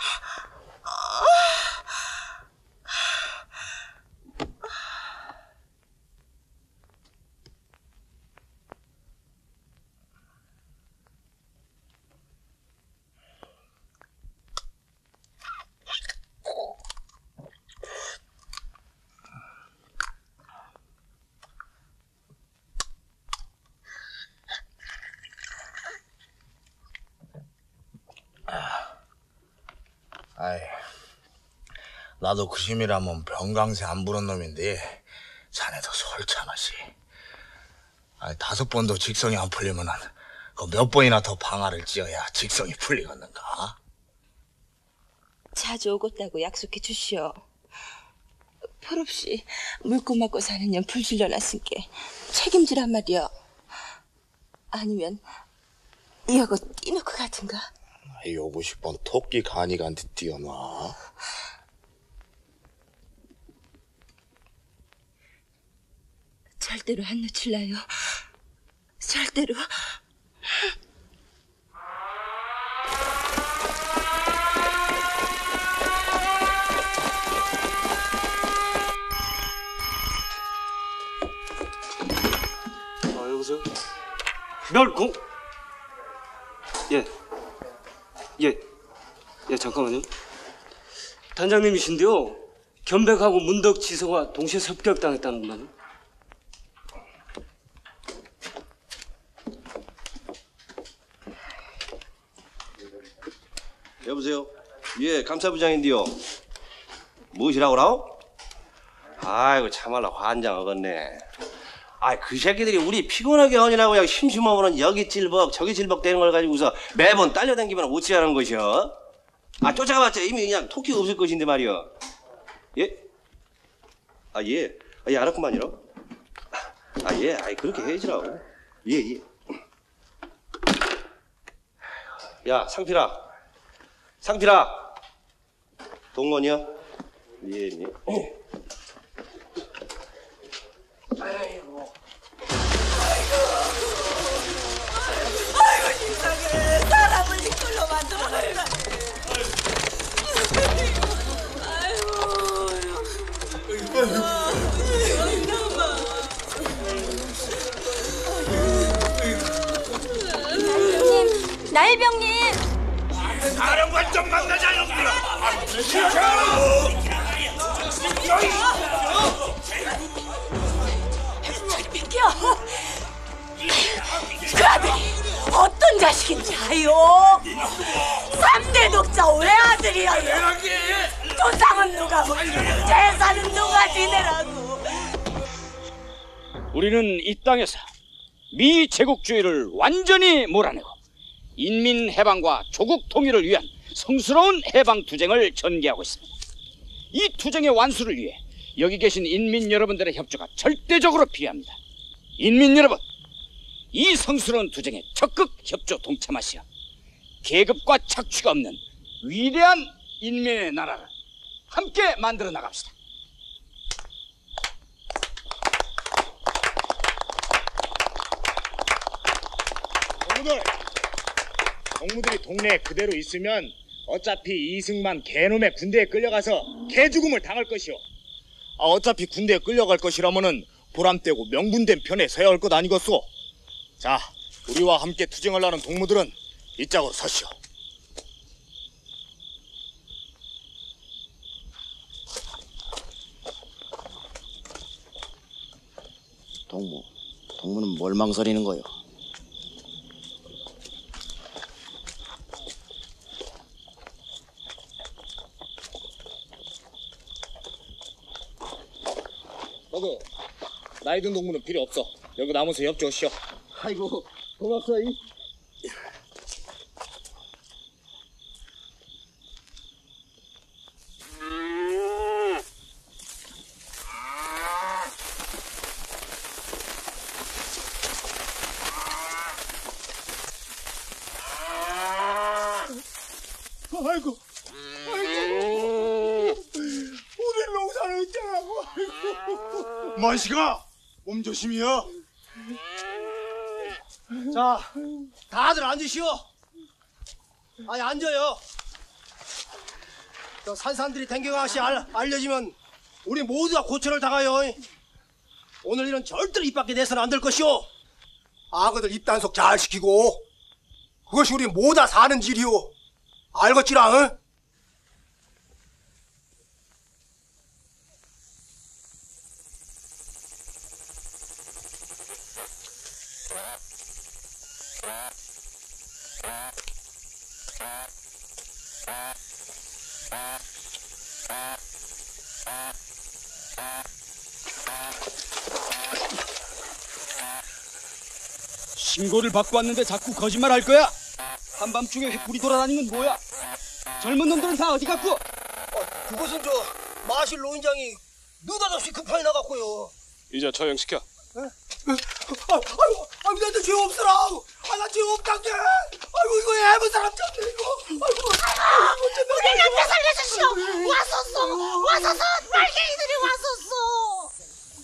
아이, 나도 그 힘이라면 병강세 안 부른 놈인데 자네도 솔참하시. 아이, 다섯 번도 직성이 안 풀리면은 그 몇 번이나 더 방아를 찧어야 직성이 풀리겠는가? 자주 오겠다고 약속해 주시오. 펄없이 물고 맞고 사는 년 불질러 놨으니까 책임지란 말이여. 아니면 이하고 뛰놓고 가든가. 요구십 번 토끼 간이 간데 뛰어놔. 절대로 안 놓칠라요. 절대로. 아, 여보세요? 멸공! 예. 예. 예, 잠깐만요. 단장님이신데요. 견백하고 문덕 지서가 동시에 습격당했다는구만요. 여보세요? 예, 감사부장인데요. 무엇이라고라오? 아이고 참말로 환장 어겄네. 아이 그 새끼들이 우리 피곤하게 하느라고 그냥 심심하면은 여기 찔벅 저기 찔벅 되는 걸 가지고서 매번 딸려다니기만 어찌하는 것이여? 아 쫓아가봤자 이미 그냥 토끼가 없을 것인데 말이여. 예? 아 예. 아, 예 알았구만요. 아 예. 아이 그렇게 해야지라고. 예 예. 야 상필아. 상필아. 동건이야? 예 예. 아이고. 아이고 세상에 사람을 이끌로 만들어놨다. 나일병님, 나일병님. 사령관 직접 만나자 이놈들아. 비켜! 그 아들이 어떤 자식인지 아요? 삼대 독자 외아들이라요. 조상은 누가 먹고 재산은 누가 지내라고. 우리는 이 땅에서 미 제국주의를 완전히 몰아내고 인민 해방과 조국 통일을 위한 성스러운 해방 투쟁을 전개하고 있습니다. 이 투쟁의 완수를 위해 여기 계신 인민 여러분들의 협조가 절대적으로 필요합니다. 인민 여러분, 이 성스러운 투쟁에 적극 협조 동참하시어 계급과 착취가 없는 위대한 인민의 나라를 함께 만들어 나갑시다. 동무들, 동무들이 동네에 그대로 있으면 어차피 이승만 개놈의 군대에 끌려가서 개죽음을 당할 것이오. 아, 어차피 군대에 끌려갈 것이라면은 보람되고 명분된 편에 서야 할 것 아니겠소. 자, 우리와 함께 투쟁하려는 동무들은 이 짝으로 서시오. 동무, 동무는 뭘 망설이는 거요? 너도 나이 든 동무는 필요 없어. 여기 남아서 협조하시오. 아이고 고맙소이. 아이고, 아이고, 우리 농사는 어쩌라고. 아이고. 만식아, 몸 조심이야. 자, 다들 앉으시오. 아니 앉아요. 저 산산들이 댕겨가시 알려지면 우리 모두가 고초를 당하여. 오늘 일은 절대로 입 밖에 내서는 안 될 것이오. 아그들 입단속 잘 시키고 그것이 우리 모두 사는 길이오. 알겠지라, 응? 신고를 받고 왔는데 자꾸 거짓말 할 거야? 한밤중에 횃불이 돌아다니는 건 뭐야? 젊은 놈들은 다 어디 갔고? 어, 그것은 저 마실 노인장이 느닷없이 급하게 나갔고요. 이제 처형시켜. 아, 아이고, 아이고, 나한테 죄 없어라. 아, 나 죄 없단게. 아이고, 이거 애무 사람 잡네, 이거. 아이고, 아이고, 우리 남자 살려주시오. 왔었어. 왔었어. 빨갱이들이 왔었어.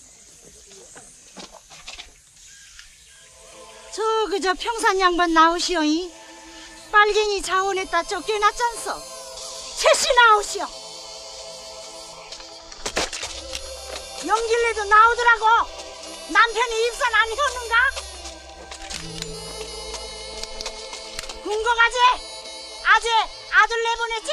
저 그저 평산 양반 나오시오이. 빨갱이 자원에다 쫓겨났잖소. 셋이 나오시오. 영길래도 나오더라고. 남편이 입산 안 혔는가? 궁금하지? 아재 아들 내보냈지?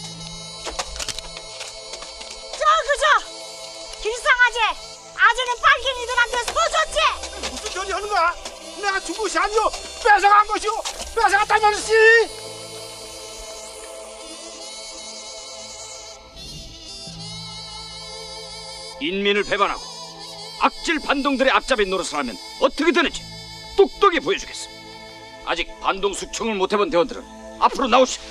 저 그저 길상아재 아재는 빨갱이들한테 서줬지? 무슨 소리 하는 거야? 내가 준 것이 아니오. 뺏어간 것이오. 뺏어갔다면서. 인민을 배반하고 악질 반동들의 앞잡이 노릇을 하면 어떻게 되는지 똑똑히 보여주겠어. 아직 반동 숙청을 못해본 대원들은 앞으로 나오시오.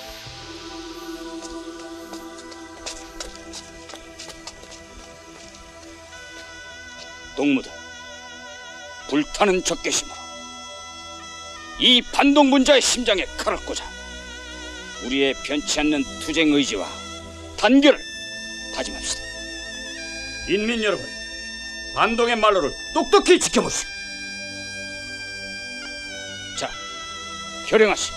동무들, 불타는 적개심으로 이 반동분자의 심장에 칼을 꽂아 우리의 변치 않는 투쟁 의지와 단결을 다짐합시다. 인민 여러분, 반동의 말로를 똑똑히 지켜보시오. 자, 결행하시오.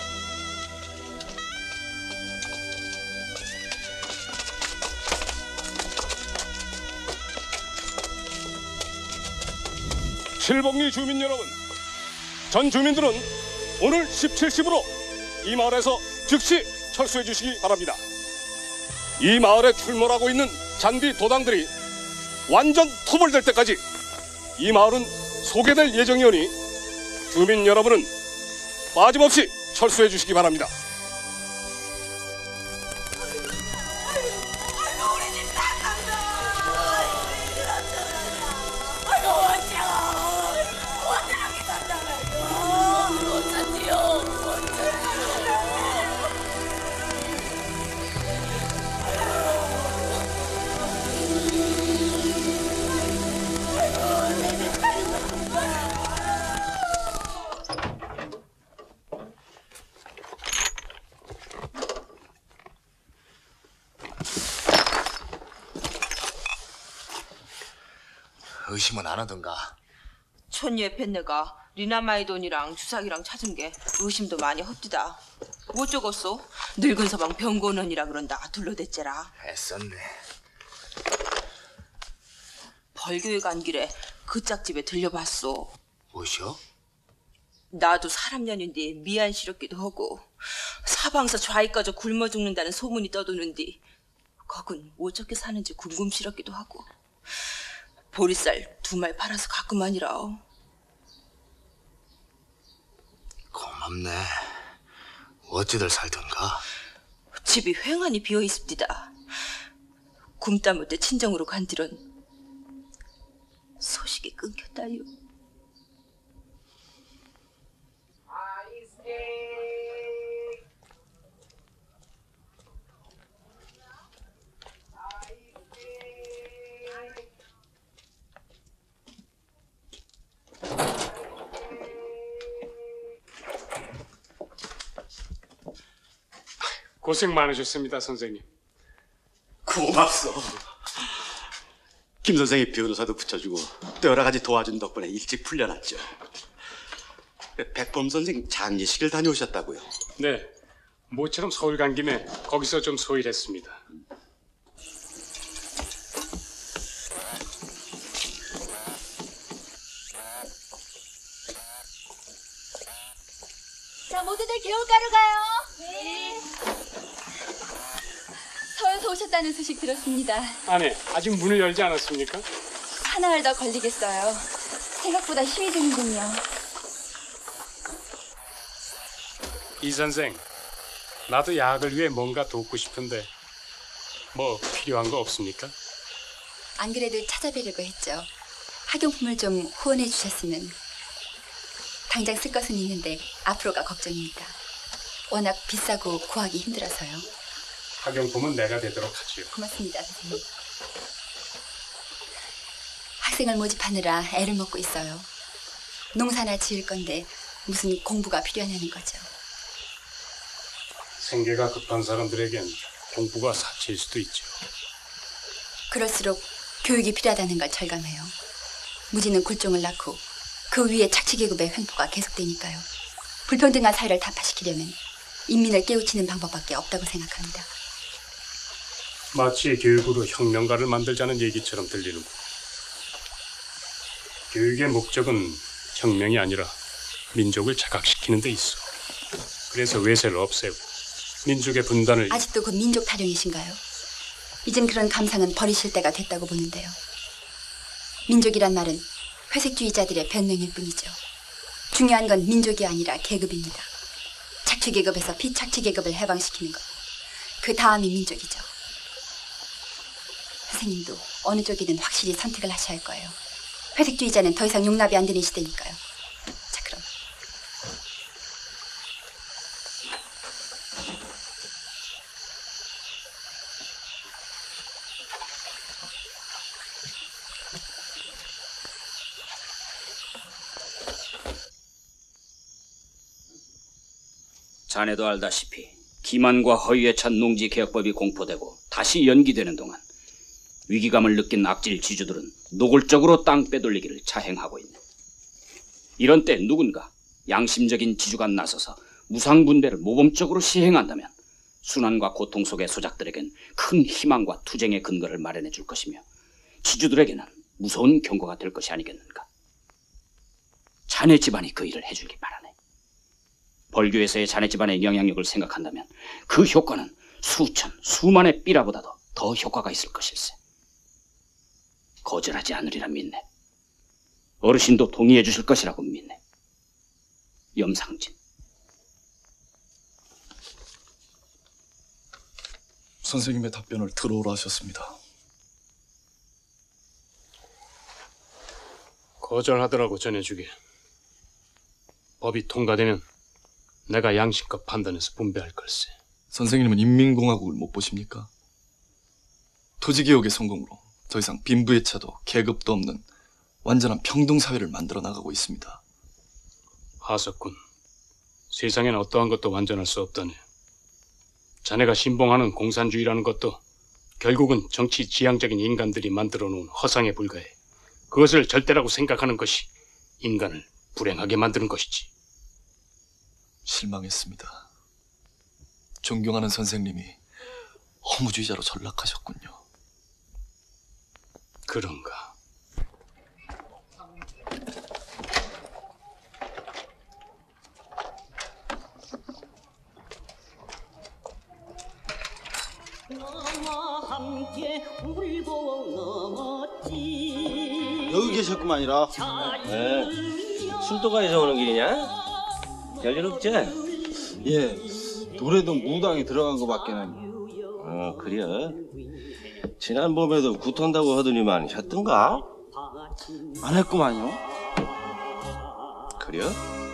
칠복리 주민 여러분, 전 주민들은 오늘 십칠 시부로 이 마을에서 즉시 철수해 주시기 바랍니다. 이 마을에 출몰하고 있는 잔디 도당들이 완전 토벌될 때까지 이 마을은 소개될 예정이오니 주민 여러분은 빠짐없이 철수해 주시기 바랍니다. 의심은 안 하던가? 촌유의 뱃내가 리나마이 돈이랑 주사기랑 찾은 게 의심도 많이 헛디다. 뭐 적었어? 늙은 서방 병곤원이라 그런다 둘러댔제라. 애썼네. 벌교에 간 길에 그 짝집에 들려봤어. 뭐시오? 나도 사람 년인데 미안스럽기도 하고 사방서 좌익까지 굶어 죽는다는 소문이 떠도는데 거긴 어떻게 사는지 궁금스럽기도 하고 보리쌀 두 말 팔아서 가끔만이라. 고맙네. 어찌들 살던가? 집이 휑하니 비어있습니다. 굶다 못해 친정으로 간 뒤론 소식이 끊겼다요. 고생 많으셨습니다, 선생님. 고맙소. 김 선생이 변호사도 붙여주고 또 여러 가지 도와준 덕분에 일찍 풀려났죠. 백범 선생 장례식을 다녀오셨다고요? 네, 모처럼 서울 간 김에 거기서 좀 소일했습니다. 자, 모두들 개울가로 가요. 네. 서울에서 오셨다는 소식 들었습니다. 아니, 아직 문을 열지 않았습니까? 하나흘 더 걸리겠어요. 생각보다 힘이 드는군요. 이 선생, 나도 약을 위해 뭔가 돕고 싶은데 뭐 필요한 거 없습니까? 안 그래도 찾아뵈려고 했죠. 학용품을 좀 후원해 주셨으면. 당장 쓸 것은 있는데 앞으로가 걱정입니다. 워낙 비싸고 구하기 힘들어서요. 학용품은 내가 되도록 하지요. 고맙습니다, 선생님. 학생을 모집하느라 애를 먹고 있어요. 농사나 지을 건데 무슨 공부가 필요하냐는 거죠. 생계가 급한 사람들에겐 공부가 사치일 수도 있죠. 그럴수록 교육이 필요하다는 걸 절감해요. 무지는 굴종을 낳고 그 위에 착취계급의 횡포가 계속되니까요. 불평등한 사회를 타파시키려면 인민을 깨우치는 방법밖에 없다고 생각합니다. 마치 교육으로 혁명가를 만들자는 얘기처럼 들리는군. 교육의 목적은 혁명이 아니라 민족을 자각시키는 데 있어. 그래서 외세를 없애고 민족의 분단을... 아직도 그 민족 타령이신가요? 이젠 그런 감상은 버리실 때가 됐다고 보는데요. 민족이란 말은 회색주의자들의 변명일 뿐이죠. 중요한 건 민족이 아니라 계급입니다. 착취계급에서 비착취계급을 해방시키는 것. 그 다음이 민족이죠. 선생님도 어느 쪽이든 확실히 선택을 하셔야 할 거예요. 회색주의자는 더 이상 용납이 안 되는 시대니까요. 자, 그럼. 자네도 알다시피 기만과 허위에 찬 농지개혁법이 공포되고 다시 연기되는 동안 위기감을 느낀 악질 지주들은 노골적으로 땅 빼돌리기를 자행하고 있네. 이런 때 누군가 양심적인 지주가 나서서 무상분배를 모범적으로 시행한다면 순환과 고통 속의 소작들에겐 큰 희망과 투쟁의 근거를 마련해 줄 것이며 지주들에게는 무서운 경고가 될 것이 아니겠는가. 자네 집안이 그 일을 해주길 바라네. 벌교에서의 자네 집안의 영향력을 생각한다면 그 효과는 수천, 수만의 삐라보다도 더 효과가 있을 것일세. 거절하지 않으리라 믿네. 어르신도 동의해 주실 것이라고 믿네. 염상진. 선생님의 답변을 들어오라 하셨습니다. 거절하더라고 전해주게. 법이 통과되면 내가 양심껏 판단해서 분배할 걸세. 선생님은 인민공화국을 못 보십니까? 토지개혁의 성공으로 더 이상 빈부의차도 계급도 없는 완전한 평등사회를 만들어 나가고 있습니다. 하석군, 세상엔 어떠한 것도 완전할 수 없다네. 자네가 신봉하는 공산주의라는 것도 결국은 정치 지향적인 인간들이 만들어 놓은 허상에 불과해. 그것을 절대라고 생각하는 것이 인간을 불행하게 만드는 것이지. 실망했습니다. 존경하는 선생님이 허무주의자로 전락하셨군요. 그런가. 여기 계셨구만이라. 네. 술도가에서 오는 길이냐? 별일 없지? 예, 노래도 무당에 들어간 거밖에는. 어, 그래. 지난 봄에도 굿한다고 하더니만 했던가? 안 했구만요. 그래?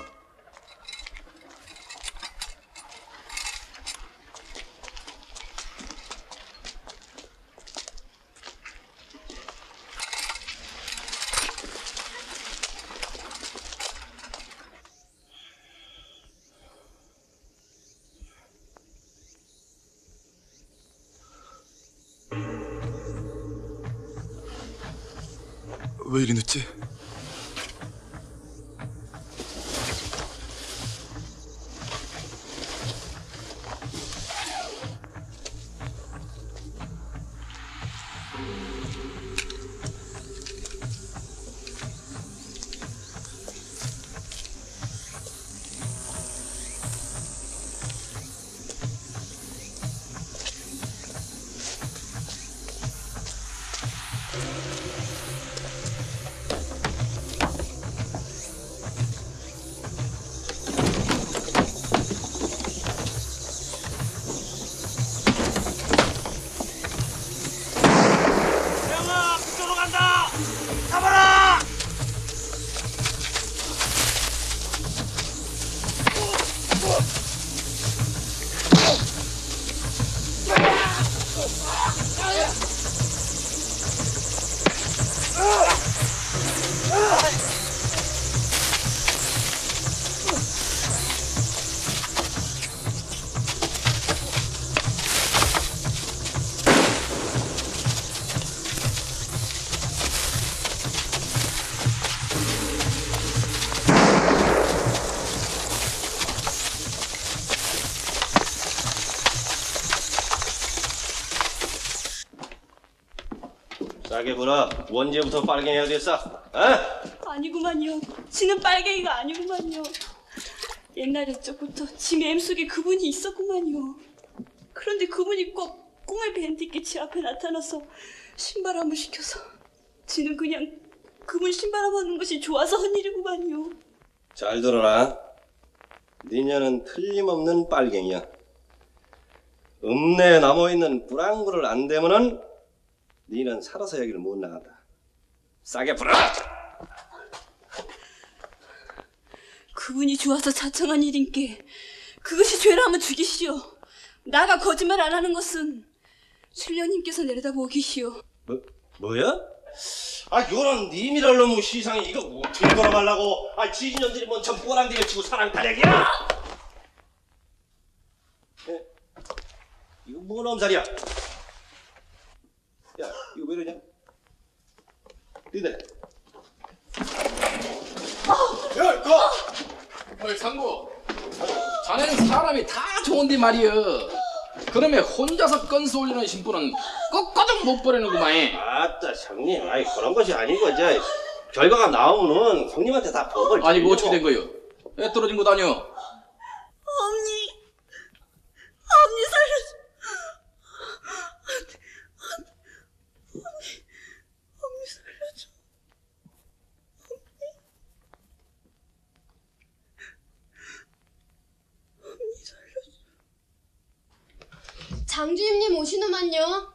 왜 이리 늦지? 싸게 보라. 언제부터 빨갱이가 됐어? 어? 아니구만요. 지는 빨갱이가 아니구만요. 옛날 옛적부터 지 맴속에 그분이 있었구만요. 그런데 그분이 꼭 꿈의 밴디께 지 앞에 나타나서 신바람을 시켜서 지는 그냥 그분 신바람 하는 것이 좋아서 한 일이구만요. 잘 들어라. 니녀는 틀림없는 빨갱이야. 읍내에 남아있는 불황구를 안 대면은 니는 살아서 여기를 못 나간다. 싸게 불어! 그분이 좋아서 자청한 일인께 그것이 죄라면 죽이시오. 나가 거짓말 안 하는 것은 신령님께서 내려다보기시오. 뭐, 뭐야? 아, 요런 니미랄 놈의 시상이 이거 어떻게 걸어가려고? 아, 지진년들이 뭔 전 꼬랑디를 치고 사랑 타령이야? 예? 이거 뭔 엄살이야? 야, 이거 왜 이러냐? 니네. 야, 거! 어이, 상구. 자네는 사람이 다 좋은데 말이여. 그러면 혼자서 건수 올리는 신부는 끝까지 못 버리는구만. 아따, 장님. 아이, 그런 것이 아니고, 이제, 결과가 나오면은 형님한테 다 법을. 아니, 뭐 어떻게 된 거요? 왜 떨어진 거 다녀? 장주임님 오시노만요.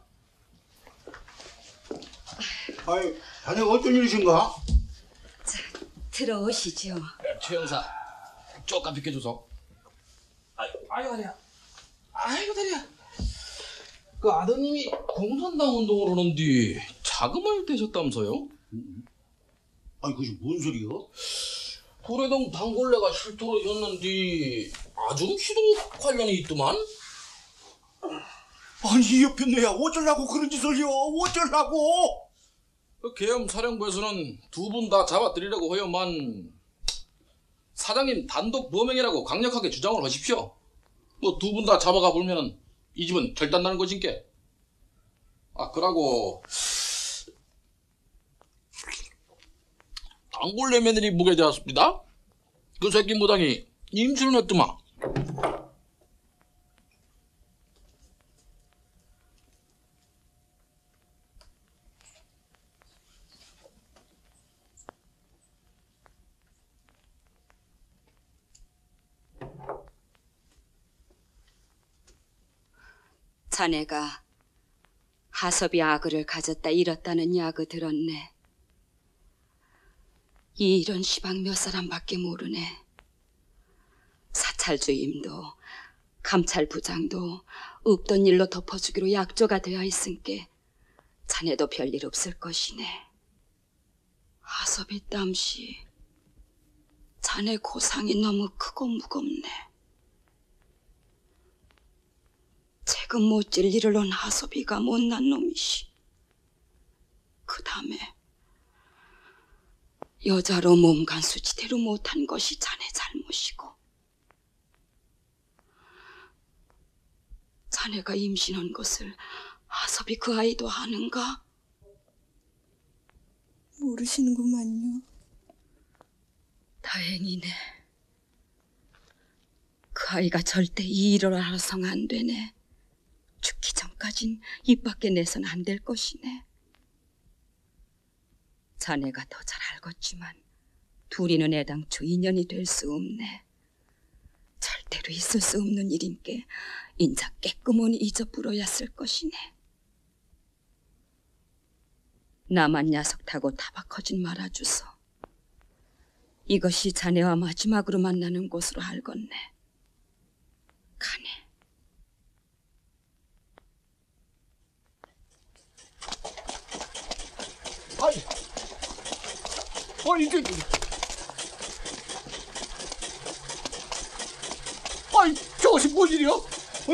아이, 자네 어떤 일이신가? 들어오시죠. 최 형사, 조금 비켜줘서. 아유, 아유, 다리야. 아이고, 다리야. 그 아드님이 공산당 운동을 하는데 자금을 대셨다면서요? 아니, 그게 뭔 소리야? 도래동 단골레가 실토를 했는데 아주 희도 관련이 있더만? 아니 이 옆에 내야 어쩌려고 그런 짓을 해요? 어쩌려고? 그 계엄 사령부에서는 두 분 다 잡아드리려고 해요만 사장님 단독 범행이라고 강력하게 주장을 하십시오. 뭐 두 분 다 잡아가 보면은 이 집은 결단나는 것인게. 아 그러고 단골레 며느리 무게 되었습니다. 그 새끼 무당이 임신을 했더만. 자네가 하섭이 아그를 가졌다 잃었다는 야그 들었네. 이 이런 시방 몇 사람밖에 모르네. 사찰주임도 감찰부장도 없던 일로 덮어주기로 약조가 되어 있은께 자네도 별일 없을 것이네. 하섭이 땀시 자네 고상이 너무 크고 무겁네. 지금 못질 일을 온 하섭이가 못난 놈이시. 그 다음에 여자로 몸간수 지대로 못한 것이 자네 잘못이고 자네가 임신한 것을 하섭이 그 아이도 아는가? 모르시는구만요. 다행이네. 그 아이가 절대 이 일을 알아서는 안 되네. 죽기 전까진 입 밖에 내선 안 될 것이네. 자네가 더 잘 알겠지만 둘이는 애당초 인연이 될 수 없네. 절대로 있을 수 없는 일인께 인자 깨끗하니 잊어버려야 쓸 것이네. 나만 야석 타고 타박하진 말아주소. 이것이 자네와 마지막으로 만나는 곳으로 알겠네. 가네. 아이, 아니 이게, 아이 저것이 뭔 일이야? 어?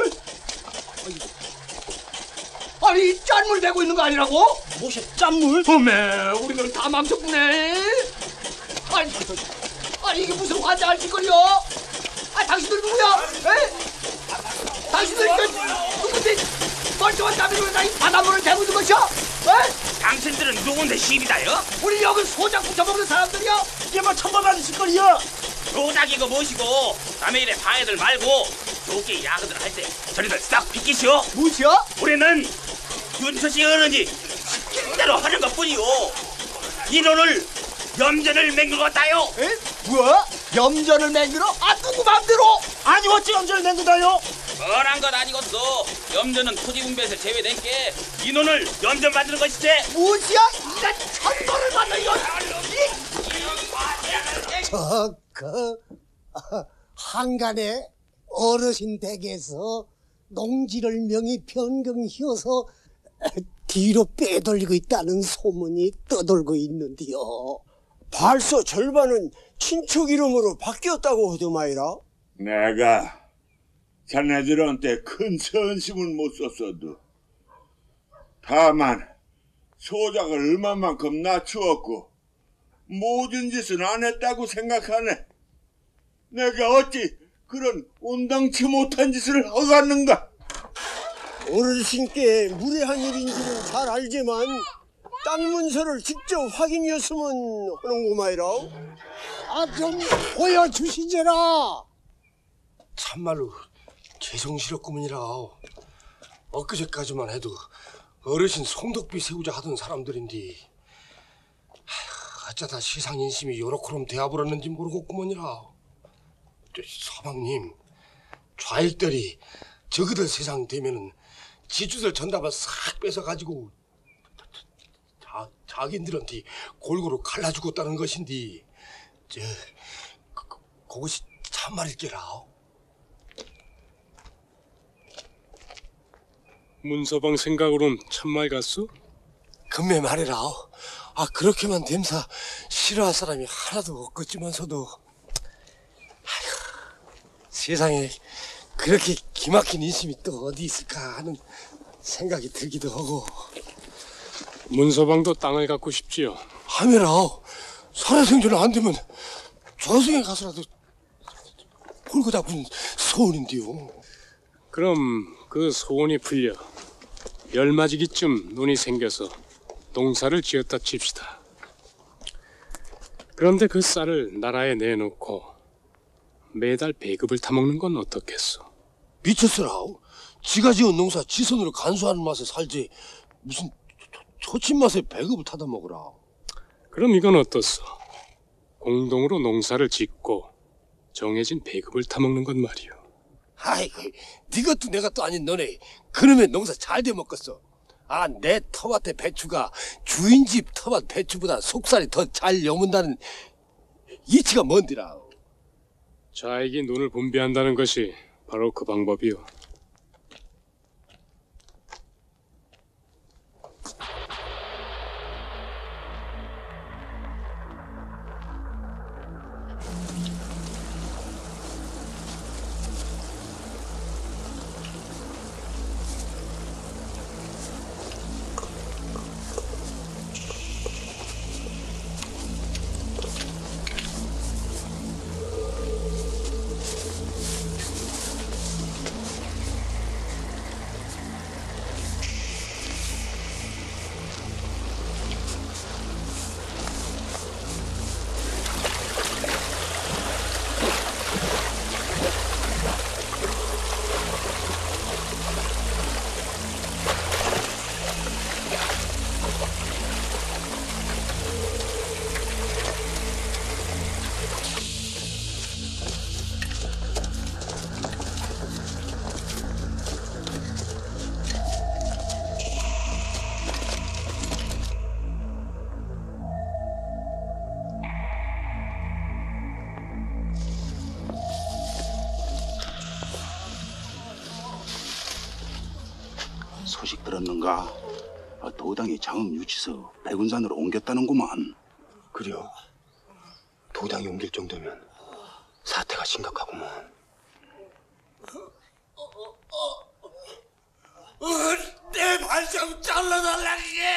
아니, 아니 짠물 대고 있는 거 아니라고? 무엇이 짠물? 어메, 우리는 다 망쳤네. 아니, 아니 이게 무슨 환장할 짓거리야? 아, 당신들 누구야? 에? 당신들 이게 누군데? 멀쩡한 남이로 이 바닷물을 대고 있는 것이야? 에? 당신들은 누군데 시비다요? 우리 여기 소장 붙여먹는 사람들이야? 이게 뭐 천벌받은 짓거리야? 도닥이고 뭐시고 남의 일에 방해들 말고 좋게 야그들 할 때 저리들 싹 비키시오. 무엇이야? 우리는 윤초씨 어른이 시킨 대로 하는 것뿐이오. 인원을 염전을 맹글었다요. 에? 뭐? 염전을 맹글어? 아, 누구 맘대로? 아니 어찌 염전을 맹글다요? 뻔한 건 아니겠어. 염전은 토지분배에서 제외된게 인원을 염전 만드는 것이지. 무엇이야? 이런 천벌을 받는 여 저, 그, 한간에 어르신 댁에서 농지를 명의 변경해서 뒤로 빼돌리고 있다는 소문이 떠돌고 있는데요. 벌써 절반은 친척 이름으로 바뀌었다고 하더마이라. 내가 자네들한테 큰 선심은 못 썼어도 다만 소작을 얼마만큼 낮추었고 모든 짓은 안 했다고 생각하네. 내가 어찌 그런 온당치 못한 짓을 허갔는가? 어르신께 무례한 일인지는 잘 알지만 땅 문서를 직접 확인했으면 하는구마이라. 아, 좀 보여주시제라. 참말로 개성스럽구먼이라. 엊그제까지만 해도 어르신 송덕비 세우자 하던 사람들인데 어쩌다 시상 인심이 요렇게럼 되어버렸는지 모르겠구먼이라. 서방님, 좌익들이 저그들 세상 되면은 지주들 전담을 싹 뺏어가지고 자, 자기들한테 골고루 갈라 죽었다는 것인데 저 그, 그, 그것이 참말일게라. 문서방 생각으론 참말 같소? 금매 말해라. 아 그렇게만 됨사 싫어할 사람이 하나도 없겠지만서도 아휴, 세상에 그렇게 기막힌 인심이 또 어디 있을까 하는 생각이 들기도 하고. 문서방도 땅을 갖고 싶지요. 하메라 살아생전 안 되면 저승에 가서라도 홀고 잡은 소원인데요. 그럼 그 소원이 풀려 열맞이기쯤 눈이 생겨서 농사를 지었다 칩시다. 그런데 그 쌀을 나라에 내놓고 매달 배급을 타먹는 건 어떻겠소? 미쳤으라. 지가 지은 농사 지 손으로 간수하는 맛에 살지 무슨 초친 맛에 배급을 타다 먹으라. 그럼 이건 어떻소? 공동으로 농사를 짓고 정해진 배급을 타먹는 건 말이오. 아이고, 네 것도 내 것도 아닌 너네 그놈의 농사 잘 돼 먹겠어. 아, 내 텃밭의 배추가 주인 집 텃밭 배추보다 속살이 더 잘 여문다는 이치가 뭔디라. 좌익이 눈을 분배한다는 것이 바로 그 방법이오. 소식 들었는가? 아, 도당이 장흥 유치서 백운산으로 옮겼다는구만. 그래요? 도당이 옮길 정도면 사태가 심각하구먼. 어, 내 발자국 잘라달라게!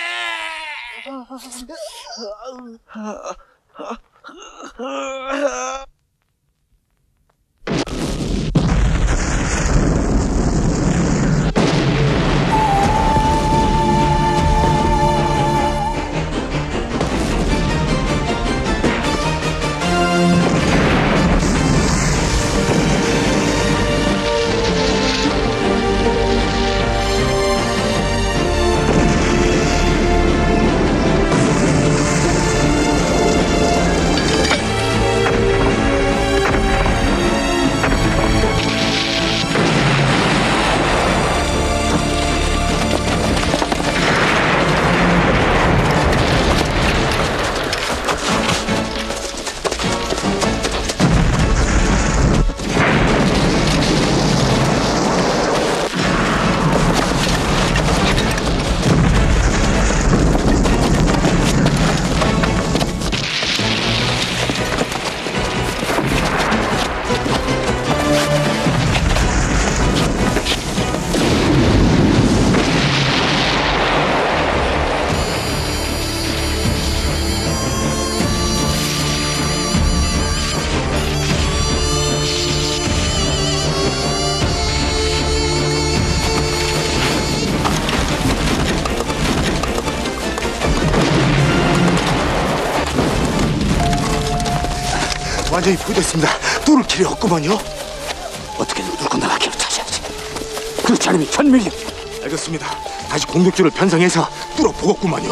완전히 부딪혔습니다. 뚫을 길이 없구만요. 어떻게든 누구 나가기로 찾아야지. 그렇지 않으면 전멸이요. 알겠습니다. 다시 공격줄을 변상해서 뚫어보겠구만요.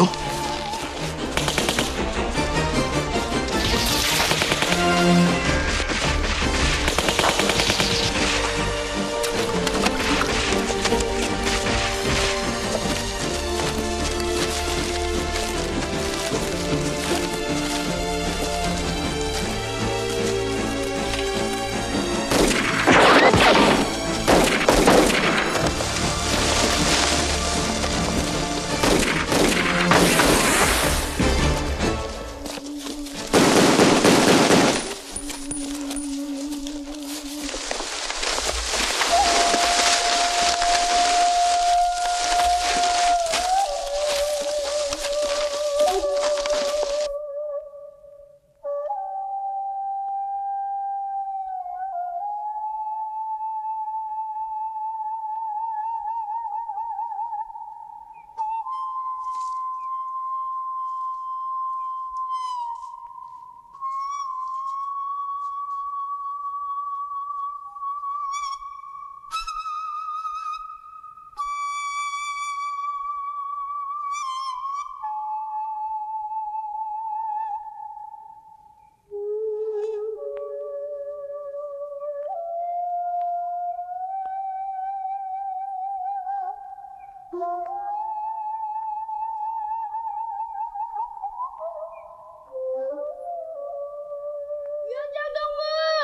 위원장 동무!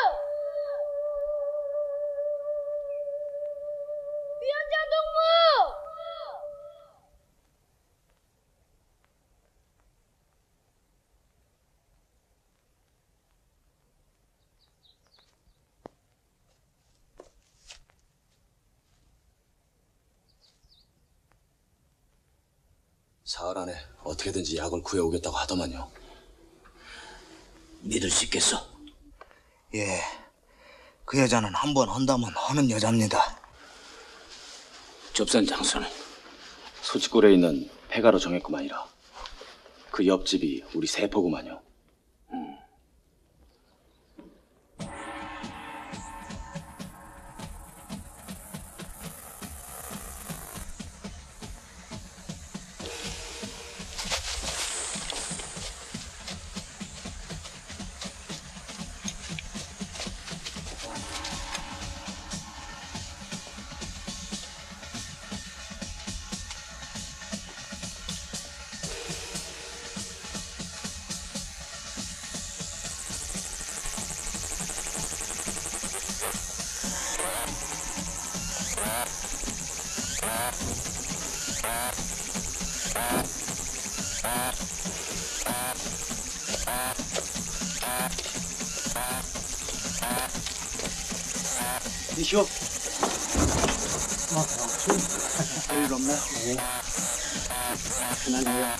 위원장 동무! 사흘 안에 어떻게든지 약을 구해오겠다고 하더만요. 믿을 수 있겠어? 예, 그 여자는 한 번 한다면 하는 여자입니다. 접선 장소는 소치골에 있는 폐가로 정했구만이라. 그 옆집이 우리 세포구만요. 음. 이시오. 아, 별일 없나? 네. 편안해요.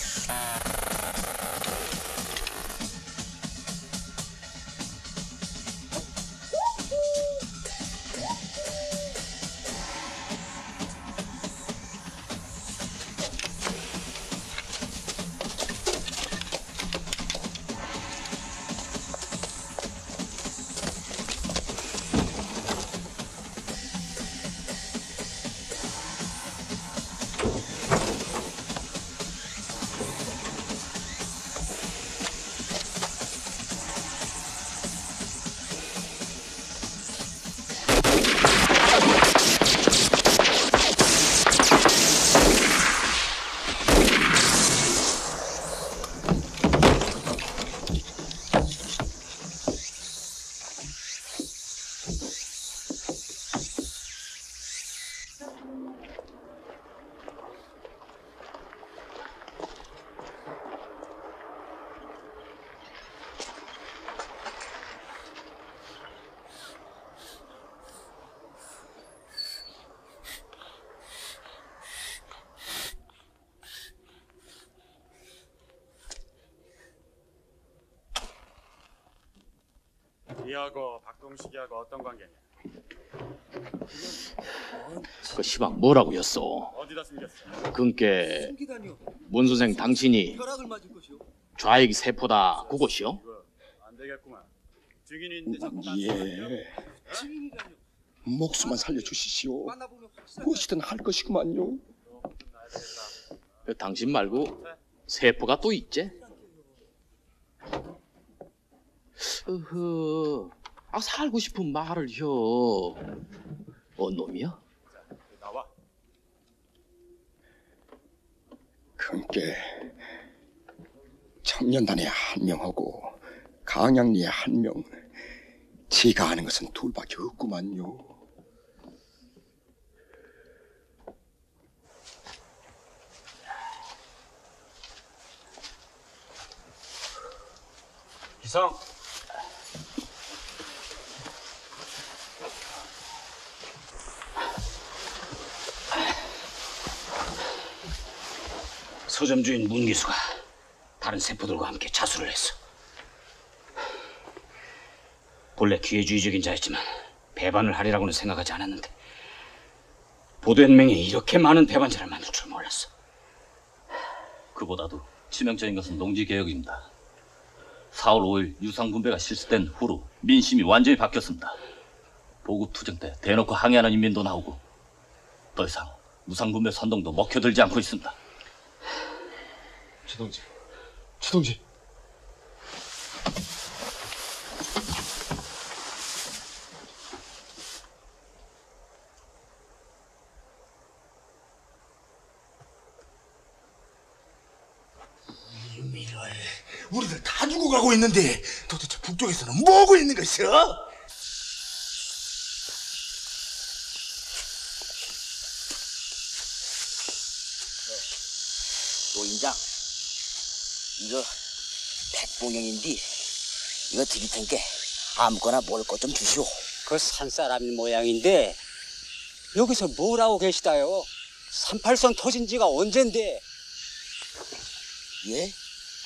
이하고 박동식이하고 어떤 관계냐? 그 시방 뭐라고 였어? 어디다 숨겼어? 그니께 문 선생 당신이 좌익 세포다 그것이요? 안 되겠구만. 증인인데 자꾸 예. 목숨만 살려주시시오. 무엇이든 할 것이구만요. 그 당신 말고 세포가 또 있지? 으흐, 아 살고 싶은 말을 혀. 뭔 놈이야? 나와. 그게 청년단에 한 명하고 강양리에 한 명. 지가 아는 것은 둘밖에 없구만요. 기성. 서점 주인 문기수가 다른 세포들과 함께 자수를 했어. 본래 기회주의적인 자였지만 배반을 하리라고는 생각하지 않았는데 보도연맹이 이렇게 많은 배반자를 만들 줄 몰랐어. 그보다도 치명적인 것은 농지개혁입니다. 사월 오일 유상분배가 실시된 후로 민심이 완전히 바뀌었습니다. 보급투쟁 때 대놓고 항의하는 인민도 나오고 더 이상 무상분배 선동도 먹혀들지 않고 있습니다. 최동지, 최동지. 이미를 우리들 다 죽어가고 있는데 도대체 북쪽에서는 뭐하고 있는 것이야? 노인장, 이거 백봉영인데 이거 드릴 텐게 아무거나 먹을 것 좀 주시오. 그 산사람 모양인데 여기서 뭘 하고 계시다요? 삼팔선 터진 지가 언젠데? 예?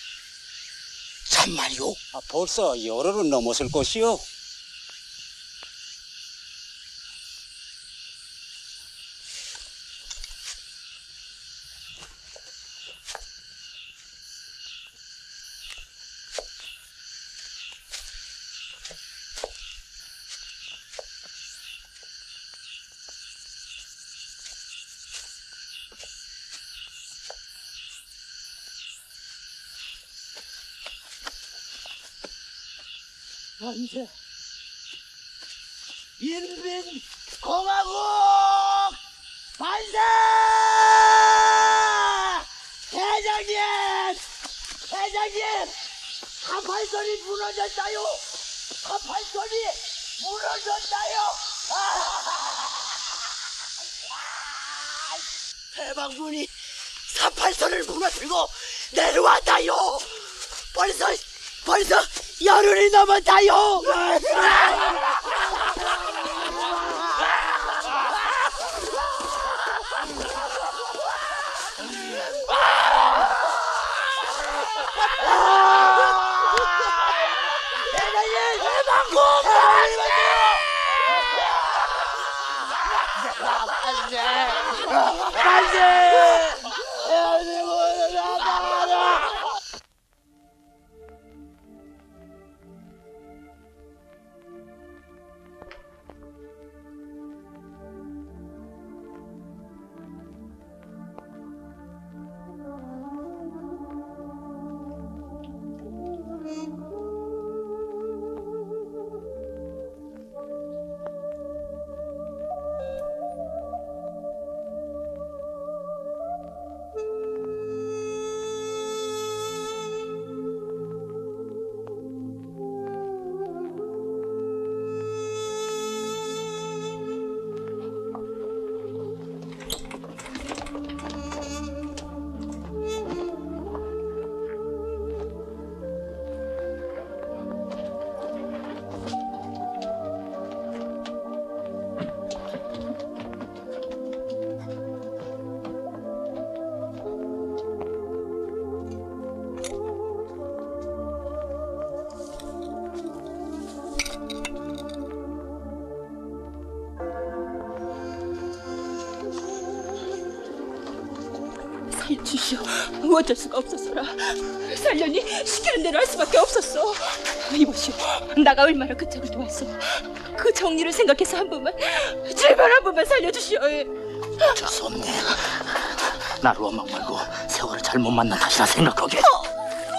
참말이오? 아, 벌써 열흘은 넘었을 것이요. 만세! 인민 공화국 만세! 대장님! 대장님! 삼팔선이 무너졌다요! 삼팔선이 무너졌다요! 해방군이 삼팔선을 무너뜨리고 내려왔다요! 벌써 벌써 열흘이 넘었다요! 대장님! 해방군! 만세! 만세! 대한민국을 나가라! 살려주시오. 어쩔 수가 없었어라. 살려니 시키는 대로 할 수밖에 없었어. 이보시오. 나가 얼마나 그 짝을 도왔어. 그 정리를 생각해서 한 번만, 제발 한 번만 살려주시오. 어쩔 수 없네. 나를 원망 말고 세월을 잘못 만난 탓이라 생각하게. 어.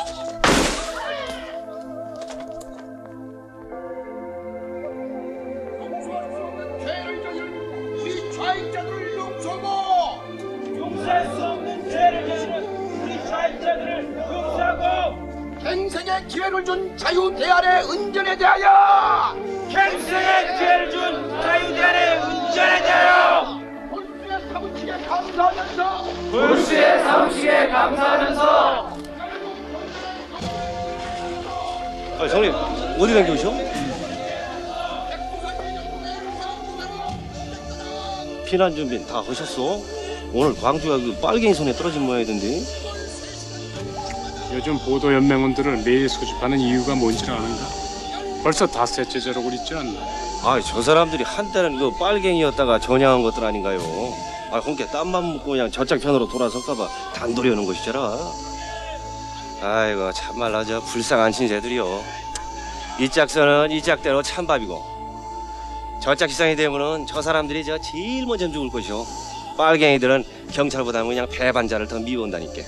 우리 좌익자들을 용서하고 용서할 수 없는 죄를 저지른 우리 좌익자들을 용서하고 갱생의 기회를 준 자유대안의 은전에 대하여 갱생의 기회를 준 자유대안의 은전에 대하여 볼수의 사무치게 감사하면서 볼수의 사무치게 감사하면서 아, 형님 어디 다녀오셔? 피난 준비 다 하셨어? 오늘 광주가 그 빨갱이 손에 떨어진 모양이던데. 요즘 보도 연맹원들을 매일 소집하는 이유가 뭔지를 아는가? 벌써 닷새째 저러고 있지 않나? 아, 저 사람들이 한때는 그 빨갱이였다가 전향한 것들 아닌가요? 아, 혼께 땀만 묻고 그냥 저쪽 편으로 돌아설까봐 단돌이 오는 것이잖아. 아이고 참말로 저 불쌍한 신세들이요. 이 짝서는 이 짝대로 찬밥이고 저짝 시장이 되면은 저 사람들이 저 제일 먼저 죽을 것이오. 빨갱이들은 경찰보다는 그냥 배반자를 더 미워한다니까.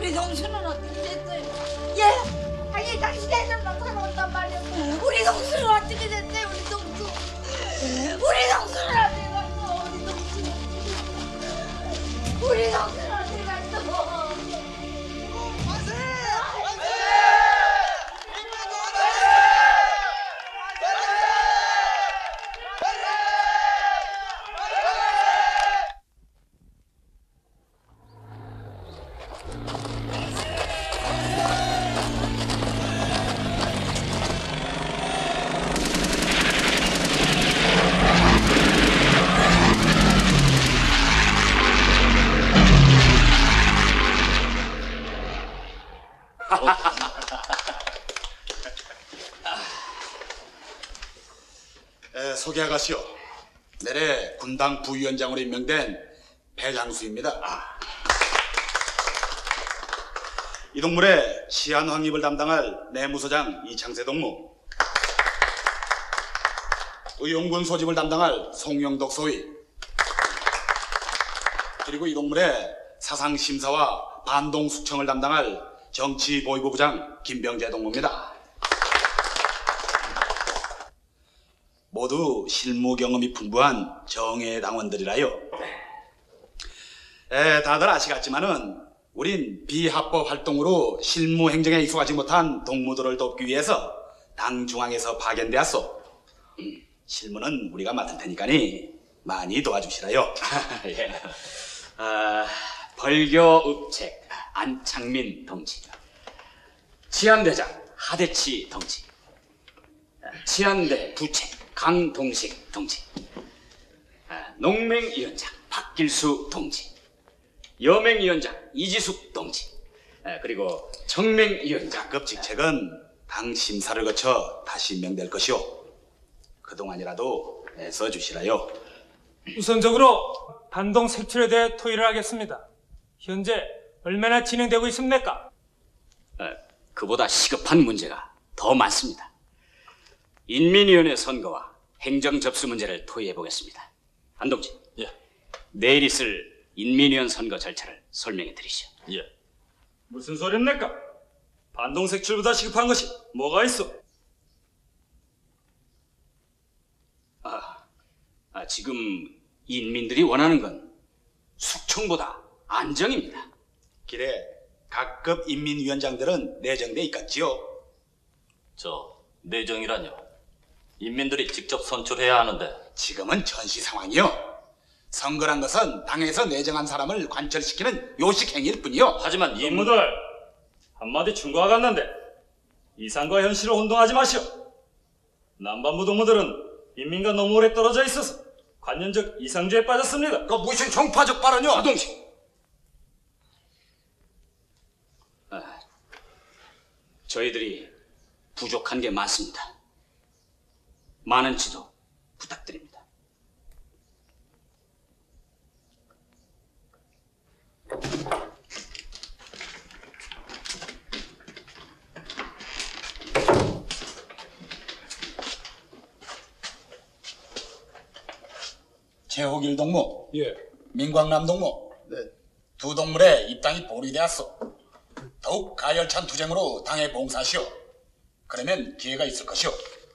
우리 동수는 어떻게 됐어요? 예? 아니 당신이 애들만 살아온단 말이야. 우리 동수는 어떻게 됐어요? 우리 동수. 우리 동수는 어떻게 갔어? 우리 동수. 우리 동수는 어떻게 갔어? 에, 소개하가시오. 내래 군당 부위원장으로 임명된 배장수입니다. 아. 이 동물의 시한 확립을 담당할 내무서장 이창세 동무, 의용군 소집을 담당할 송영덕 소위, 그리고 이 동물의 사상심사와 반동수청을 담당할 정치보위부 부장 김병재 동무입니다. 모두 실무 경험이 풍부한 정예 당원들이라요. 에, 다들 아시겠지만은 우린 비합법 활동으로 실무 행정에 익숙하지 못한 동무들을 돕기 위해서 당 중앙에서 파견되었소. 실무는 우리가 맡을 테니까니 많이 도와주시라요. 예. 아, 벌교읍책 안창민 동지, 치안대장 하대치 동지, 치안대 부책 강동식 동지, 아, 농맹위원장 박길수 동지, 여맹위원장 이지숙 동지, 아, 그리고 청맹위원장. 급 직책은 당 심사를 거쳐 다시 임명될 것이오. 그동안이라도 애써주시라요. 우선적으로 반동 색출에 대해 토의를 하겠습니다. 현재 얼마나 진행되고 있습니까? 아, 그보다 시급한 문제가 더 많습니다. 인민위원회 선거와 행정 접수 문제를 토의해 보겠습니다. 안 동지, 예. 내일 있을 인민위원 선거 절차를 설명해 드리시오. 예. 무슨 소리입니까? 반동 색출보다 시급한 것이 뭐가 있어? 아, 아, 지금 인민들이 원하는 건 숙청보다 안정입니다. 기래 각급 인민위원장들은 내정돼 있겠지요. 저 내정이라뇨? 인민들이 직접 선출해야 하는데. 지금은 전시 상황이요. 선거란 것은 당에서 내정한 사람을 관철시키는 요식 행위일 뿐이요. 하지만 이 동무들 한마디 충고가 갔는데 이상과 현실을 혼동하지 마시오. 남반부 동무들은 인민과 너무 오래 떨어져 있어서 관념적 이상주의에 빠졌습니다. 그 무슨 정파적 발언이요? 아동식. 아, 저희들이 부족한 게 많습니다. 많은 지도 부탁드립니다. 최호길 동무, 예. 민광남 동무, 네. 두 동물의 입당이 보류되었소. 더욱 가열찬 투쟁으로 당에 봉사하시오. 그러면 기회가 있을 것이오.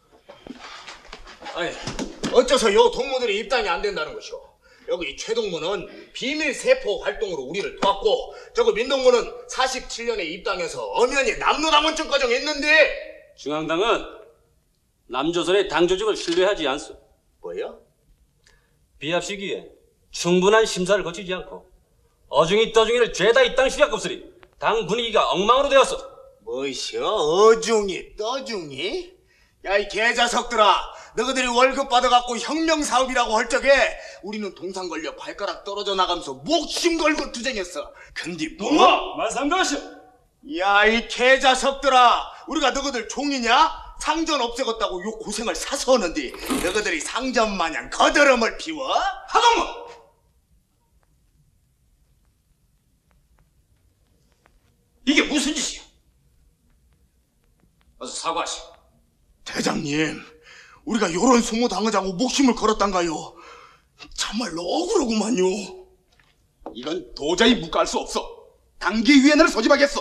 아니, 어째서 요 동무들이 입당이 안 된다는 것이오? 여기 최동무는 비밀 세포 활동으로 우리를 도왔고, 저거 민동무는 사십칠 년에 입당해서 엄연히 남로당원증 과정했는데. 중앙당은 남조선의 당 조직을 신뢰하지 않소. 뭐요? 비합 시기에 충분한 심사를 거치지 않고 어중이 떠중이를 죄다 입당 시작없으리 당 분위기가 엉망으로 되었어. 뭐시여? 어중이 떠중이? 야, 이 개자석들아, 너희들이 월급 받아갖고 혁명사업이라고 할 적에 우리는 동상 걸려 발가락 떨어져 나가면서 목숨 걸고 투쟁했어. 근데 뭐? 동무! 말상가시오! 야, 이 개자석들아, 우리가 너희들 종이냐? 상전 없애겠다고 요 고생을 사서 하는데 너희들이 상전 마냥 거드름을 피워? 하동무! 이게 무슨 짓이야? 어서 사과하시. 대장님, 우리가 요런 소모 당하자고 목숨을 걸었단가요? 참말로 억울하구만요. 이건 도저히 묵과할 수 없어. 단기위원회를 소집하겠소.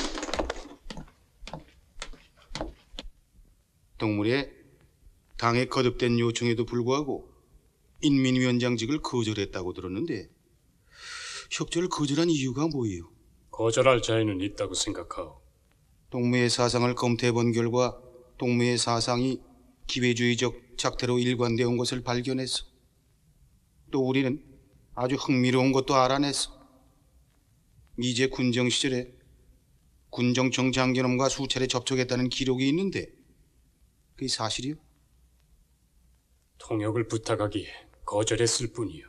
동물의 당에 거듭된 요청에도 불구하고 인민위원장직을 거절했다고 들었는데 협조를 거절한 이유가 뭐예요? 거절할 자유는 있다고 생각하오. 동무의 사상을 검토해본 결과 동무의 사상이 기회주의적 작태로 일관되어 온 것을 발견했어. 또 우리는 아주 흥미로운 것도 알아냈어. 이제 군정 시절에 군정청 장견놈과 수차례 접촉했다는 기록이 있는데 그게 사실이요? 통역을 부탁하기에 거절했을 뿐이요.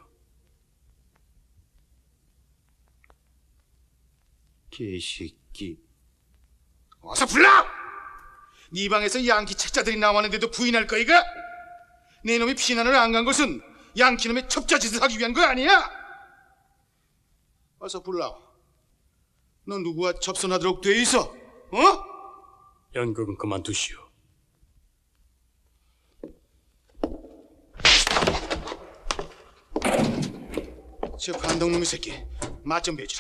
개새끼. 어서 불러! 네 방에서 양키 책자들이 나왔는데도 부인할 거이가? 내 놈이 피난을 안 간 것은 양키 놈의 첩자짓을 하기 위한 거 아니야? 어서 불러. 너 누구와 접선하도록 돼 있어? 어? 연극은 그만두시오. 저 간동놈의 새끼 맛 좀 배주라.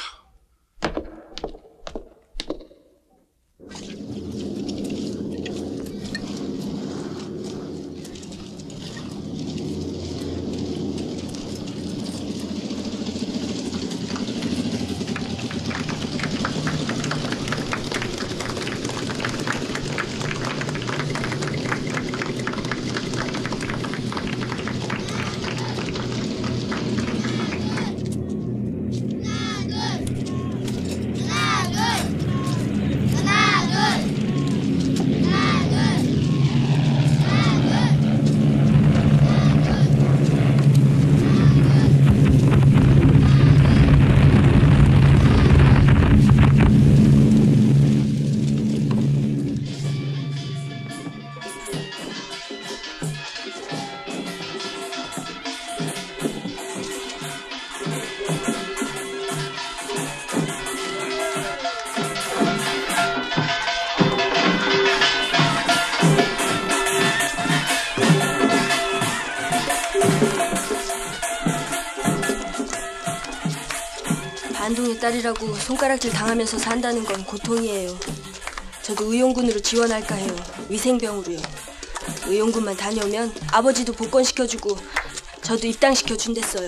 반동의 딸이라고 손가락질 당하면서 산다는 건 고통이에요. 저도 의용군으로 지원할까 해요. 위생병으로요. 의용군만 다녀오면 아버지도 복권시켜주고 저도 입당시켜준댔어요.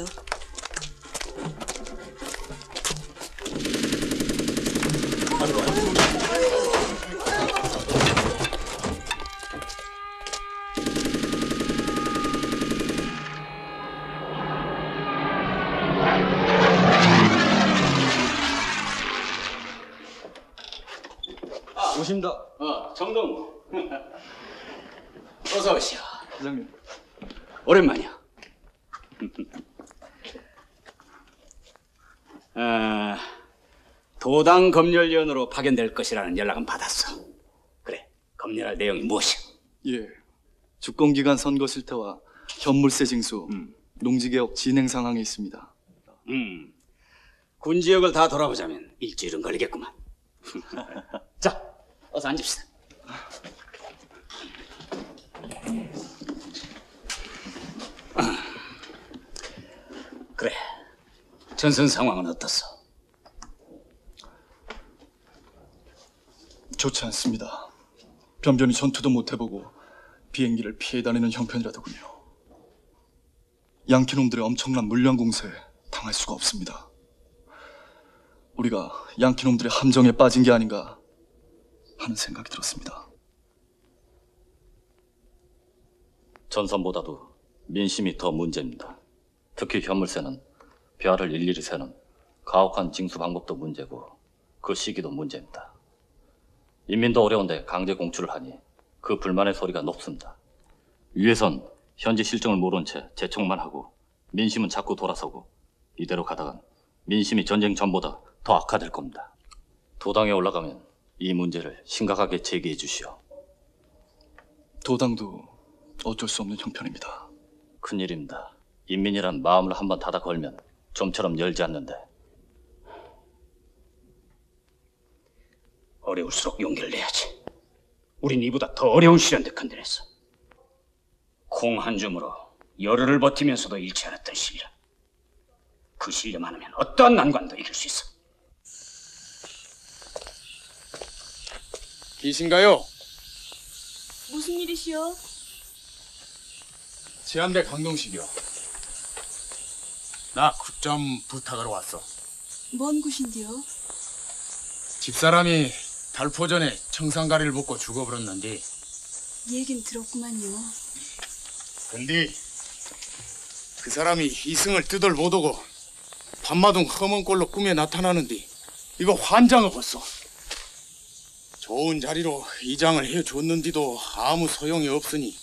오십니다. 어, 정동무. 어서 오시오. 부장님. 오랜만이야. 아, 도당 검열위원으로 파견될 것이라는 연락은 받았어. 그래, 검열할 내용이 무엇이야? 예. 주권기간 선거 실태와 현물세 징수, 음. 농지개혁 진행 상황이 있습니다. 음, 군 지역을 다 돌아보자면 일주일은 걸리겠구만. 자, 어서 앉읍시다. 그래, 전선 상황은 어떻소? 좋지 않습니다. 변변히 전투도 못 해보고 비행기를 피해 다니는 형편이라더군요. 양키놈들의 엄청난 물량 공세에 당할 수가 없습니다. 우리가 양키놈들의 함정에 빠진 게 아닌가 하는 생각이 들었습니다. 전선보다도 민심이 더 문제입니다. 특히 현물세는 벼알을 일일이 세는 가혹한 징수 방법도 문제고 그 시기도 문제입니다. 인민도 어려운데 강제 공출을 하니 그 불만의 소리가 높습니다. 위에선 현지 실정을 모른 채 재촉만 하고 민심은 자꾸 돌아서고 이대로 가다간 민심이 전쟁 전보다 더 악화될 겁니다. 도당에 올라가면 이 문제를 심각하게 제기해 주시오. 도당도 어쩔 수 없는 형편입니다. 큰일입니다. 인민이란 마음을 한번 닫아 걸면 좀처럼 열지 않는데. 어려울수록 용기를 내야지. 우린 이보다 더 어려운 시련대 건드렸어. 콩 한 줌으로 열흘을 버티면서도 잃지 않았던 신뢰. 그 신뢰만 하면 어떠한 난관도 이길 수 있어. 계신가요? 무슨 일이시여? 제한대 강동식이요. 나 굿 좀 부탁하러 왔어. 뭔 굿인데요? 집사람이 달포 전에 청산가리를 먹고 죽어버렸는데, 얘긴 들었구만요. 근데 그 사람이 이승을 뜻을 못하고 밤마둥 험한 꼴로 꿈에 나타나는데 이거 환장을 벌써. 좋은 자리로 이장을 해줬는데도 아무 소용이 없으니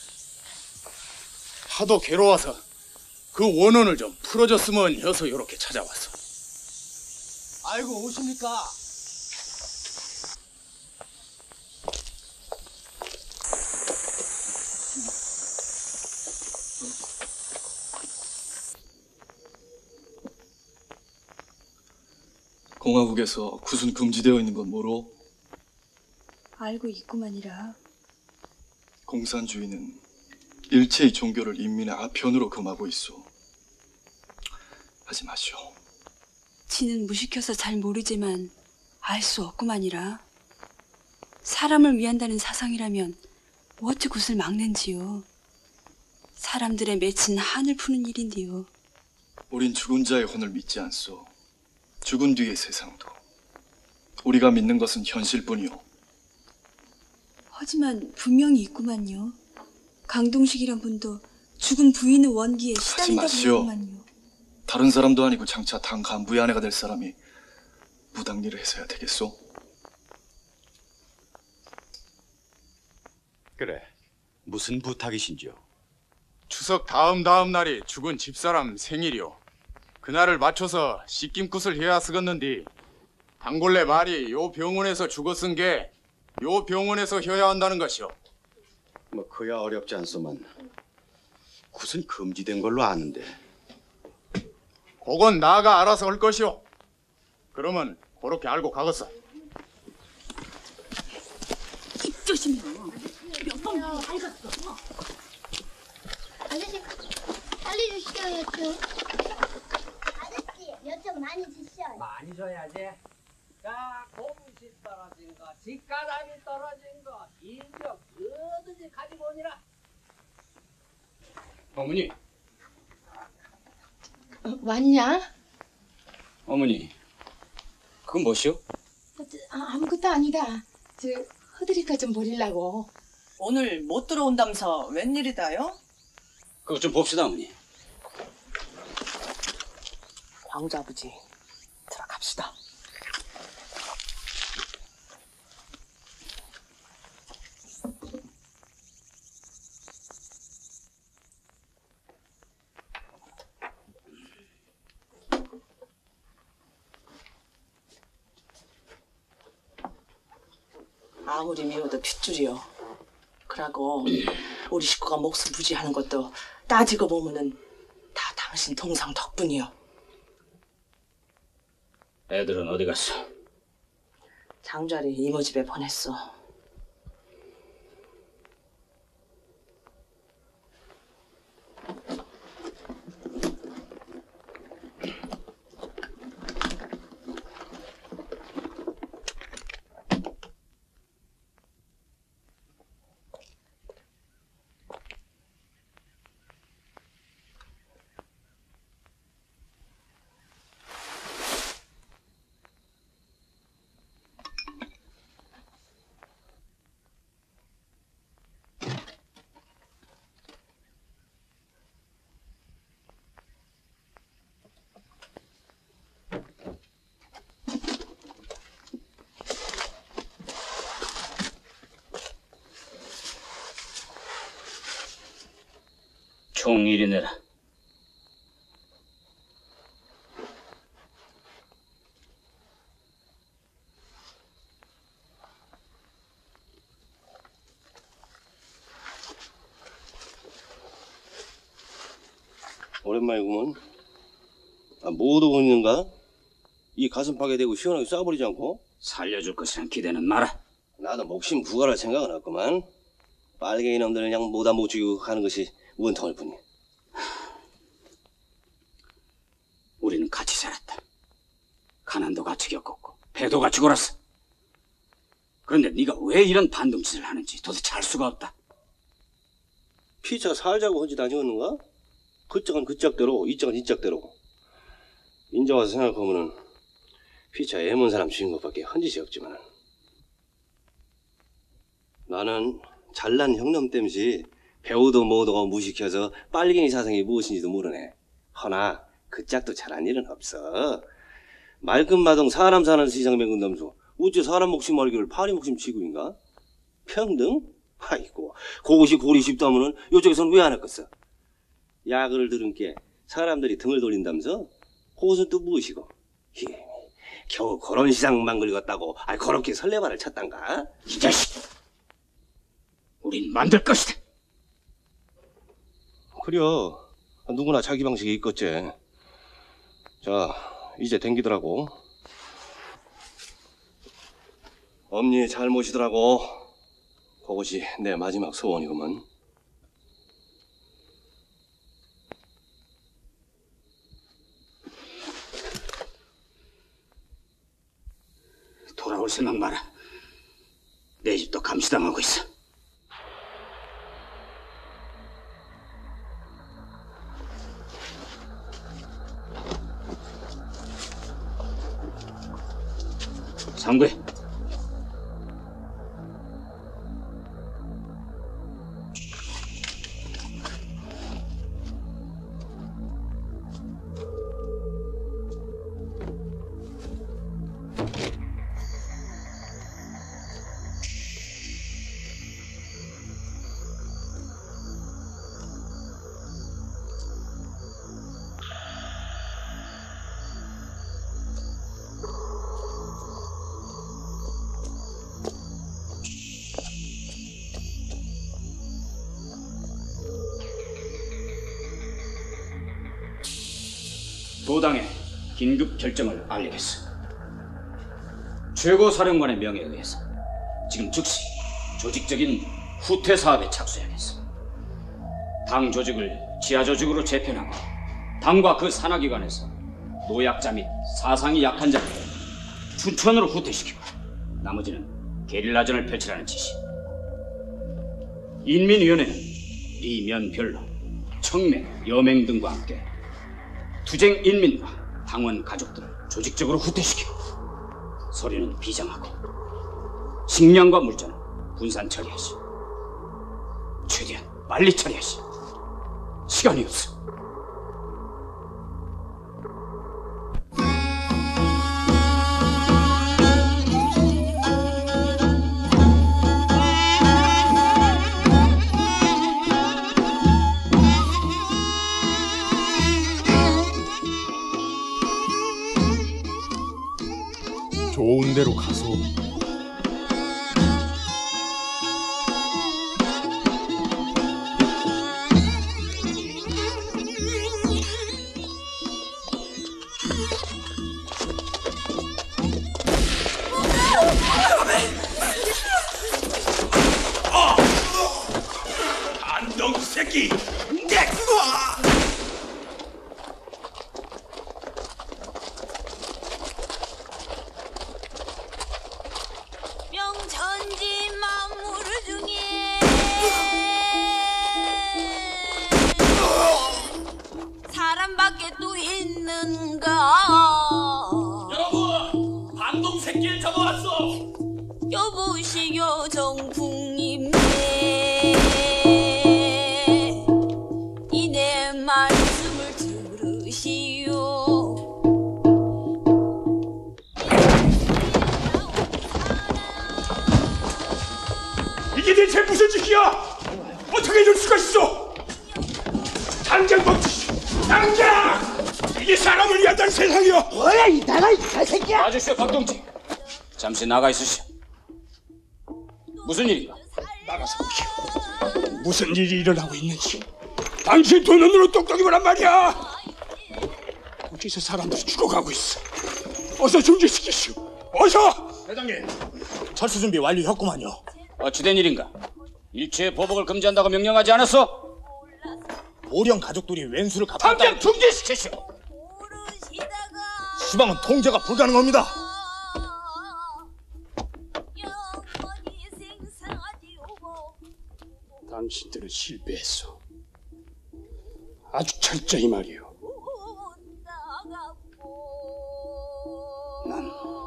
하도 괴로워서 그 원혼을 좀 풀어줬으면 해서 이렇게 찾아왔어. 아이고 오십니까? 공화국에서 구순 금지되어 있는 건 뭐로? 알고 있구만이라. 공산주의는 일체의 종교를 인민의 아편으로 금하고 있어. 하지 마시오. 지는 무식해서 잘 모르지만 알 수 없구만이라. 사람을 위한다는 사상이라면 어찌 굿을 막는지요. 사람들의 맺힌 한을 푸는 일인데요. 우린 죽은 자의 혼을 믿지 않소. 죽은 뒤의 세상도. 우리가 믿는 것은 현실뿐이오. 하지만 분명히 있구만요. 강동식이란 분도 죽은 부인의 원기에 하지 시달린다고 마시오. 했구만요. 다른 사람도 아니고 장차 당 간부의 아내가 될 사람이 무당일을 해서야 되겠소? 그래, 무슨 부탁이신지요? 추석 다음 다음 날이 죽은 집사람 생일이오. 그날을 맞춰서 씻김굿을 해야 쓰겠는데 단골레 말이 요 병원에서 죽었은 게 요 병원에서 해야 한다는 것이오. 뭐 그야 어렵지 않소만 굿은 금지된 걸로 아는데. 그건 나가 알아서 할 것이오. 그러면 그렇게 알고 가겠어. 입 조심해. 몇번 알겠어. 아저씨 빨리 주시어요 좀. 아저씨 몇 점 많이 주시어요. 많이 줘야지. 자, 공시 떨어진 거, 집가람이 떨어진 거, 인력 뭐든지 가지고 오니라. 어머니. 어, 왔냐? 어머니, 그건 뭐시오? 아, 아무것도 아니다. 저 허드리까 좀 버리려고. 오늘 못 들어온다면서 웬일이다요? 그거 좀 봅시다, 어머니. 광주 아버지, 들어갑시다. 아무리 미워도 핏줄이요. 그러고 우리 식구가 목숨 부지하는 것도 따지고 보면은 다 당신 동상 덕분이요. 애들은 어디 갔어? 장자리 이모 집에 보냈어. 총 일 위 내라. 오랜만이구먼. 아, 뭐도 보이는가? 이 가슴 파괴되고 시원하게 쏴버리지 않고? 살려줄 것이란 기대는 마라. 나도 목심 부활할 생각은 없구만. 빨갱이 놈들은 그냥 못다 못 죽이고 하는 것이 원통일 뿐이야. 우리는 같이 살았다. 가난도 같이 겪었고 배도 같이 골았어. 그런데 네가 왜 이런 반동짓을 하는지 도대체 알 수가 없다. 피차 살자고 헌지 다니었는가? 그짝은 그짝대로, 이짝은 이짝대로. 인자 와서 생각하면은 피차 애먼 사람 죽인 것밖에 헌짓이 없지만 나는 잘난 형놈 땜시 배우도 뭐도 무식해서 빨갱이 사상이 무엇인지도 모르네. 허나 그 짝도 잘한 일은 없어. 말끝마동 사람 사는 세상 맹근 남수 어째 사람 목숨 말기를 파리 목숨 지구인가? 평등? 아이고 그것이 고리 쉽다면은 요쪽에서는 왜 안 했겠어? 야그를 들은 게 사람들이 등을 돌린다면서? 그것은 또 무엇이고? 예, 겨우 그런 시상만 긁었다고 아 그렇게 설레발을 쳤단가? 이 자식! 우린 만들 것이다. 그려 누구나 자기 방식이 있겠지. 자 이제 댕기더라고. 엄니 잘 모시더라고. 그것이 내 마지막 소원이구먼. 돌아올 생각 마라. 내 집도 감시당하고 있어. 상구에 도당에 긴급 결정을 알리겠어. 최고 사령관의 명에 의해서 지금 즉시 조직적인 후퇴 사업에 착수해야겠어. 당 조직을 지하 조직으로 재편하고 당과 그 산하기관에서 노약자 및 사상이 약한 자를 춘천으로 후퇴시키고 나머지는 게릴라전을 펼치라는 지시. 인민위원회는 리면별로 청맹, 여맹 등과 함께 투쟁 인민과 당원 가족들을 조직적으로 후퇴시키고 서류는 비장하고 식량과 물자는 분산 처리하시. 최대한 빨리 처리하시. 시간이 없어. 좋은 데로 가서 안동 새끼 내 거! 명천지 만물 중에 사람밖에 또 있는가? 여러분, 반동 새끼를 잡아왔어. 여보시여 정풍님네 이 내 말씀을 들으시오. 이게 대체 무슨 짓이야? 어떻게 이럴 수가 있어? 당장 멈추시오. 당장! 이게 사람을 위한다는 세상이야. 뭐야 이 나가 이 개새끼야. 아저씨와 박동지 잠시 나가 있으시오. 무슨 일인가? 나가서 보시오. 무슨 일이 일어나고 있는지. 당신 두 눈으로 똑똑히 보란 말이야. 거기서 사람들이 죽어가고 있어. 어서 중지시키시오. 어서! 회장님, 철수 준비 완료했구만요. 어찌된 일인가? 일체의 보복을 금지한다고 명령하지 않았어? 보령 가족들이 왼수를 갚았다. 당장 중지시키시오. 시방은 통제가 불가능합니다. 당신들은 실패했어. 아주 철저히 말이요. 난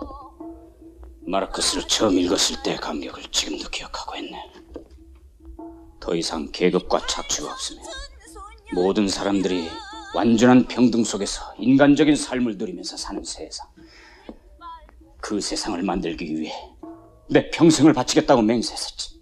마르크스를 처음 읽었을 때의 감격을 지금도 기억하고 있네. 더 이상 계급과 착취가 없으며 모든 사람들이 완전한 평등 속에서 인간적인 삶을 누리면서 사는 세상. 그 세상을 만들기 위해 내 평생을 바치겠다고 맹세했었지.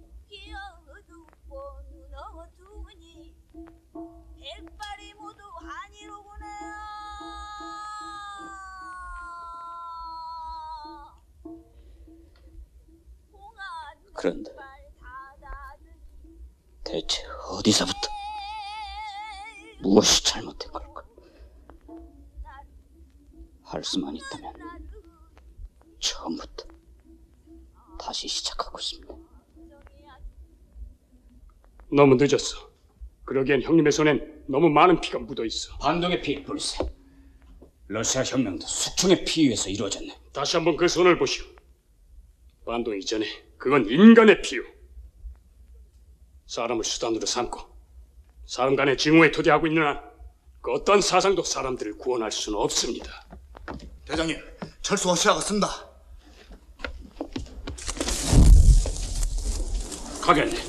그런데 대체 어디서부터 무엇이 잘못된 걸까? 할 수만 있다면 처음부터 다시 시작하고 싶네. 너무 늦었어. 그러기엔 형님의 손엔 너무 많은 피가 묻어있어. 반동의 피일뿐이세. 러시아 혁명도 숙충의 피 위에서 이루어졌네. 다시 한번 그 손을 보시오. 반동 이전에 그건 인간의 피요. 사람을 수단으로 삼고 사람 간의 징후에 토대하고 있는 한 그 어떤 사상도 사람들을 구원할 수는 없습니다. 대장님, 철수가 시작했습니다. 가겠네.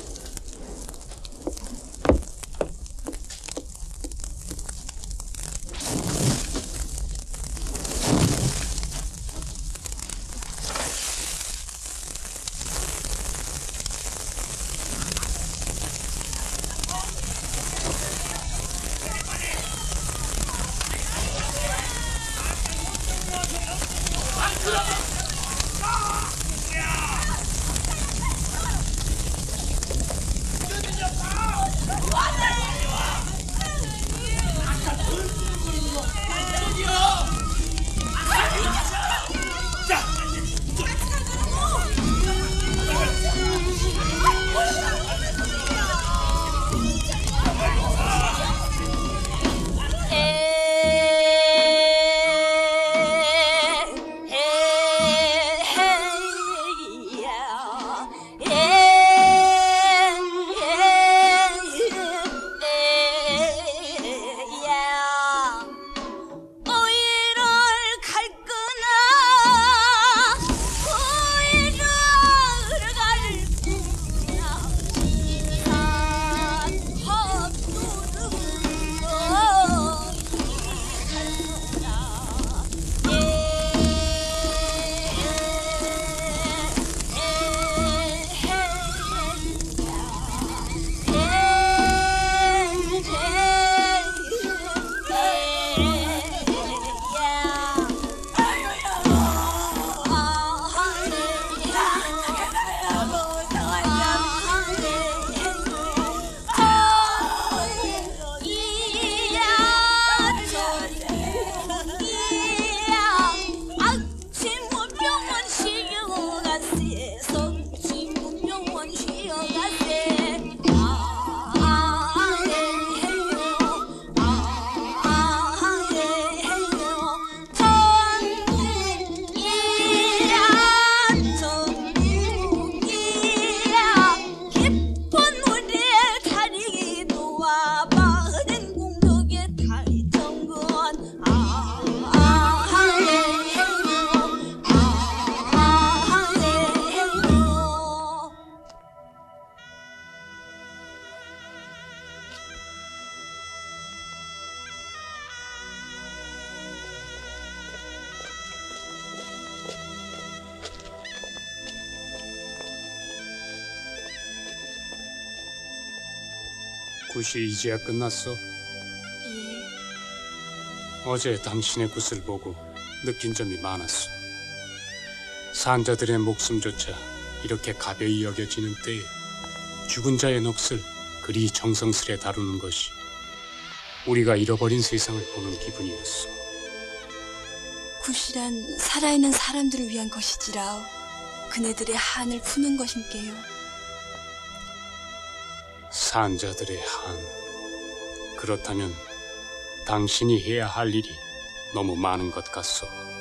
굿이 이제야 끝났어. 어제 당신의 굿을 보고 느낀 점이 많았어. 산자들의 목숨조차 이렇게 가벼이 여겨지는 때에 죽은 자의 넋을 그리 정성스레 다루는 것이 우리가 잃어버린 세상을 보는 기분이었어. 굿이란 살아있는 사람들을 위한 것이지라오. 그네들의 한을 푸는 것임께요. 산자들의 한. 그렇다면 당신이 해야 할 일이 너무 많은 것 같소.